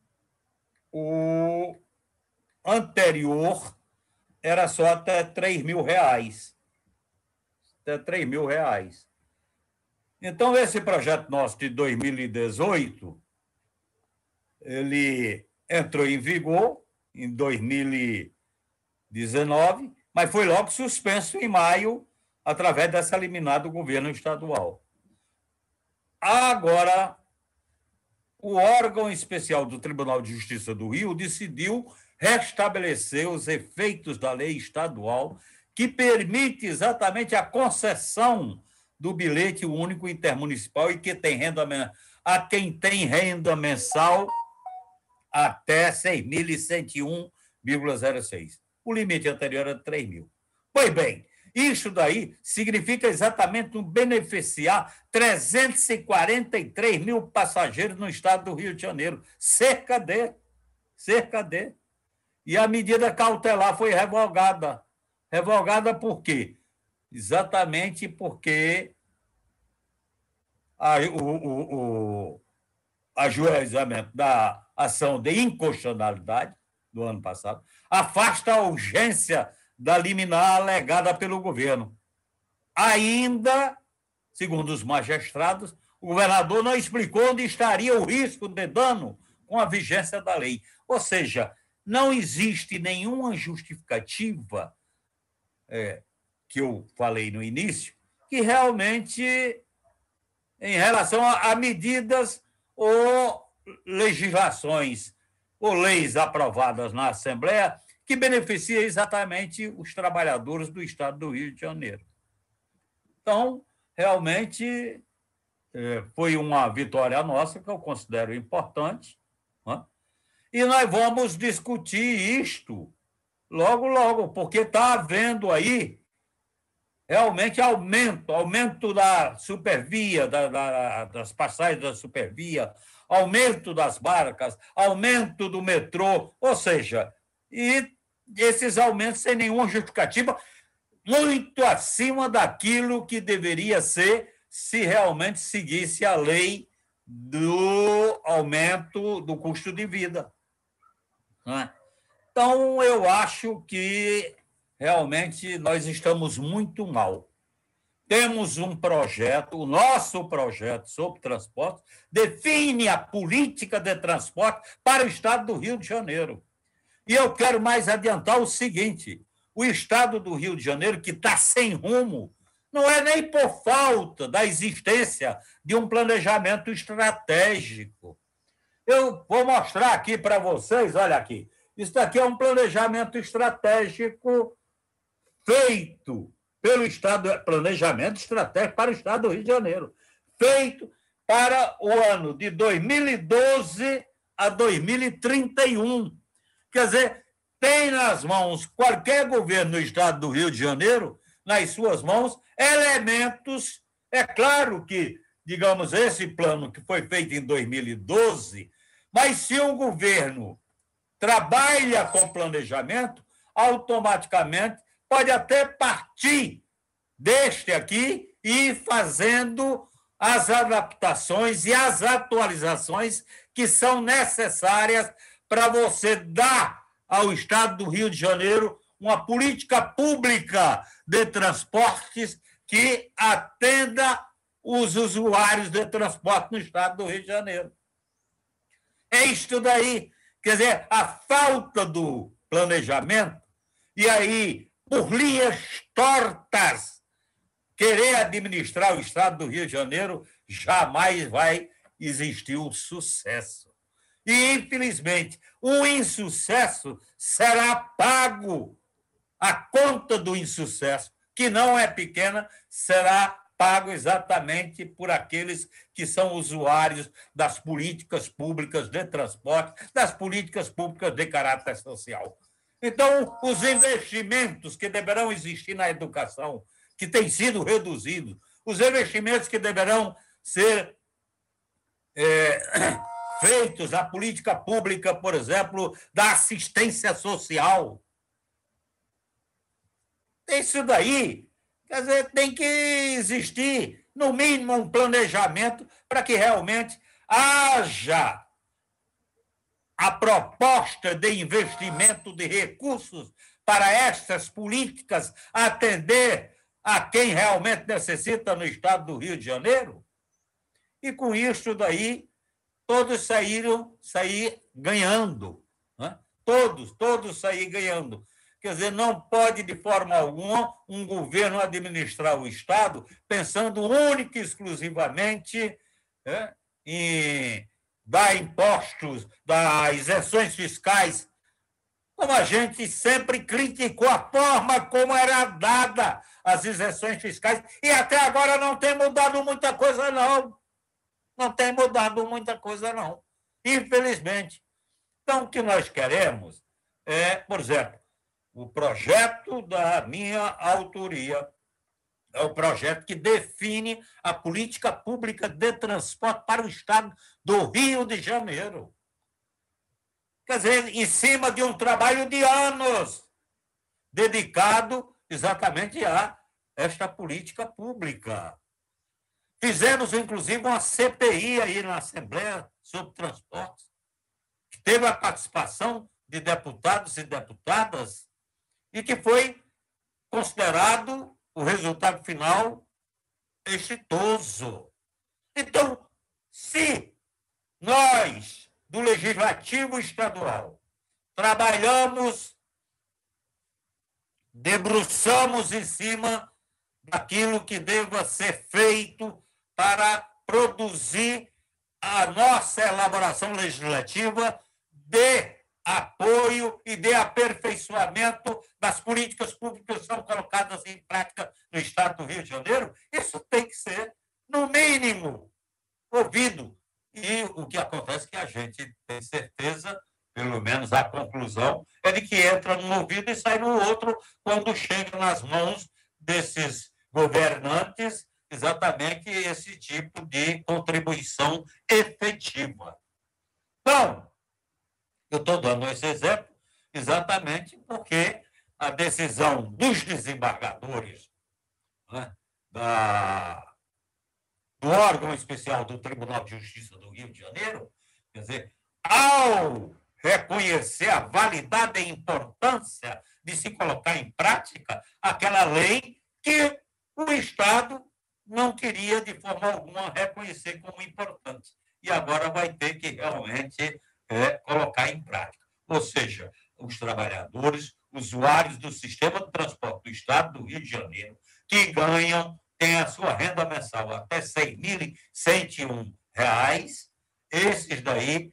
o anterior era só até três mil reais. Até três mil reais. Então, esse projeto nosso de dois mil e dezoito, ele entrou em vigor em dois mil e dezenove, mas foi logo suspenso em maio, através dessa liminar do governo estadual. Agora, o órgão especial do Tribunal de Justiça do Rio decidiu restabelecer os efeitos da lei estadual que permite exatamente a concessão do bilhete único intermunicipal e que tem renda a quem tem renda mensal até seis mil cento e um vírgula zero seis. O limite anterior era três mil. Pois bem, isso daí significa exatamente um beneficiar trezentos e quarenta e três mil passageiros no estado do Rio de Janeiro. Cerca de, cerca de. E a medida cautelar foi revogada. Revogada por quê? Exatamente porque a, o, o, o ajuizamento da ação de inconstitucionalidade do ano passado afasta a urgência da liminar alegada pelo governo. Ainda, segundo os magistrados, o governador não explicou onde estaria o risco de dano com a vigência da lei. Ou seja, não existe nenhuma justificativa, é, que eu falei no início, que realmente, em relação a, a medidas ou legislações ou leis aprovadas na Assembleia, que beneficia exatamente os trabalhadores do estado do Rio de Janeiro. Então, realmente, foi uma vitória nossa, que eu considero importante, né? E nós vamos discutir isto logo, logo, porque está havendo aí realmente aumento, aumento da supervia, da, da, das passagens da supervia, aumento das barcas, aumento do metrô, ou seja, e esses aumentos sem nenhuma justificativa, muito acima daquilo que deveria ser se realmente seguisse a lei do aumento do custo de vida. Né? Então, eu acho que realmente nós estamos muito mal. Temos um projeto, o nosso projeto sobre transporte define a política de transporte para o estado do Rio de Janeiro. E eu quero mais adiantar o seguinte: o estado do Rio de Janeiro, que está sem rumo, não é nem por falta da existência de um planejamento estratégico. Eu vou mostrar aqui para vocês, olha aqui, isso daqui é um planejamento estratégico feito pelo Estado, planejamento estratégico para o Estado do Rio de Janeiro, feito para o ano de dois mil e doze a dois mil e trinta e um. Quer dizer, tem nas mãos qualquer governo do Estado do Rio de Janeiro, nas suas mãos, elementos. É claro que, digamos, esse plano que foi feito em dois mil e doze, mas se o governo trabalha com planejamento, automaticamente pode até partir deste aqui e ir fazendo as adaptações e as atualizações que são necessárias para você dar ao Estado do Rio de Janeiro uma política pública de transportes que atenda os usuários de transporte no Estado do Rio de Janeiro. É isto daí. Quer dizer, a falta do planejamento, e aí, por linhas tortas, querer administrar o Estado do Rio de Janeiro, jamais vai existir o sucesso. E, infelizmente, o insucesso será pago. A conta do insucesso, que não é pequena, será pago exatamente por aqueles que são usuários das políticas públicas de transporte, das políticas públicas de caráter social. Então, os investimentos que deverão existir na educação, que têm sido reduzidos, os investimentos que deverão ser é, feitos na política pública, por exemplo, da assistência social. Isso daí, quer dizer, tem que existir, no mínimo, um planejamento para que realmente haja a proposta de investimento de recursos para estas políticas atender a quem realmente necessita no Estado do Rio de Janeiro. E, com isso daí, todos saíram sair ganhando. Né? Todos, todos saíram ganhando. Quer dizer, não pode, de forma alguma, um governo administrar o Estado pensando única e exclusivamente né, em dar impostos, dar isenções fiscais, como a gente sempre criticou a forma como era dada as isenções fiscais, e até agora não tem mudado muita coisa, não. Não tem mudado muita coisa, não. Infelizmente. Então, o que nós queremos é, por exemplo, o projeto da minha autoria é o projeto que define a política pública de transporte para o Estado do Rio de Janeiro. Quer dizer, em cima de um trabalho de anos dedicado exatamente a esta política pública. Fizemos, inclusive, uma C P I aí na Assembleia sobre transportes, que teve a participação de deputados e deputadas e que foi considerado o resultado final exitoso. Então, se nós, do Legislativo Estadual, trabalhamos, debruçamos em cima daquilo que deva ser feito para produzir a nossa elaboração legislativa de apoio e de aperfeiçoamento das políticas públicas que são colocadas em prática no Estado do Rio de Janeiro, isso tem que ser, no mínimo, ouvido. E o que acontece é que a gente tem certeza, pelo menos a conclusão, é de que entra num ouvido e sai no outro quando chega nas mãos desses governantes exatamente esse tipo de contribuição efetiva. Então, eu estou dando esse exemplo exatamente porque a decisão dos desembargadores, né, da, do órgão especial do Tribunal de Justiça do Rio de Janeiro, quer dizer, ao reconhecer a validade e importância de se colocar em prática aquela lei que o Estado não queria, de forma alguma, reconhecer como importante. E agora vai ter que realmente é, colocar em prática. Ou seja, os trabalhadores, usuários do sistema de transporte do Estado do Rio de Janeiro, que ganham, têm a sua renda mensal até seis mil e cento e um reais, esses daí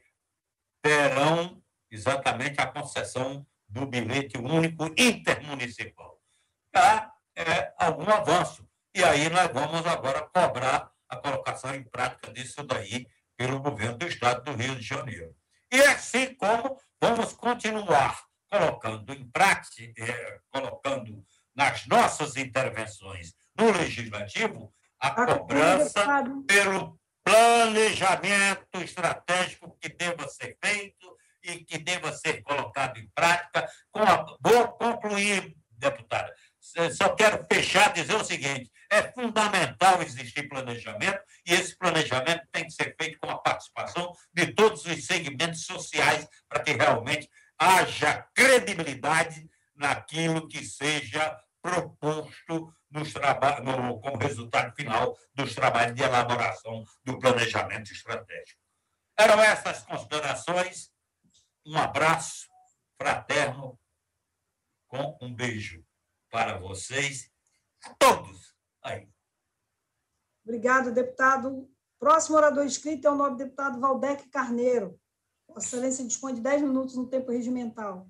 terão exatamente a concessão do bilhete único intermunicipal. Já é algum avanço. E aí nós vamos agora cobrar a colocação em prática disso daí pelo governo do Estado do Rio de Janeiro. E assim como vamos continuar colocando em prática, eh, colocando nas nossas intervenções no Legislativo, a cobrança pelo planejamento estratégico que deva ser feito e que deva ser colocado em prática. Com a... Vou concluir, deputada. Só quero fechar, dizer o seguinte, É fundamental existir planejamento, e esse planejamento tem que ser feito com a participação de todos os segmentos sociais para que realmente haja credibilidade naquilo que seja proposto nos traba- no, como resultado final dos trabalhos de elaboração do planejamento estratégico. Eram essas considerações. Um abraço fraterno com um beijo para vocês, a todos aí. Obrigado, deputado. Próximo orador inscrito é o nobre deputado Valdec Carneiro. Vossa Excelência dispõe de dez minutos no tempo regimental.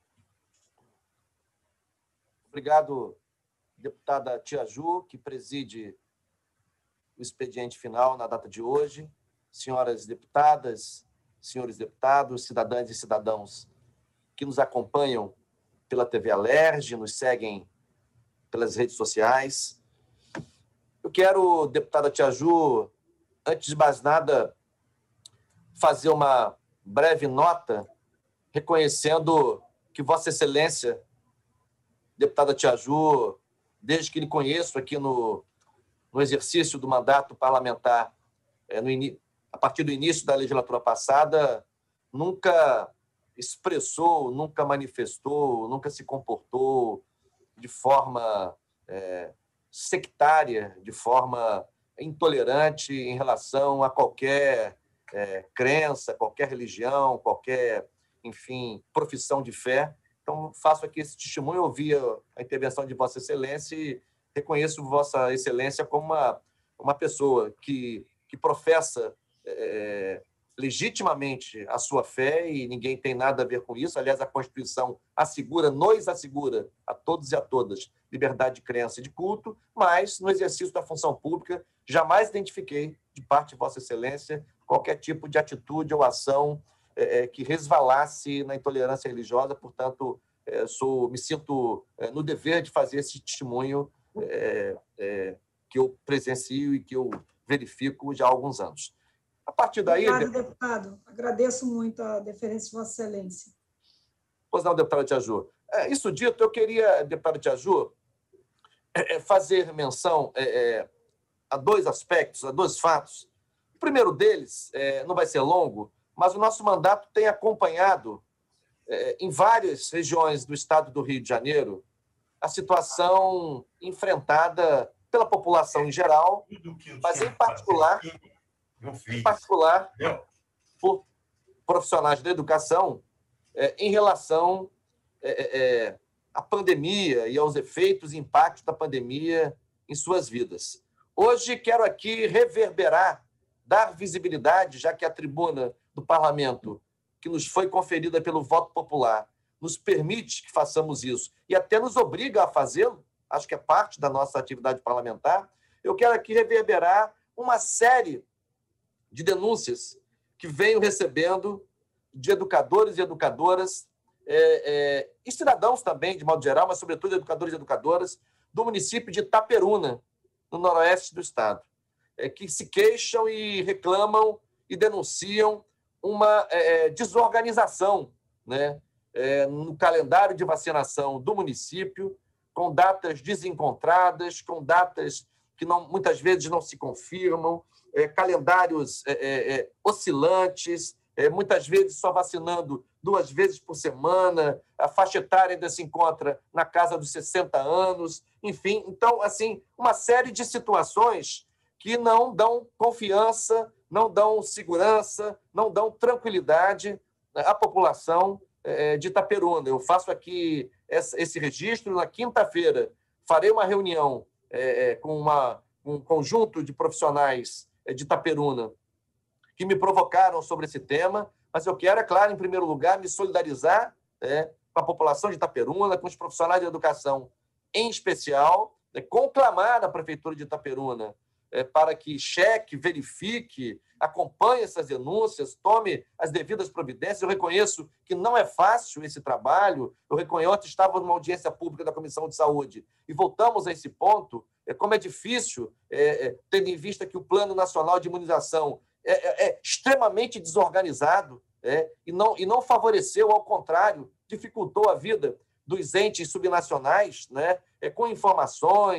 Obrigado, deputada Tia Ju, que preside o expediente final na data de hoje. Senhoras deputadas, senhores deputados, cidadãs e cidadãos que nos acompanham pela T V Alerj, nos seguem pelas redes sociais. Eu quero, deputada Tia Ju, antes de mais nada, fazer uma breve nota reconhecendo que Vossa Excelência, deputada Tia Ju, desde que lhe conheço aqui no, no exercício do mandato parlamentar, é, no in, a partir do início da legislatura passada, nunca expressou, nunca manifestou, nunca se comportou de forma é, sectária, de forma intolerante em relação a qualquer é, crença, qualquer religião, qualquer, enfim, profissão de fé. Então, faço aqui esse testemunho, ouvi a intervenção de Vossa Excelência e reconheço Vossa Excelência como uma, uma pessoa que, que professa é, legitimamente a sua fé e ninguém tem nada a ver com isso. Aliás, a Constituição assegura, nos assegura a todos e a todas liberdade de crença e de culto, mas no exercício da função pública jamais identifiquei de parte de Vossa Excelência qualquer tipo de atitude ou ação é, que resvalasse na intolerância religiosa. Portanto, é, sou, me sinto é, no dever de fazer esse testemunho é, é, que eu presencio e que eu verifico já há alguns anos. A partir daí... Obrigado, deputado. Agradeço muito a deferência de Vossa Excelência. Pois não, deputada Tia Ju. É, isso dito, eu queria, deputada Tia Ju, é, fazer menção é, é, a dois aspectos, a dois fatos. O primeiro deles, é, não vai ser longo, mas o nosso mandato tem acompanhado é, em várias regiões do estado do Rio de Janeiro a situação enfrentada pela população em geral, mas em particular... em particular por profissionais da educação, é, em relação é, é, à pandemia e aos efeitos e impactos da pandemia em suas vidas. Hoje quero aqui reverberar, dar visibilidade, já que a tribuna do parlamento, que nos foi conferida pelo voto popular, nos permite que façamos isso e até nos obriga a fazê-lo, acho que é parte da nossa atividade parlamentar, eu quero aqui reverberar uma série de denúncias que venho recebendo de educadores e educadoras, é, é, e cidadãos também, de modo geral, mas, sobretudo, educadores e educadoras, do município de Itaperuna, no noroeste do estado, é, que se queixam e reclamam e denunciam uma é, desorganização, né, é, no calendário de vacinação do município, com datas desencontradas, com datas que não, muitas vezes não se confirmam, É, calendários é, é, oscilantes, é, muitas vezes só vacinando duas vezes por semana, a faixa etária ainda se encontra na casa dos sessenta anos, enfim. Então, assim, uma série de situações que não dão confiança, não dão segurança, não dão tranquilidade à população é, de Itaperuna. Eu faço aqui esse registro. Na quinta-feira farei uma reunião é, com uma, um conjunto de profissionais de Itaperuna, que me provocaram sobre esse tema, mas eu quero, é claro, em primeiro lugar, me solidarizar é, com a população de Itaperuna, com os profissionais de educação em especial, é, conclamar a Prefeitura de Itaperuna é, para que cheque, verifique, acompanhe essas denúncias, tome as devidas providências. Eu reconheço que não é fácil esse trabalho, eu reconheço, ontem estava numa audiência pública da Comissão de Saúde, e voltamos a esse ponto, é, como é difícil, é, é, tendo em vista que o Plano Nacional de Imunização é, é, é extremamente desorganizado é, e, não, e não favoreceu, ao contrário, dificultou a vida dos entes subnacionais, né, é, com informações,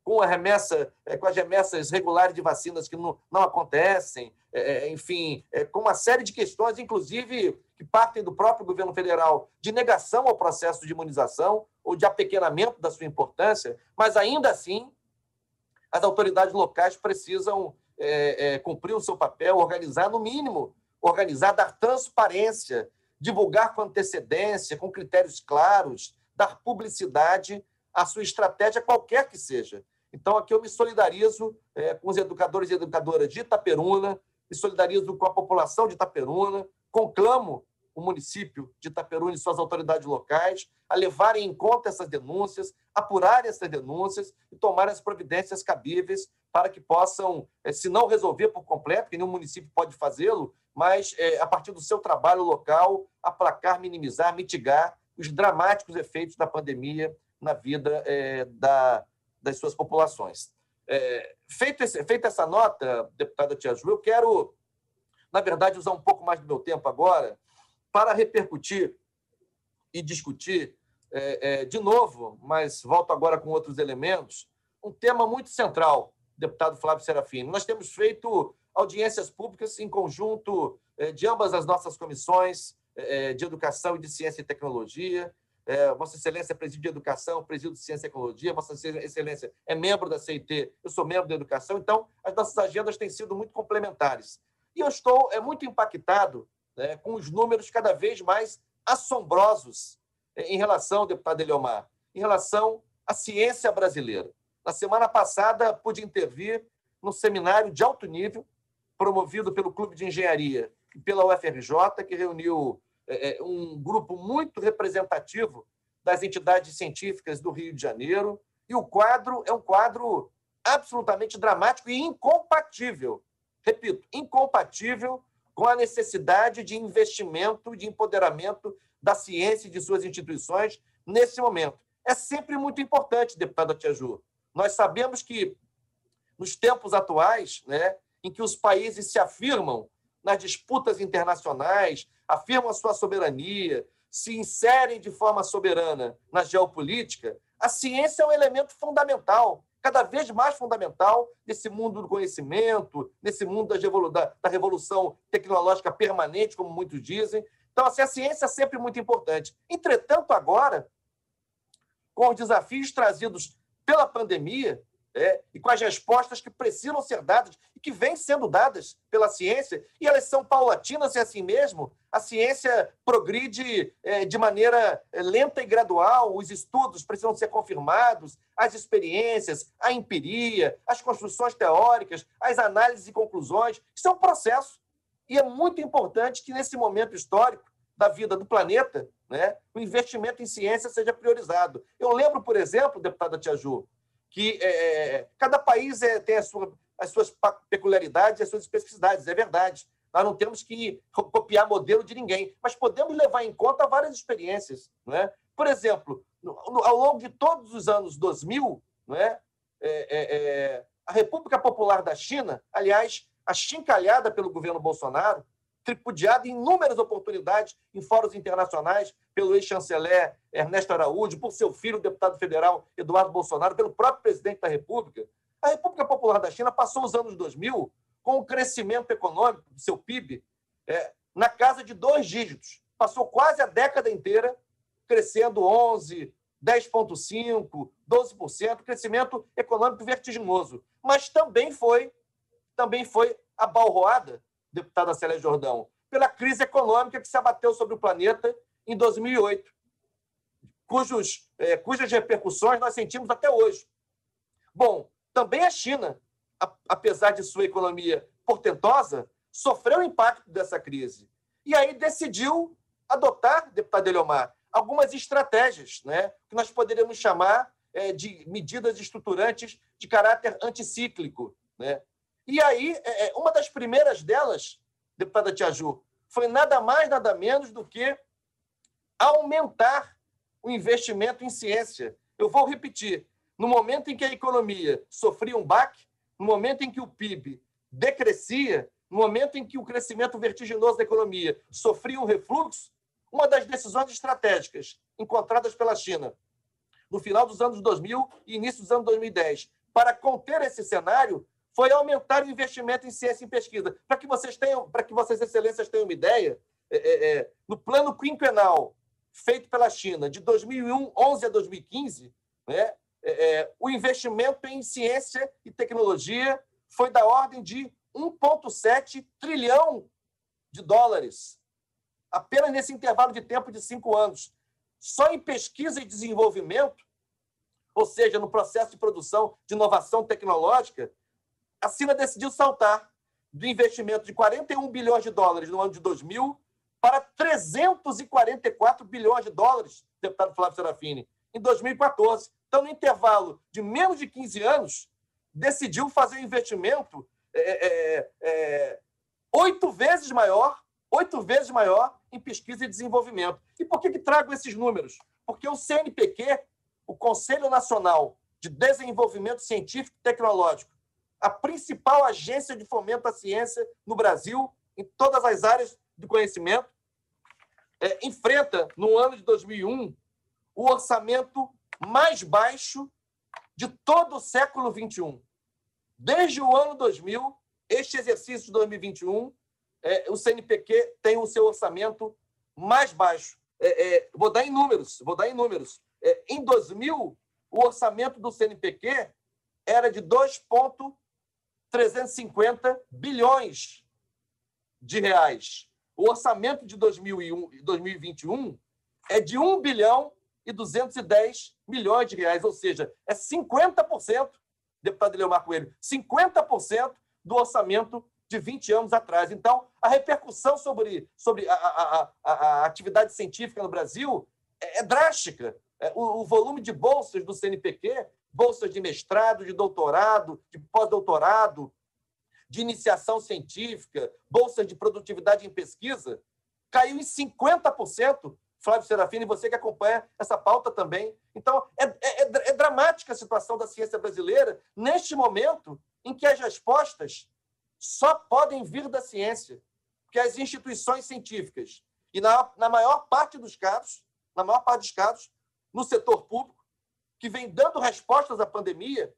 com a remessa, com as remessas regulares de vacinas que não, não acontecem, é, enfim, é, com uma série de questões, inclusive, que partem do próprio governo federal, de negação ao processo de imunização ou de apequenamento da sua importância, mas, ainda assim, as autoridades locais precisam é, é, cumprir o seu papel, organizar, no mínimo, organizar, dar transparência, divulgar com antecedência, com critérios claros, dar publicidade à sua estratégia, qualquer que seja. Então, aqui eu me solidarizo é, com os educadores e educadoras de Itaperuna, me solidarizo com a população de Itaperuna, conclamo o município de Itaperuna e suas autoridades locais a levarem em conta essas denúncias, apurarem essas denúncias e tomarem as providências cabíveis para que possam, se não resolver por completo, que nenhum município pode fazê-lo, mas, a partir do seu trabalho local, aplacar, minimizar, mitigar os dramáticos efeitos da pandemia na vida da, das suas populações. Feito esse, feita essa nota, deputada Tia Ju, eu quero, na verdade, usar um pouco mais do meu tempo agora para repercutir e discutir, é, é, de novo, mas volto agora com outros elementos, um tema muito central, deputado Flávio Serafini. Nós temos feito audiências públicas em conjunto é, de ambas as nossas comissões é, de Educação e de Ciência e Tecnologia. É, Vossa Excelência preside de Educação, preside de Ciência e Tecnologia, Vossa Excelência é membro da C I T, eu sou membro da Educação, então as nossas agendas têm sido muito complementares. E eu estou é, muito impactado, né, com os números cada vez mais assombrosos em relação, deputado Eliomar, em relação à ciência brasileira. Na semana passada, pude intervir num seminário de alto nível, promovido pelo Clube de Engenharia e pela U F R J, que reuniu é, um grupo muito representativo das entidades científicas do Rio de Janeiro, e o quadro é um quadro absolutamente dramático e incompatível, repito, incompatível com a necessidade de investimento, de empoderamento da ciência e de suas instituições nesse momento. É sempre muito importante, deputada Tia Ju. Nós sabemos que, nos tempos atuais, né, em que os países se afirmam nas disputas internacionais, afirmam a sua soberania, se inserem de forma soberana na geopolítica, a ciência é um elemento fundamental, cada vez mais fundamental nesse mundo do conhecimento, nesse mundo da, da revolução tecnológica permanente, como muitos dizem. Então, assim, a ciência é sempre muito importante. Entretanto, agora, com os desafios trazidos pela pandemia, é, e com as respostas que precisam ser dadas e que vêm sendo dadas pela ciência, e elas são paulatinas e assim mesmo, a ciência progride é, de maneira lenta e gradual, os estudos precisam ser confirmados, as experiências, a empiria, as construções teóricas, as análises e conclusões. Isso é um processo. E é muito importante que, nesse momento histórico da vida do planeta, né, o investimento em ciência seja priorizado. Eu lembro, por exemplo, deputada Tia Ju, que é, cada país é, tem a sua, as suas peculiaridades e as suas especificidades, é verdade. Nós não temos que copiar modelo de ninguém, mas podemos levar em conta várias experiências. Não é? Por exemplo, no, no, ao longo de todos os anos dois mil, não é? É, é, é, a República Popular da China, aliás, achincalhada pelo governo Bolsonaro, tripudiada em inúmeras oportunidades em fóruns internacionais pelo ex-chanceler Ernesto Araújo, por seu filho, o deputado federal Eduardo Bolsonaro, pelo próprio presidente da República. A República Popular da China passou os anos dois mil com um crescimento econômico do seu P I B é, na casa de dois dígitos. Passou quase a década inteira crescendo onze, dez vírgula cinco, doze por cento, crescimento econômico vertiginoso. Mas também foi, também foi abalroada, deputada Célia Jordão, pela crise econômica que se abateu sobre o planeta em dois mil e oito, cujos, é, cujas repercussões nós sentimos até hoje. Bom, também a China, a, apesar de sua economia portentosa, sofreu o impacto dessa crise. E aí decidiu adotar, deputado Eliomar, algumas estratégias, né, que nós poderíamos chamar é, de medidas estruturantes de caráter anticíclico, né? E aí, uma das primeiras delas, deputada Tia Ju, foi nada mais, nada menos do que aumentar o investimento em ciência. Eu vou repetir. No momento em que a economia sofria um baque, no momento em que o P I B decrescia, no momento em que o crescimento vertiginoso da economia sofria um refluxo, uma das decisões estratégicas encontradas pela China no final dos anos dois mil e início dos anos dois mil e dez para conter esse cenário foi aumentar o investimento em ciência e pesquisa. Para que vocês tenham, para que vocês excelências tenham uma ideia, é, é, é, no plano quinquenal feito pela China de dois mil e onze a dois mil e quinze, né, é, é, o investimento em ciência e tecnologia foi da ordem de um vírgula sete trilhão de dólares, apenas nesse intervalo de tempo de cinco anos. Só em pesquisa e desenvolvimento, ou seja, no processo de produção de inovação tecnológica, a China decidiu saltar do investimento de quarenta e um bilhões de dólares no ano de dois mil para trezentos e quarenta e quatro bilhões de dólares, deputado Flávio Serafini, em dois mil e quatorze. Então, no intervalo de menos de quinze anos, decidiu fazer um investimento é, é, é, oito vezes maior, oito vezes maior em pesquisa e desenvolvimento. E por que, que trago esses números? Porque o C N P Q, o Conselho Nacional de Desenvolvimento Científico e Tecnológico, a principal agência de fomento à ciência no Brasil, em todas as áreas do conhecimento, é, enfrenta, no ano de dois mil e um, o orçamento mais baixo de todo o século vinte e um. Desde o ano dois mil, este exercício de dois mil e vinte e um, é, o C N P Q tem o seu orçamento mais baixo. É, é, vou dar em números. Vou dar em números. É, em dois mil, o orçamento do C N P Q era de dois vírgula trezentos e cinquenta bilhões de reais. O orçamento de dois mil e um, dois mil e vinte e um é de um bilhão e duzentos e dez milhões de reais, ou seja, é cinquenta por cento, deputado Eleomar Coelho, cinquenta por cento do orçamento de vinte anos atrás. Então, a repercussão sobre, sobre a, a, a, a atividade científica no Brasil é, é drástica. É, o, o volume de bolsas do C N P Q, bolsas de mestrado, de doutorado, de pós-doutorado, de iniciação científica, bolsas de produtividade em pesquisa, caiu em cinquenta por cento. Flávio Serafini, você que acompanha essa pauta também. Então, é, é, é dramática a situação da ciência brasileira neste momento em que as respostas só podem vir da ciência, porque as instituições científicas, e na, na maior parte dos casos, na maior parte dos casos, no setor público, que vem dando respostas à pandemia,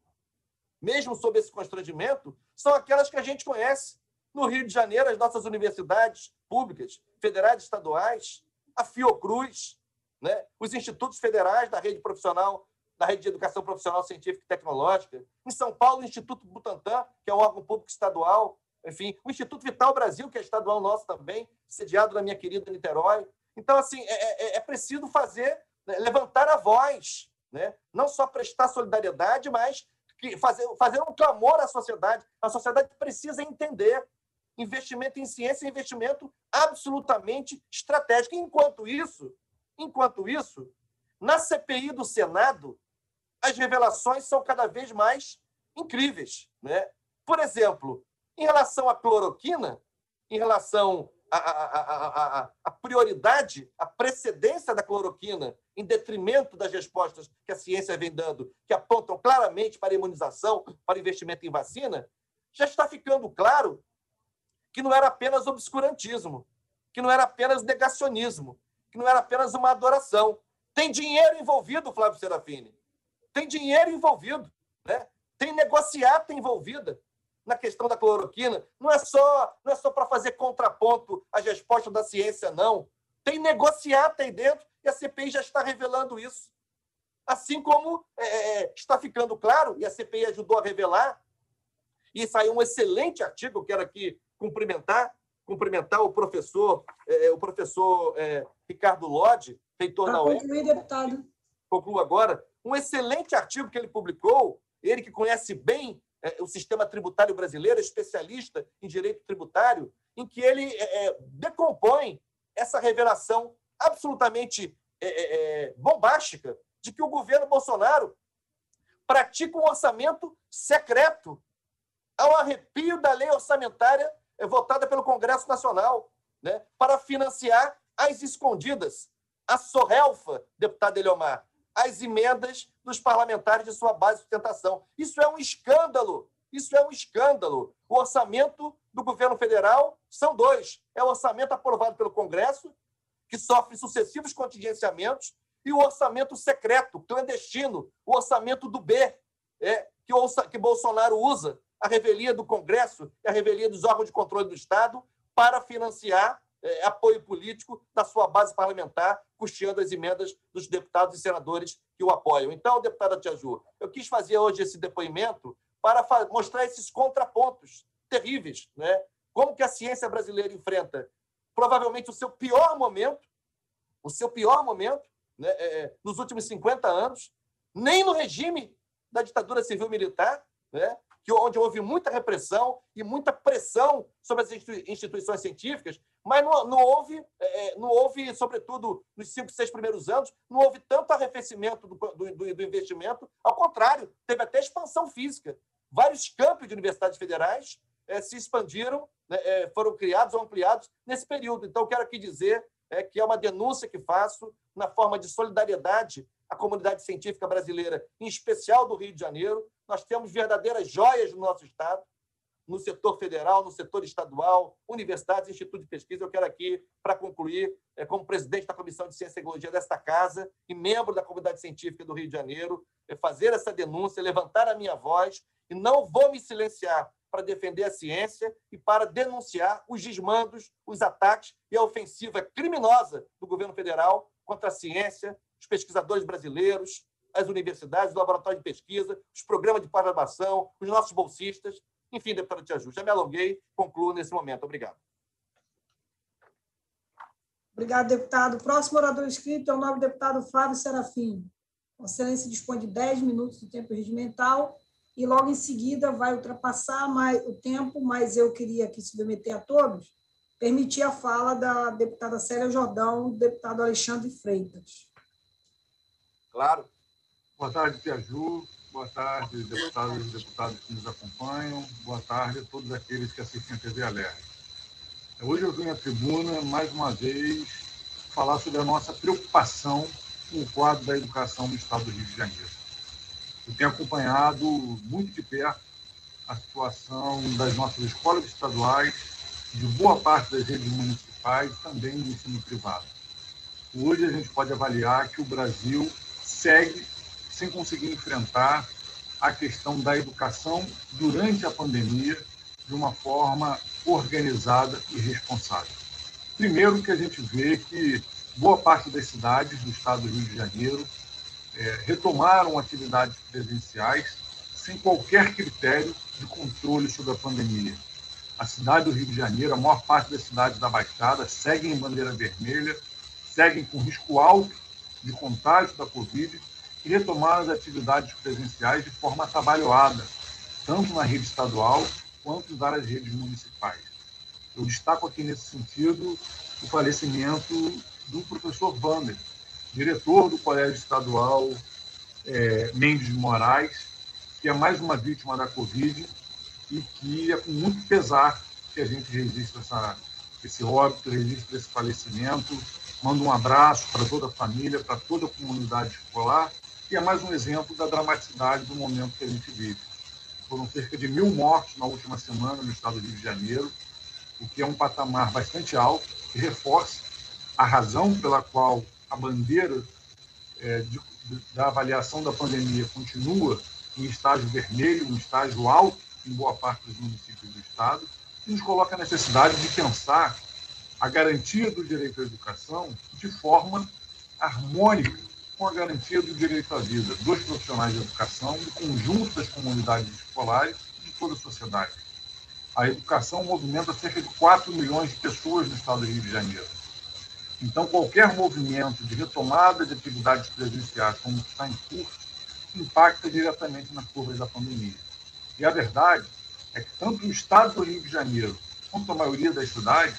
mesmo sob esse constrangimento, são aquelas que a gente conhece. No Rio de Janeiro, as nossas universidades públicas, federais e estaduais, a Fiocruz, né? Os institutos federais da rede profissional, da rede de educação profissional científica e tecnológica. Em São Paulo, o Instituto Butantan, que é um órgão público estadual. Enfim, o Instituto Vital Brasil, que é estadual nosso também, sediado na minha querida Niterói. Então, assim, é, é, é preciso fazer, né, levantar a voz, né? Não só prestar solidariedade, mas que fazer, fazer um clamor à sociedade. A sociedade precisa entender. Investimento em ciência é investimento absolutamente estratégico. Enquanto isso, enquanto isso, na C P I do Senado, as revelações são cada vez mais incríveis, né? Por exemplo, em relação à cloroquina, em relação à, à, à, à, à prioridade, à precedência da cloroquina em detrimento das respostas que a ciência vem dando, que apontam claramente para a imunização, para investimento em vacina, já está ficando claro que não era apenas obscurantismo, que não era apenas negacionismo, que não era apenas uma adoração. Tem dinheiro envolvido, Flávio Serafini. Tem dinheiro envolvido, né? Tem negociata envolvida na questão da cloroquina. Não é só, não é só para fazer contraponto às respostas da ciência, não. Tem negociata aí dentro e a C P I já está revelando isso. Assim como é, está ficando claro, e a C P I ajudou a revelar, e saiu um excelente artigo, eu quero aqui cumprimentar, cumprimentar o professor, é, o professor é, Ricardo Lodge, reitor da U E M. deputado. Concluo agora. Um excelente artigo que ele publicou, ele que conhece bem é, o sistema tributário brasileiro, especialista em direito tributário, em que ele é, decompõe essa revelação absolutamente é, é, bombástica de que o governo Bolsonaro pratica um orçamento secreto ao arrepio da lei orçamentária votada pelo Congresso Nacional, né, para financiar às escondidas, a sorrelfa, deputado Eleomar, as emendas dos parlamentares de sua base de sustentação. Isso é um escândalo. Isso é um escândalo. O orçamento do governo federal são dois. É o orçamento aprovado pelo Congresso, que sofre sucessivos contingenciamentos, e o orçamento secreto, clandestino, o orçamento do B, é, que, ouça, que Bolsonaro usa a revelia do Congresso e a revelia dos órgãos de controle do Estado para financiar é, apoio político da sua base parlamentar, custeando as emendas dos deputados e senadores que o apoiam. Então, deputada Tia Ju, eu quis fazer hoje esse depoimento para mostrar esses contrapontos terríveis, né? Como que a ciência brasileira enfrenta provavelmente o seu pior momento, o seu pior momento, né, é, nos últimos cinquenta anos, nem no regime da ditadura civil-militar, né, que, onde houve muita repressão e muita pressão sobre as instituições científicas, mas não, não, houve, é, não houve, sobretudo, nos cinco, seis primeiros anos, não houve tanto arrefecimento do, do, do investimento, ao contrário, teve até expansão física. Vários campos de universidades federais é, se expandiram, né, é, foram criados ou ampliados nesse período. Então, quero aqui dizer é, que é uma denúncia que faço na forma de solidariedade à comunidade científica brasileira, em especial do Rio de Janeiro. Nós temos verdadeiras joias no nosso Estado, no setor federal, no setor estadual, universidades, institutos de pesquisa. Eu quero aqui, para concluir, é, como presidente da Comissão de Ciência e Tecnologia desta casa e membro da comunidade científica do Rio de Janeiro, é fazer essa denúncia, levantar a minha voz, e não vou me silenciar para defender a ciência e para denunciar os desmandos, os ataques e a ofensiva criminosa do governo federal contra a ciência, os pesquisadores brasileiros, as universidades, os laboratórios de pesquisa, os programas de pós-graduação, os nossos bolsistas. Enfim, deputada Tia Ju, já me alonguei, concluo nesse momento. Obrigado. Obrigado, deputado. O próximo orador inscrito é o nobre deputado Flávio Serafim. Vossa Excelência dispõe de dez minutos do tempo regimental e logo em seguida vai ultrapassar mais o tempo, mas eu queria aqui submeter a todos, permitir a fala da deputada Célia Jordão e do deputado Alexandre Freitas. Claro. Boa tarde, Tia Ju. Boa tarde, deputados e deputadas que nos acompanham. Boa tarde a todos aqueles que assistem a T V Alerj. Hoje eu venho à tribuna, mais uma vez, falar sobre a nossa preocupação com o quadro da educação no Estado do Rio de Janeiro. Eu tenho acompanhado muito de perto a situação das nossas escolas estaduais, de boa parte das redes municipais e também do ensino privado. Hoje a gente pode avaliar que o Brasil segue sem conseguir enfrentar a questão da educação durante a pandemia de uma forma organizada e responsável. Primeiro, que a gente vê que boa parte das cidades do estado do Rio de Janeiro é, retomaram atividades presenciais sem qualquer critério de controle sobre a pandemia. A cidade do Rio de Janeiro, a maior parte das cidades da Baixada, seguem em bandeira vermelha, seguem com risco alto de contágio da Covid e retomaram as atividades presenciais de forma atabalhoada, tanto na rede estadual quanto em várias redes municipais. Eu destaco aqui, nesse sentido, o falecimento do professor Wander, diretor do Colégio Estadual é, Mendes de Moraes, que é mais uma vítima da Covid e que é com muito pesar que a gente registra essa, esse óbito, registra esse falecimento. Mando um abraço para toda a família, para toda a comunidade escolar, e é mais um exemplo da dramaticidade do momento que a gente vive. Foram cerca de mil mortos na última semana no estado do Rio de Janeiro, o que é um patamar bastante alto, que reforça a razão pela qual a bandeira é, de, de, da avaliação da pandemia continua em estágio vermelho, um estágio alto em boa parte dos municípios do estado, e nos coloca a necessidade de pensar a garantia do direito à educação de forma harmônica com a garantia do direito à vida dos profissionais de educação, do conjunto das comunidades escolares e de toda a sociedade. A educação movimenta cerca de quatro milhões de pessoas no estado do Rio de Janeiro. Então, qualquer movimento de retomada de atividades presenciais, como está em curso, impacta diretamente na curva da pandemia. E a verdade é que tanto o estado do Rio de Janeiro quanto a maioria das cidades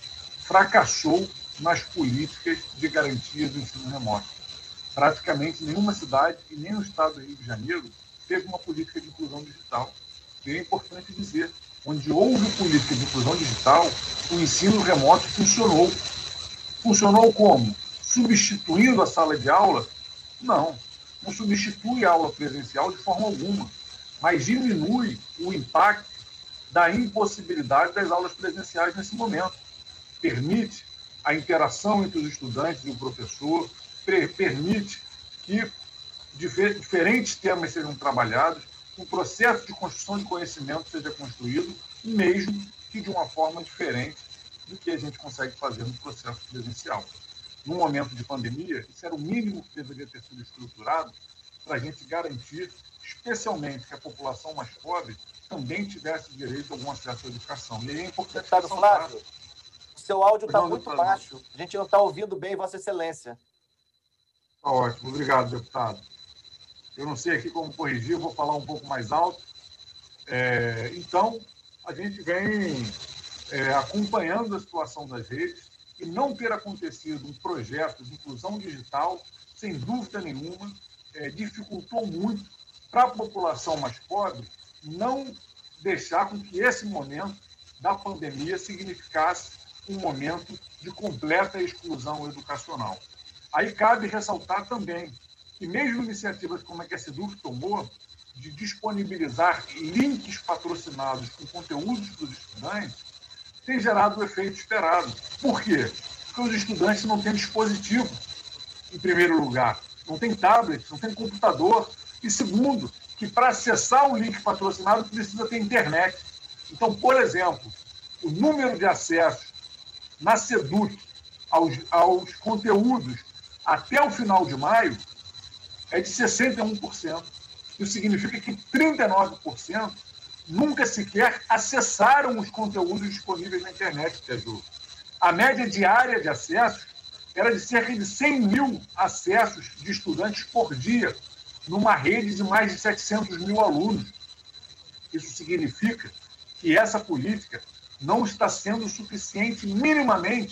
fracassou nas políticas de garantia do ensino remoto. Praticamente nenhuma cidade e nem o estado do Rio de Janeiro teve uma política de inclusão digital. E é importante dizer, onde houve política de inclusão digital, o ensino remoto funcionou. Funcionou como? Substituindo a sala de aula? Não, não substitui a aula presencial de forma alguma, mas diminui o impacto da impossibilidade das aulas presenciais nesse momento. Permite a interação entre os estudantes e o professor, permite que diferentes temas sejam trabalhados, que um processo de construção de conhecimento seja construído, mesmo que de uma forma diferente do que a gente consegue fazer no processo presencial. No momento de pandemia, isso era o mínimo que deveria ter sido estruturado para a gente garantir, especialmente, que a população mais pobre também tivesse direito a algum acesso à educação. E aí é importante... Deputado Flávio, o seu áudio está Não, muito deputado. baixo. A gente não está ouvindo bem Vossa Excelência. Tá ótimo. Obrigado, deputado. Eu não sei aqui como corrigir, vou falar um pouco mais alto. É, então, a gente vem é, acompanhando a situação das redes e não ter acontecido um projeto de inclusão digital, sem dúvida nenhuma, é, dificultou muito para a população mais pobre não deixar com que esse momento da pandemia significasse um momento de completa exclusão educacional. Aí cabe ressaltar também que mesmo iniciativas como a que a SEDUC tomou, de disponibilizar links patrocinados com conteúdos para os estudantes, tem gerado o efeito esperado. Por quê? Porque os estudantes não têm dispositivo, em primeiro lugar. Não tem tablet, não tem computador. E segundo, que para acessar um link patrocinado precisa ter internet. Então, por exemplo, o número de acessos na SEDUC aos, aos conteúdos até o final de maio é de sessenta e um por cento. Isso significa que trinta e nove por cento nunca sequer acessaram os conteúdos disponíveis na internet, Teju. A média diária de acessos era de cerca de cem mil acessos de estudantes por dia, numa rede de mais de setecentos mil alunos. Isso significa que essa política não está sendo suficiente minimamente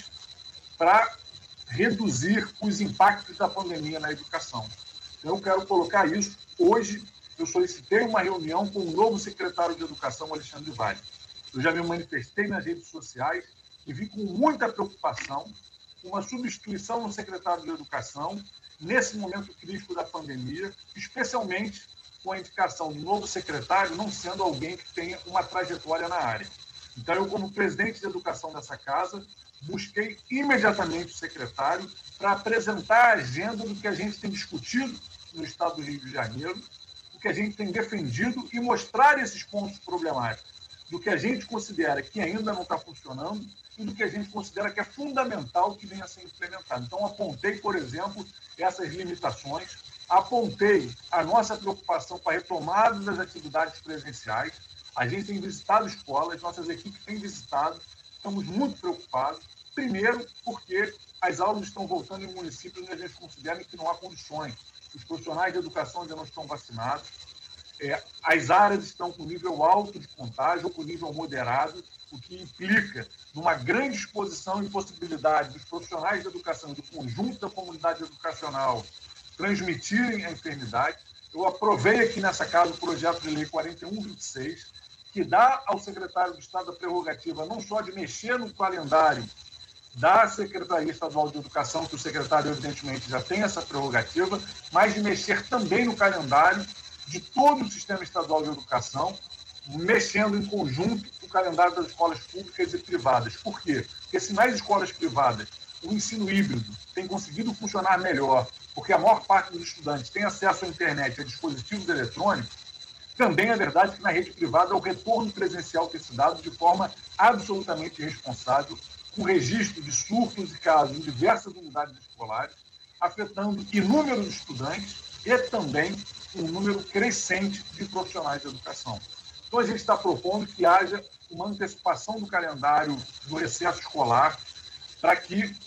para reduzir os impactos da pandemia na educação. Então, eu quero colocar isso. Hoje, eu solicitei uma reunião com o novo secretário de Educação, Alexandre Vale. Eu já me manifestei nas redes sociais e vi com muita preocupação uma substituição no secretário de Educação nesse momento crítico da pandemia, especialmente com a indicação do novo secretário não sendo alguém que tenha uma trajetória na área. Então, eu, como presidente de educação dessa casa, busquei imediatamente o secretário para apresentar a agenda do que a gente tem discutido no estado do Rio de Janeiro, do que a gente tem defendido e mostrar esses pontos problemáticos, do que a gente considera que ainda não está funcionando e do que a gente considera que é fundamental que venha a ser implementado. Então, apontei, por exemplo, essas limitações, apontei a nossa preocupação com a retomada das atividades presenciais. A gente tem visitado escolas, nossas equipes têm visitado, estamos muito preocupados. Primeiro, porque as aulas estão voltando em municípios onde a gente considera que não há condições. Os profissionais de educação ainda não estão vacinados. É, as áreas estão com nível alto de contágio ou com nível moderado, o que implica numa grande exposição e possibilidade dos profissionais de educação e do conjunto da comunidade educacional transmitirem a enfermidade. Eu aprovei aqui nessa casa o projeto de lei quarenta e um vinte e seis, que dá ao secretário de Estado a prerrogativa não só de mexer no calendário da Secretaria Estadual de Educação, que o secretário, evidentemente, já tem essa prerrogativa, mas de mexer também no calendário de todo o sistema estadual de educação, mexendo em conjunto o calendário das escolas públicas e privadas. Por quê? Porque se nas escolas privadas o ensino híbrido tem conseguido funcionar melhor, porque a maior parte dos estudantes tem acesso à internet e a dispositivos eletrônicos, também é verdade que na rede privada o retorno presencial tem se dado de forma absolutamente irresponsável, com registro de surtos e casos em diversas unidades escolares, afetando inúmeros estudantes e também um número crescente de profissionais de educação. Então, a gente está propondo que haja uma antecipação do calendário do recesso escolar para que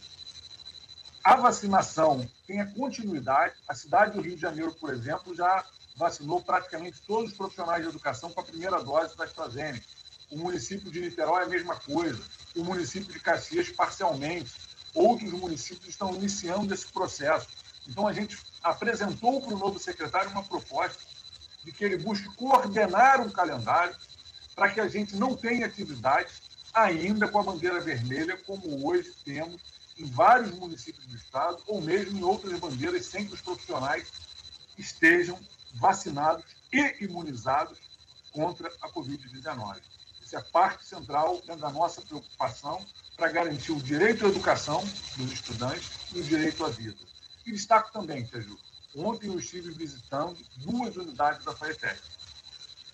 a vacinação tenha continuidade. A cidade do Rio de Janeiro, por exemplo, já vacinou praticamente todos os profissionais de educação com a primeira dose da AstraZeneca. O município de Niterói é a mesma coisa. O município de Caxias, parcialmente. Outros municípios estão iniciando esse processo. Então, a gente apresentou para o novo secretário uma proposta de que ele busque coordenar um calendário para que a gente não tenha atividades ainda com a bandeira vermelha, como hoje temos em vários municípios do estado, ou mesmo em outras bandeiras, sem que os profissionais estejam vacinados e imunizados contra a covid dezenove. Isso é parte central da nossa preocupação para garantir o direito à educação dos estudantes e o direito à vida. E destaco também, Teju, ontem eu estive visitando duas unidades da FAETEC.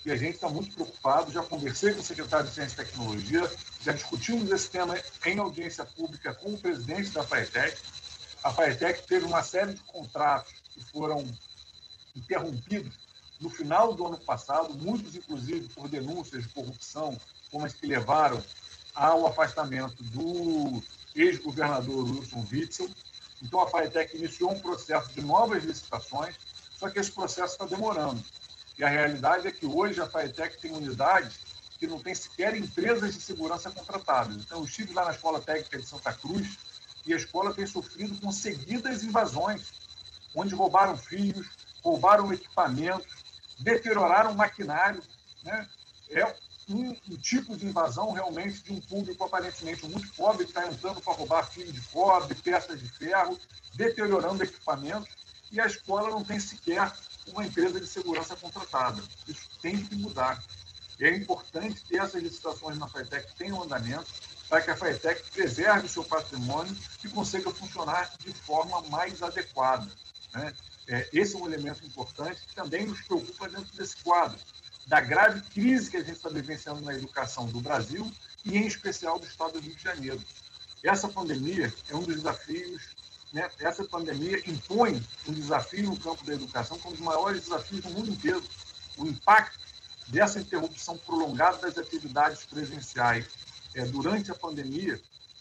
e a gente está muito preocupado. Já conversei com o secretário de Ciência e Tecnologia, já discutimos esse tema em audiência pública com o presidente da FAETEC. A FAETEC teve uma série de contratos que foram interrompidos no final do ano passado, muitos, inclusive, por denúncias de corrupção, como as que levaram ao afastamento do ex-governador Wilson Witzel. Então, a FAETEC iniciou um processo de novas licitações, só que esse processo está demorando. E a realidade é que hoje a FAETEC tem unidades que não tem sequer empresas de segurança contratadas. Então, eu estive lá na Escola Técnica de Santa Cruz e a escola tem sofrido com seguidas invasões, onde roubaram fios, roubaram equipamentos, deterioraram maquinário, né? É um, um tipo de invasão realmente de um público aparentemente muito pobre que está entrando para roubar fio de cobre, peças de ferro, deteriorando equipamentos, e a escola não tem sequer uma empresa de segurança contratada. Isso tem que mudar. E é importante que essas licitações na FAETEC tenham andamento para que a FAETEC preserve o seu patrimônio e consiga funcionar de forma mais adequada, né? É, esse é um elemento importante que também nos preocupa dentro desse quadro, da grave crise que a gente está vivenciando na educação do Brasil e, em especial, do Estado do Rio de Janeiro. Essa pandemia é um dos desafios, né? Essa pandemia impõe um desafio no campo da educação, como um dos maiores desafios do mundo inteiro. O impacto dessa interrupção prolongada das atividades presenciais é, durante a pandemia,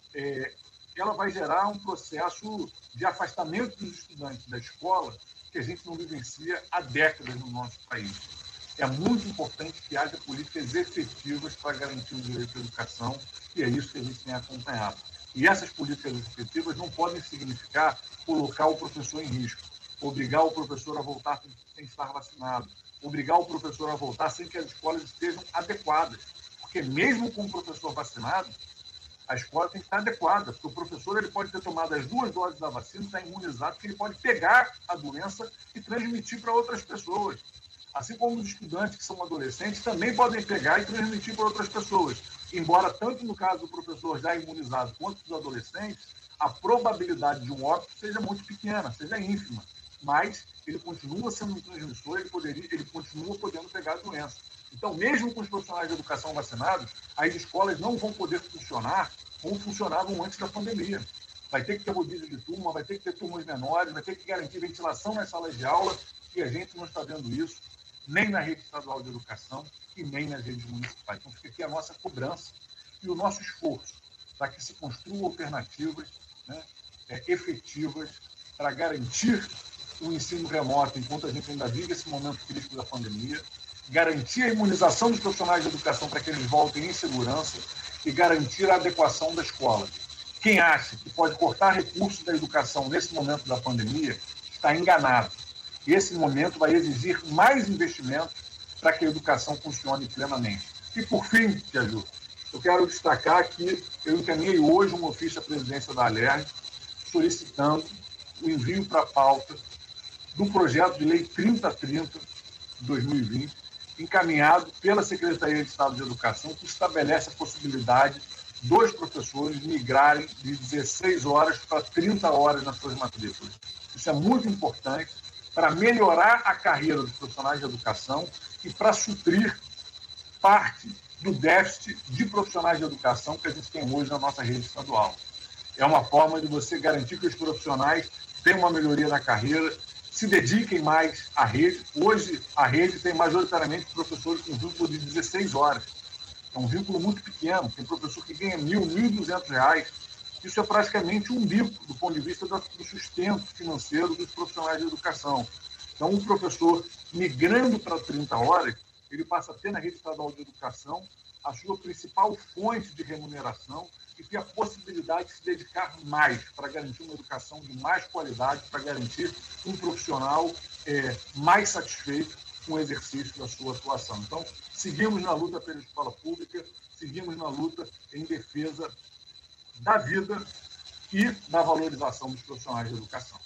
é, ela vai gerar um processo de afastamento dos estudantes da escola que a gente não vivencia há décadas no nosso país. É muito importante que haja políticas efetivas para garantir o direito à educação, e é isso que a gente tem acompanhado. E essas políticas efetivas não podem significar colocar o professor em risco, obrigar o professor a voltar sem estar vacinado, obrigar o professor a voltar sem que as escolas estejam adequadas. Porque mesmo com o professor vacinado, a escola tem que estar adequada, porque o professor ele pode ter tomado as duas doses da vacina, está imunizado, que ele pode pegar a doença e transmitir para outras pessoas. Assim como os estudantes que são adolescentes também podem pegar e transmitir para outras pessoas. Embora, tanto no caso do professor já imunizado quanto dos adolescentes, a probabilidade de um óbito seja muito pequena, seja ínfima. Mas ele continua sendo um transmissor, ele, poderia, ele continua podendo pegar a doença. Então, mesmo com os profissionais de educação vacinados, as escolas não vão poder funcionar como funcionavam antes da pandemia. Vai ter que ter rodízio de turma, vai ter que ter turmas menores, vai ter que garantir ventilação nas salas de aula, e a gente não está vendo isso nem na rede estadual de educação e nem nas redes municipais. Então, fica aqui a nossa cobrança e o nosso esforço para que se construam alternativas, né, é, efetivas para garantir o ensino remoto enquanto a gente ainda vive esse momento crítico da pandemia, garantir a imunização dos profissionais de educação para que eles voltem em segurança e garantir a adequação da escola. Quem acha que pode cortar recursos da educação nesse momento da pandemia está enganado. Esse momento vai exigir mais investimentos para que a educação funcione plenamente. E, por fim, Tia Ju, eu quero destacar que eu encaminhei hoje um ofício à presidência da Alerj solicitando o envio para a pauta do projeto de lei trinta trinta de dois mil e vinte, encaminhado pela Secretaria de Estado de Educação, que estabelece a possibilidade dos professores migrarem de dezesseis horas para trinta horas nas suas matrículas. Isso é muito importante para melhorar a carreira dos profissionais de educação e para suprir parte do déficit de profissionais de educação que a gente tem hoje na nossa rede estadual. É uma forma de você garantir que os profissionais tenham uma melhoria na carreira, se dediquem mais à rede. Hoje, a rede tem majoritariamente professores com vínculo de dezesseis horas. É um vínculo muito pequeno. Tem professor que ganha mil, mil e duzentos reais. Isso é praticamente um bico do ponto de vista do sustento financeiro dos profissionais de educação. Então, um professor migrando para trinta horas, ele passa a ter na rede estadual de educação a sua principal fonte de remuneração e ter a possibilidade de se dedicar mais para garantir uma educação de mais qualidade, para garantir um profissional é, mais satisfeito com o exercício da sua atuação. Então, seguimos na luta pela escola pública, seguimos na luta em defesa da vida e da valorização dos profissionais de educação.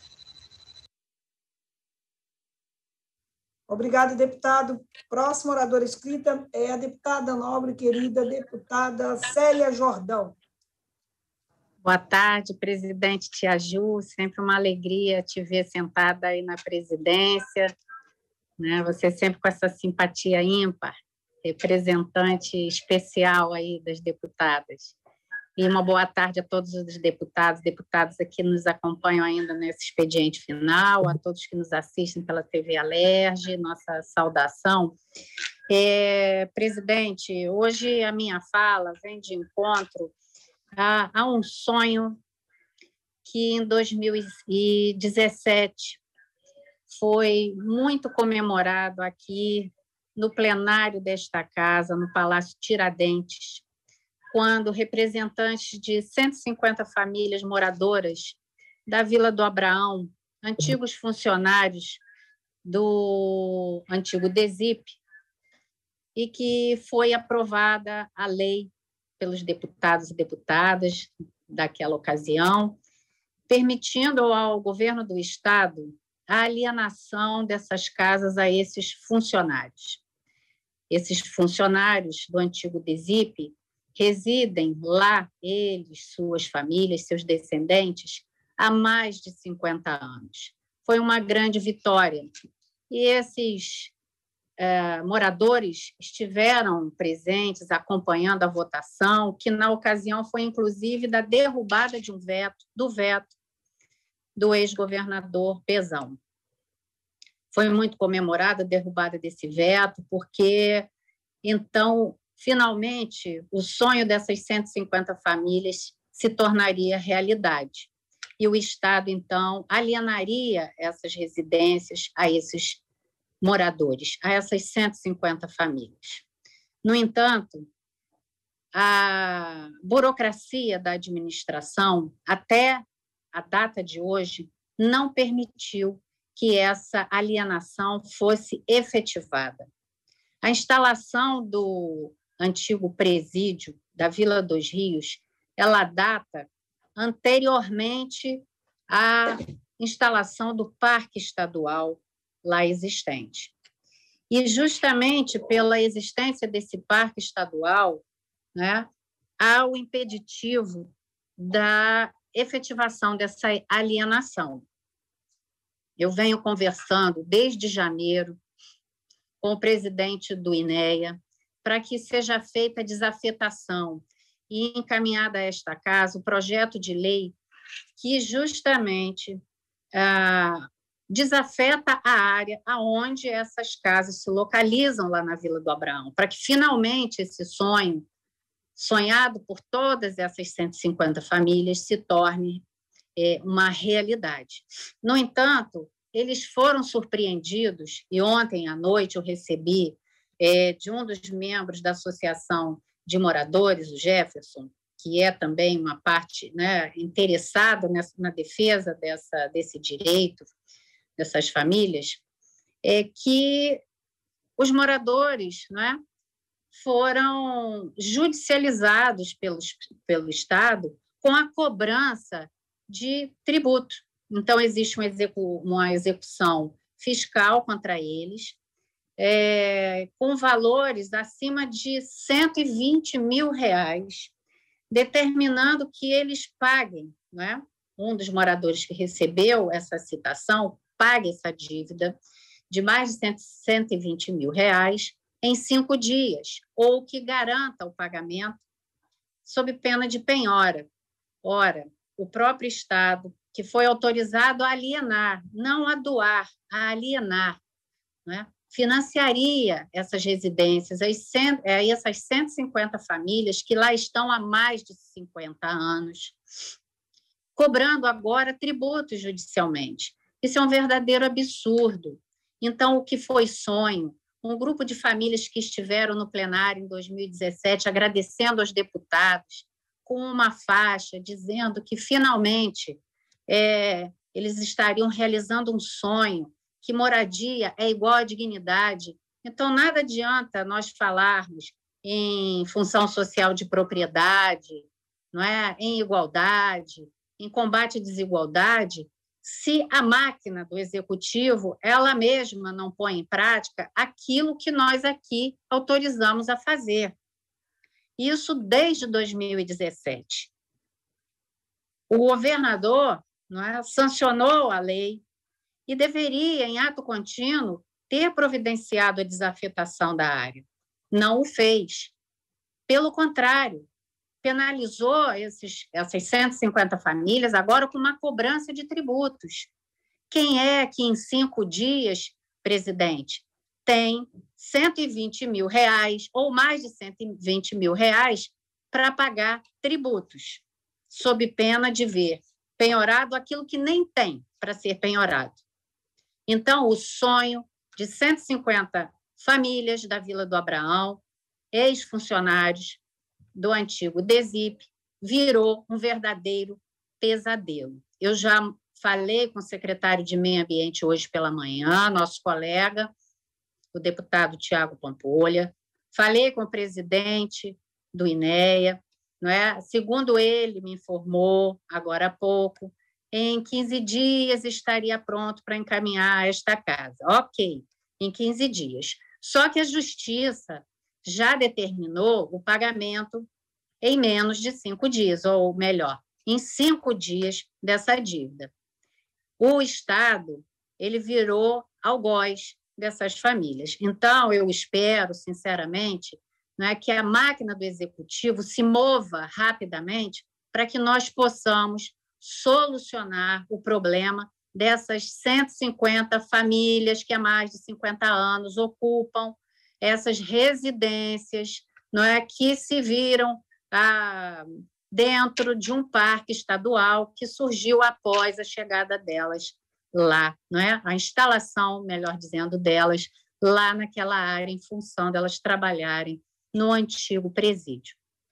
Obrigada, deputado. Próxima oradora escrita é a deputada nobre, querida deputada Célia Jordão. Boa tarde, presidente Tia Ju. Sempre uma alegria te ver sentada aí na presidência, né? Você sempre com essa simpatia ímpar. representante especial aí das deputadas. E uma boa tarde a todos os deputados, deputadas aqui que nos acompanham ainda nesse expediente final, a todos que nos assistem pela T V Alerj, nossa saudação. É, presidente, hoje a minha fala vem de encontro a, a um sonho que em dois mil e dezessete foi muito comemorado aqui no plenário desta casa, no Palácio Tiradentes, quando representantes de cento e cinquenta famílias moradoras da Vila do Abraão, antigos funcionários do antigo DESIP, e que foi aprovada a lei pelos deputados e deputadas daquela ocasião, permitindo ao governo do Estado a alienação dessas casas a esses funcionários. Esses funcionários do antigo DESIP residem lá, eles, suas famílias, seus descendentes, há mais de cinquenta anos. Foi uma grande vitória. E esses eh, moradores estiveram presentes, acompanhando a votação, que na ocasião foi, inclusive, da derrubada de um veto, do veto do ex-governador Pezão. Foi muito comemorada a derrubada desse veto, porque, então, finalmente, o sonho dessas cento e cinquenta famílias se tornaria realidade. E o Estado, então, alienaria essas residências a esses moradores, a essas cento e cinquenta famílias. No entanto, a burocracia da administração, até a data de hoje, não permitiu que essa alienação fosse efetivada. A instalação do antigo presídio da Vila dos Rios, ela data anteriormente à instalação do Parque Estadual lá existente. E justamente pela existência desse Parque Estadual, né, há o impeditivo da efetivação dessa alienação. Eu venho conversando desde janeiro com o presidente do INEA para que seja feita a desafetação e encaminhada a esta casa o projeto de lei que justamente ah, desafeta a área aonde essas casas se localizam lá na Vila do Abraão, para que finalmente esse sonho, sonhado por todas essas cento e cinquenta famílias, se torne é, uma realidade. No entanto, eles foram surpreendidos, e ontem à noite eu recebi é, de um dos membros da Associação de Moradores, o Jefferson, que é também uma parte, né, interessada nessa, na defesa dessa, desse direito, dessas famílias, é que os moradores, né, foram judicializados pelos, pelo Estado com a cobrança de tributo. Então, existe uma, execu uma execução fiscal contra eles, é, com valores acima de cento e vinte mil reais, determinando que eles paguem, né? Um dos moradores que recebeu essa citação pague essa dívida de mais de cento e vinte mil reais em cinco dias, ou que garanta o pagamento sob pena de penhora. Ora, o próprio Estado, que foi autorizado a alienar, não a doar, a alienar, né, financiaria essas residências, essas cento e cinquenta famílias que lá estão há mais de cinquenta anos, cobrando agora tributos judicialmente. Isso é um verdadeiro absurdo. Então, o que foi sonho? Um grupo de famílias que estiveram no plenário em dois mil e dezessete, agradecendo aos deputados, com uma faixa dizendo que, finalmente, é, eles estariam realizando um sonho, que moradia é igual à dignidade. Então, nada adianta nós falarmos em função social de propriedade, não é? Em igualdade, em combate à desigualdade, se a máquina do executivo, ela mesma não põe em prática aquilo que nós aqui autorizamos a fazer. Isso desde dois mil e dezessete. O governador, não é, sancionou a lei e deveria, em ato contínuo, ter providenciado a desafetação da área. não o fez. Pelo contrário, penalizou esses, essas cento e cinquenta famílias agora com uma cobrança de tributos. Quem é que em cinco dias, presidente, tem cento e vinte mil reais ou mais de cento e vinte mil reais para pagar tributos, sob pena de ver penhorado aquilo que nem tem para ser penhorado? Então, o sonho de cento e cinquenta famílias da Vila do Abraão, ex-funcionários do antigo DESIP, virou um verdadeiro pesadelo. Eu já falei com o secretário de Meio Ambiente hoje pela manhã, nosso colega, o deputado Tiago Pampolha, falei com o presidente do INEA, não é? Segundo ele me informou agora há pouco, em quinze dias estaria pronto para encaminhar esta casa. Ok, em quinze dias. Só que a Justiça já determinou o pagamento em menos de cinco dias, ou melhor, em cinco dias dessa dívida. O Estado, ele virou algoz dessas famílias. Então, eu espero, sinceramente, né, que a máquina do Executivo se mova rapidamente para que nós possamos solucionar o problema dessas cento e cinquenta famílias que há mais de cinquenta anos ocupam essas residências, não é, que se viram ah, dentro de um parque estadual que surgiu após a chegada delas lá, não é? A instalação, melhor dizendo, delas lá naquela área, em função delas trabalharem no antigo presídio.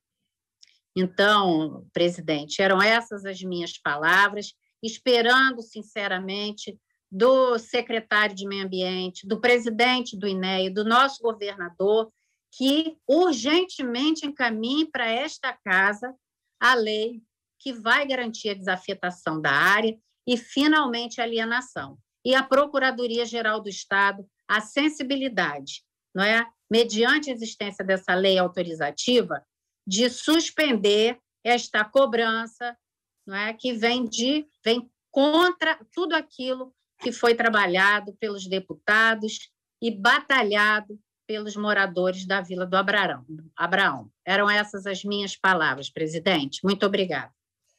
Então, presidente, eram essas as minhas palavras, esperando, sinceramente, do secretário de Meio Ambiente, do presidente do INEA, do nosso governador, que urgentemente encaminhe para esta casa a lei que vai garantir a desafetação da área e, finalmente, a alienação. E a Procuradoria-Geral do Estado, a sensibilidade, não é? Mediante a existência dessa lei autorizativa, de suspender esta cobrança, não é? Que vem, de, vem contra tudo aquilo que foi trabalhado pelos deputados e batalhado pelos moradores da Vila do Abraão. Abraão. Eram essas as minhas palavras, presidente. Muito obrigada.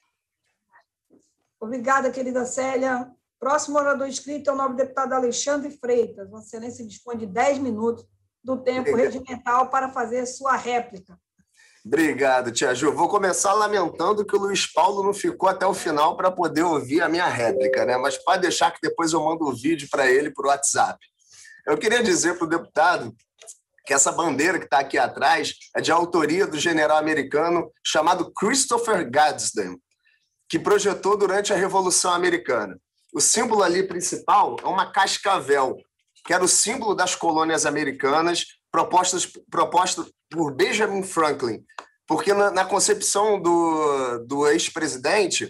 Obrigada, querida Célia. Próximo orador inscrito é o nobre deputado Alexandre Freitas. Vossa Excelência dispõe de dez minutos do tempo Obrigado. regimental para fazer sua réplica. Obrigado, tia Ju. Vou começar lamentando que o Luiz Paulo não ficou até o final para poder ouvir a minha réplica, né? Mas pode deixar que depois eu mando o vídeo para ele por WhatsApp. Eu queria dizer para o deputado que essa bandeira que está aqui atrás é de autoria do general americano chamado Christopher Gadsden, que projetou durante a Revolução Americana. O símbolo ali principal é uma cascavel, que era o símbolo das colônias americanas propostas, propostas por Benjamin Franklin, porque na, na concepção do, do ex-presidente,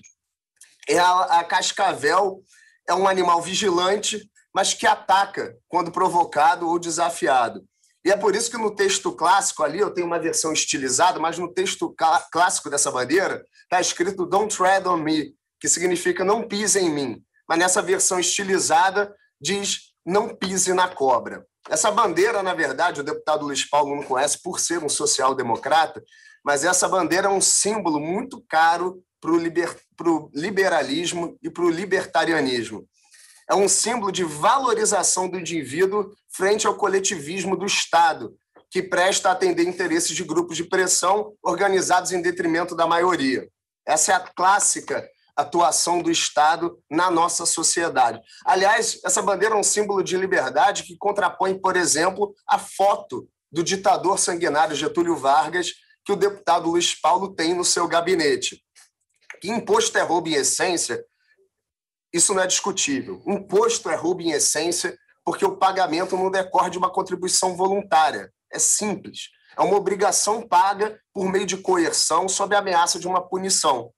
é a, a cascavel é um animal vigilante, mas que ataca quando provocado ou desafiado. E é por isso que no texto clássico ali, eu tenho uma versão estilizada, mas no texto clássico dessa bandeira está escrito Don't tread on me, que significa não pise em mim. Mas nessa versão estilizada diz não pise na cobra. Essa bandeira, na verdade, o deputado Luiz Paulo não conhece por ser um social-democrata, mas essa bandeira é um símbolo muito caro para o liber, liberalismo e para o libertarianismo. É um símbolo de valorização do indivíduo frente ao coletivismo do Estado, que presta a atender interesses de grupos de pressão organizados em detrimento da maioria. Essa é a clássica atuação do Estado na nossa sociedade. Aliás, essa bandeira é um símbolo de liberdade que contrapõe, por exemplo, a foto do ditador sanguinário Getúlio Vargas, que o deputado Luiz Paulo tem no seu gabinete. Que imposto é roubo em essência? Isso não é discutível. Imposto é roubo em essência porque o pagamento não decorre de uma contribuição voluntária. É simples. É uma obrigação paga por meio de coerção sob a ameaça de uma punição.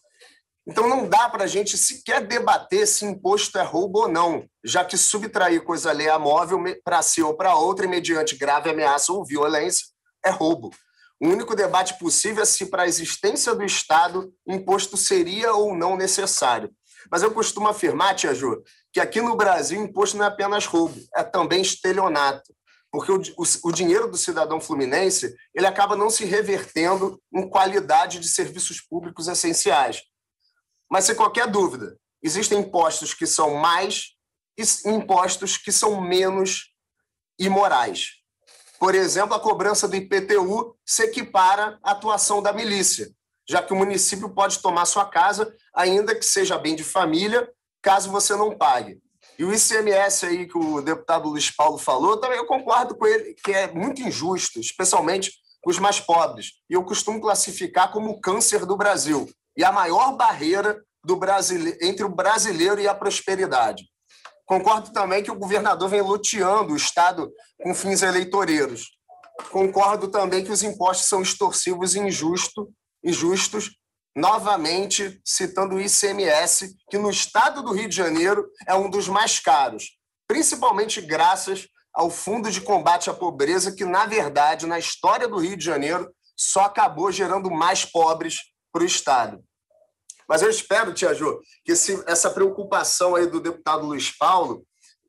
Então, não dá para a gente sequer debater se imposto é roubo ou não, já que subtrair coisa alheia móvel para si ou para outra, e mediante grave ameaça ou violência, é roubo. O único debate possível é se, para a existência do Estado, imposto seria ou não necessário. Mas eu costumo afirmar, tia Ju, que aqui no Brasil, imposto não é apenas roubo, é também estelionato. porque o, o, o dinheiro do cidadão fluminense ele acaba não se revertendo em qualidade de serviços públicos essenciais. Mas, sem qualquer dúvida, existem impostos que são mais e impostos que são menos imorais. Por exemplo, a cobrança do I P T U se equipara à atuação da milícia, já que o município pode tomar sua casa, ainda que seja bem de família, caso você não pague. E o I C M S aí que o deputado Luiz Paulo falou, também eu concordo com ele, que é muito injusto, especialmente com os mais pobres. E eu costumo classificar como o câncer do Brasil e a maior barreira do brasile... entre o brasileiro e a prosperidade. Concordo também que o governador vem loteando o Estado com fins eleitoreiros. Concordo também que os impostos são extorsivos e injusto, injustos, novamente citando o I C M S, que no estado do Rio de Janeiro é um dos mais caros, principalmente graças ao Fundo de Combate à Pobreza, que, na verdade, na história do Rio de Janeiro, só acabou gerando mais pobres para o Estado. Mas eu espero, Tia Jô, que esse, essa preocupação aí do deputado Luiz Paulo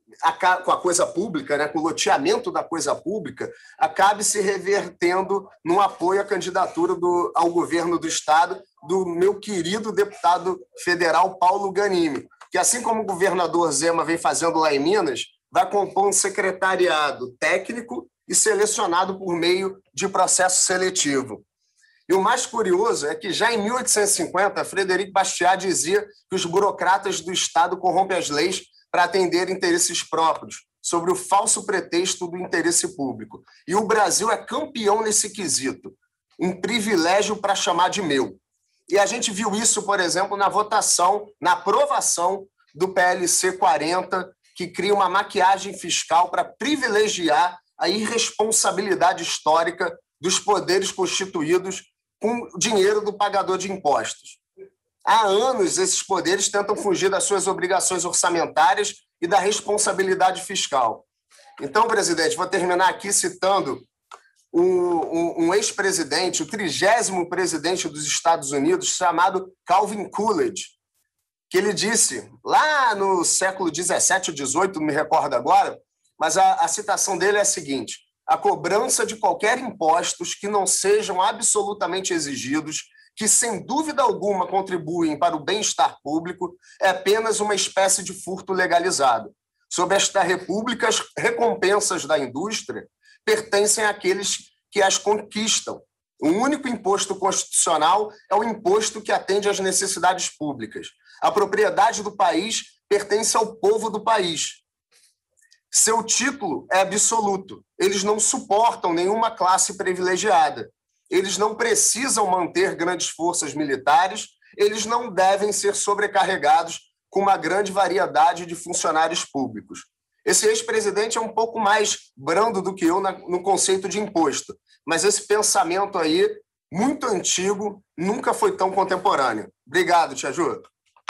a, com a coisa pública, né, com o loteamento da coisa pública, acabe se revertendo no apoio à candidatura do, ao governo do Estado do meu querido deputado federal Paulo Ganimi, que, assim como o governador Zema vem fazendo lá em Minas, vai compor um secretariado técnico e selecionado por meio de processo seletivo. E o mais curioso é que já em mil oitocentos e cinquenta, Frederico Bastiat dizia que os burocratas do Estado corrompem as leis para atender interesses próprios, sobre o falso pretexto do interesse público. E o Brasil é campeão nesse quesito, um privilégio para chamar de meu. E a gente viu isso, por exemplo, na votação, na aprovação do P L C quarenta, que cria uma maquiagem fiscal para privilegiar a irresponsabilidade histórica dos poderes constituídos com dinheiro do pagador de impostos. Há anos, esses poderes tentam fugir das suas obrigações orçamentárias e da responsabilidade fiscal. Então, presidente, vou terminar aqui citando um, um, um ex-presidente, o trigésimo presidente dos Estados Unidos, chamado Calvin Coolidge, que ele disse, lá no século dezessete ou dezoito, não me recordo agora, mas a, a citação dele é a seguinte: a cobrança de qualquer impostos que não sejam absolutamente exigidos, que sem dúvida alguma contribuem para o bem-estar público, é apenas uma espécie de furto legalizado. Sob esta república, as recompensas da indústria pertencem àqueles que as conquistam. O único imposto constitucional é o imposto que atende às necessidades públicas. A propriedade do país pertence ao povo do país. Seu título é absoluto. Eles não suportam nenhuma classe privilegiada. Eles não precisam manter grandes forças militares. Eles não devem ser sobrecarregados com uma grande variedade de funcionários públicos. Esse ex-presidente é um pouco mais brando do que eu no conceito de imposto, mas esse pensamento aí, muito antigo, nunca foi tão contemporâneo. Obrigado, Tia Jô.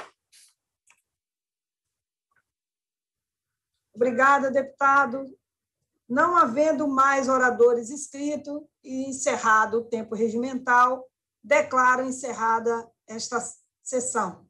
Obrigada, deputado. Não havendo mais oradores inscritos e encerrado o tempo regimental, declaro encerrada esta sessão.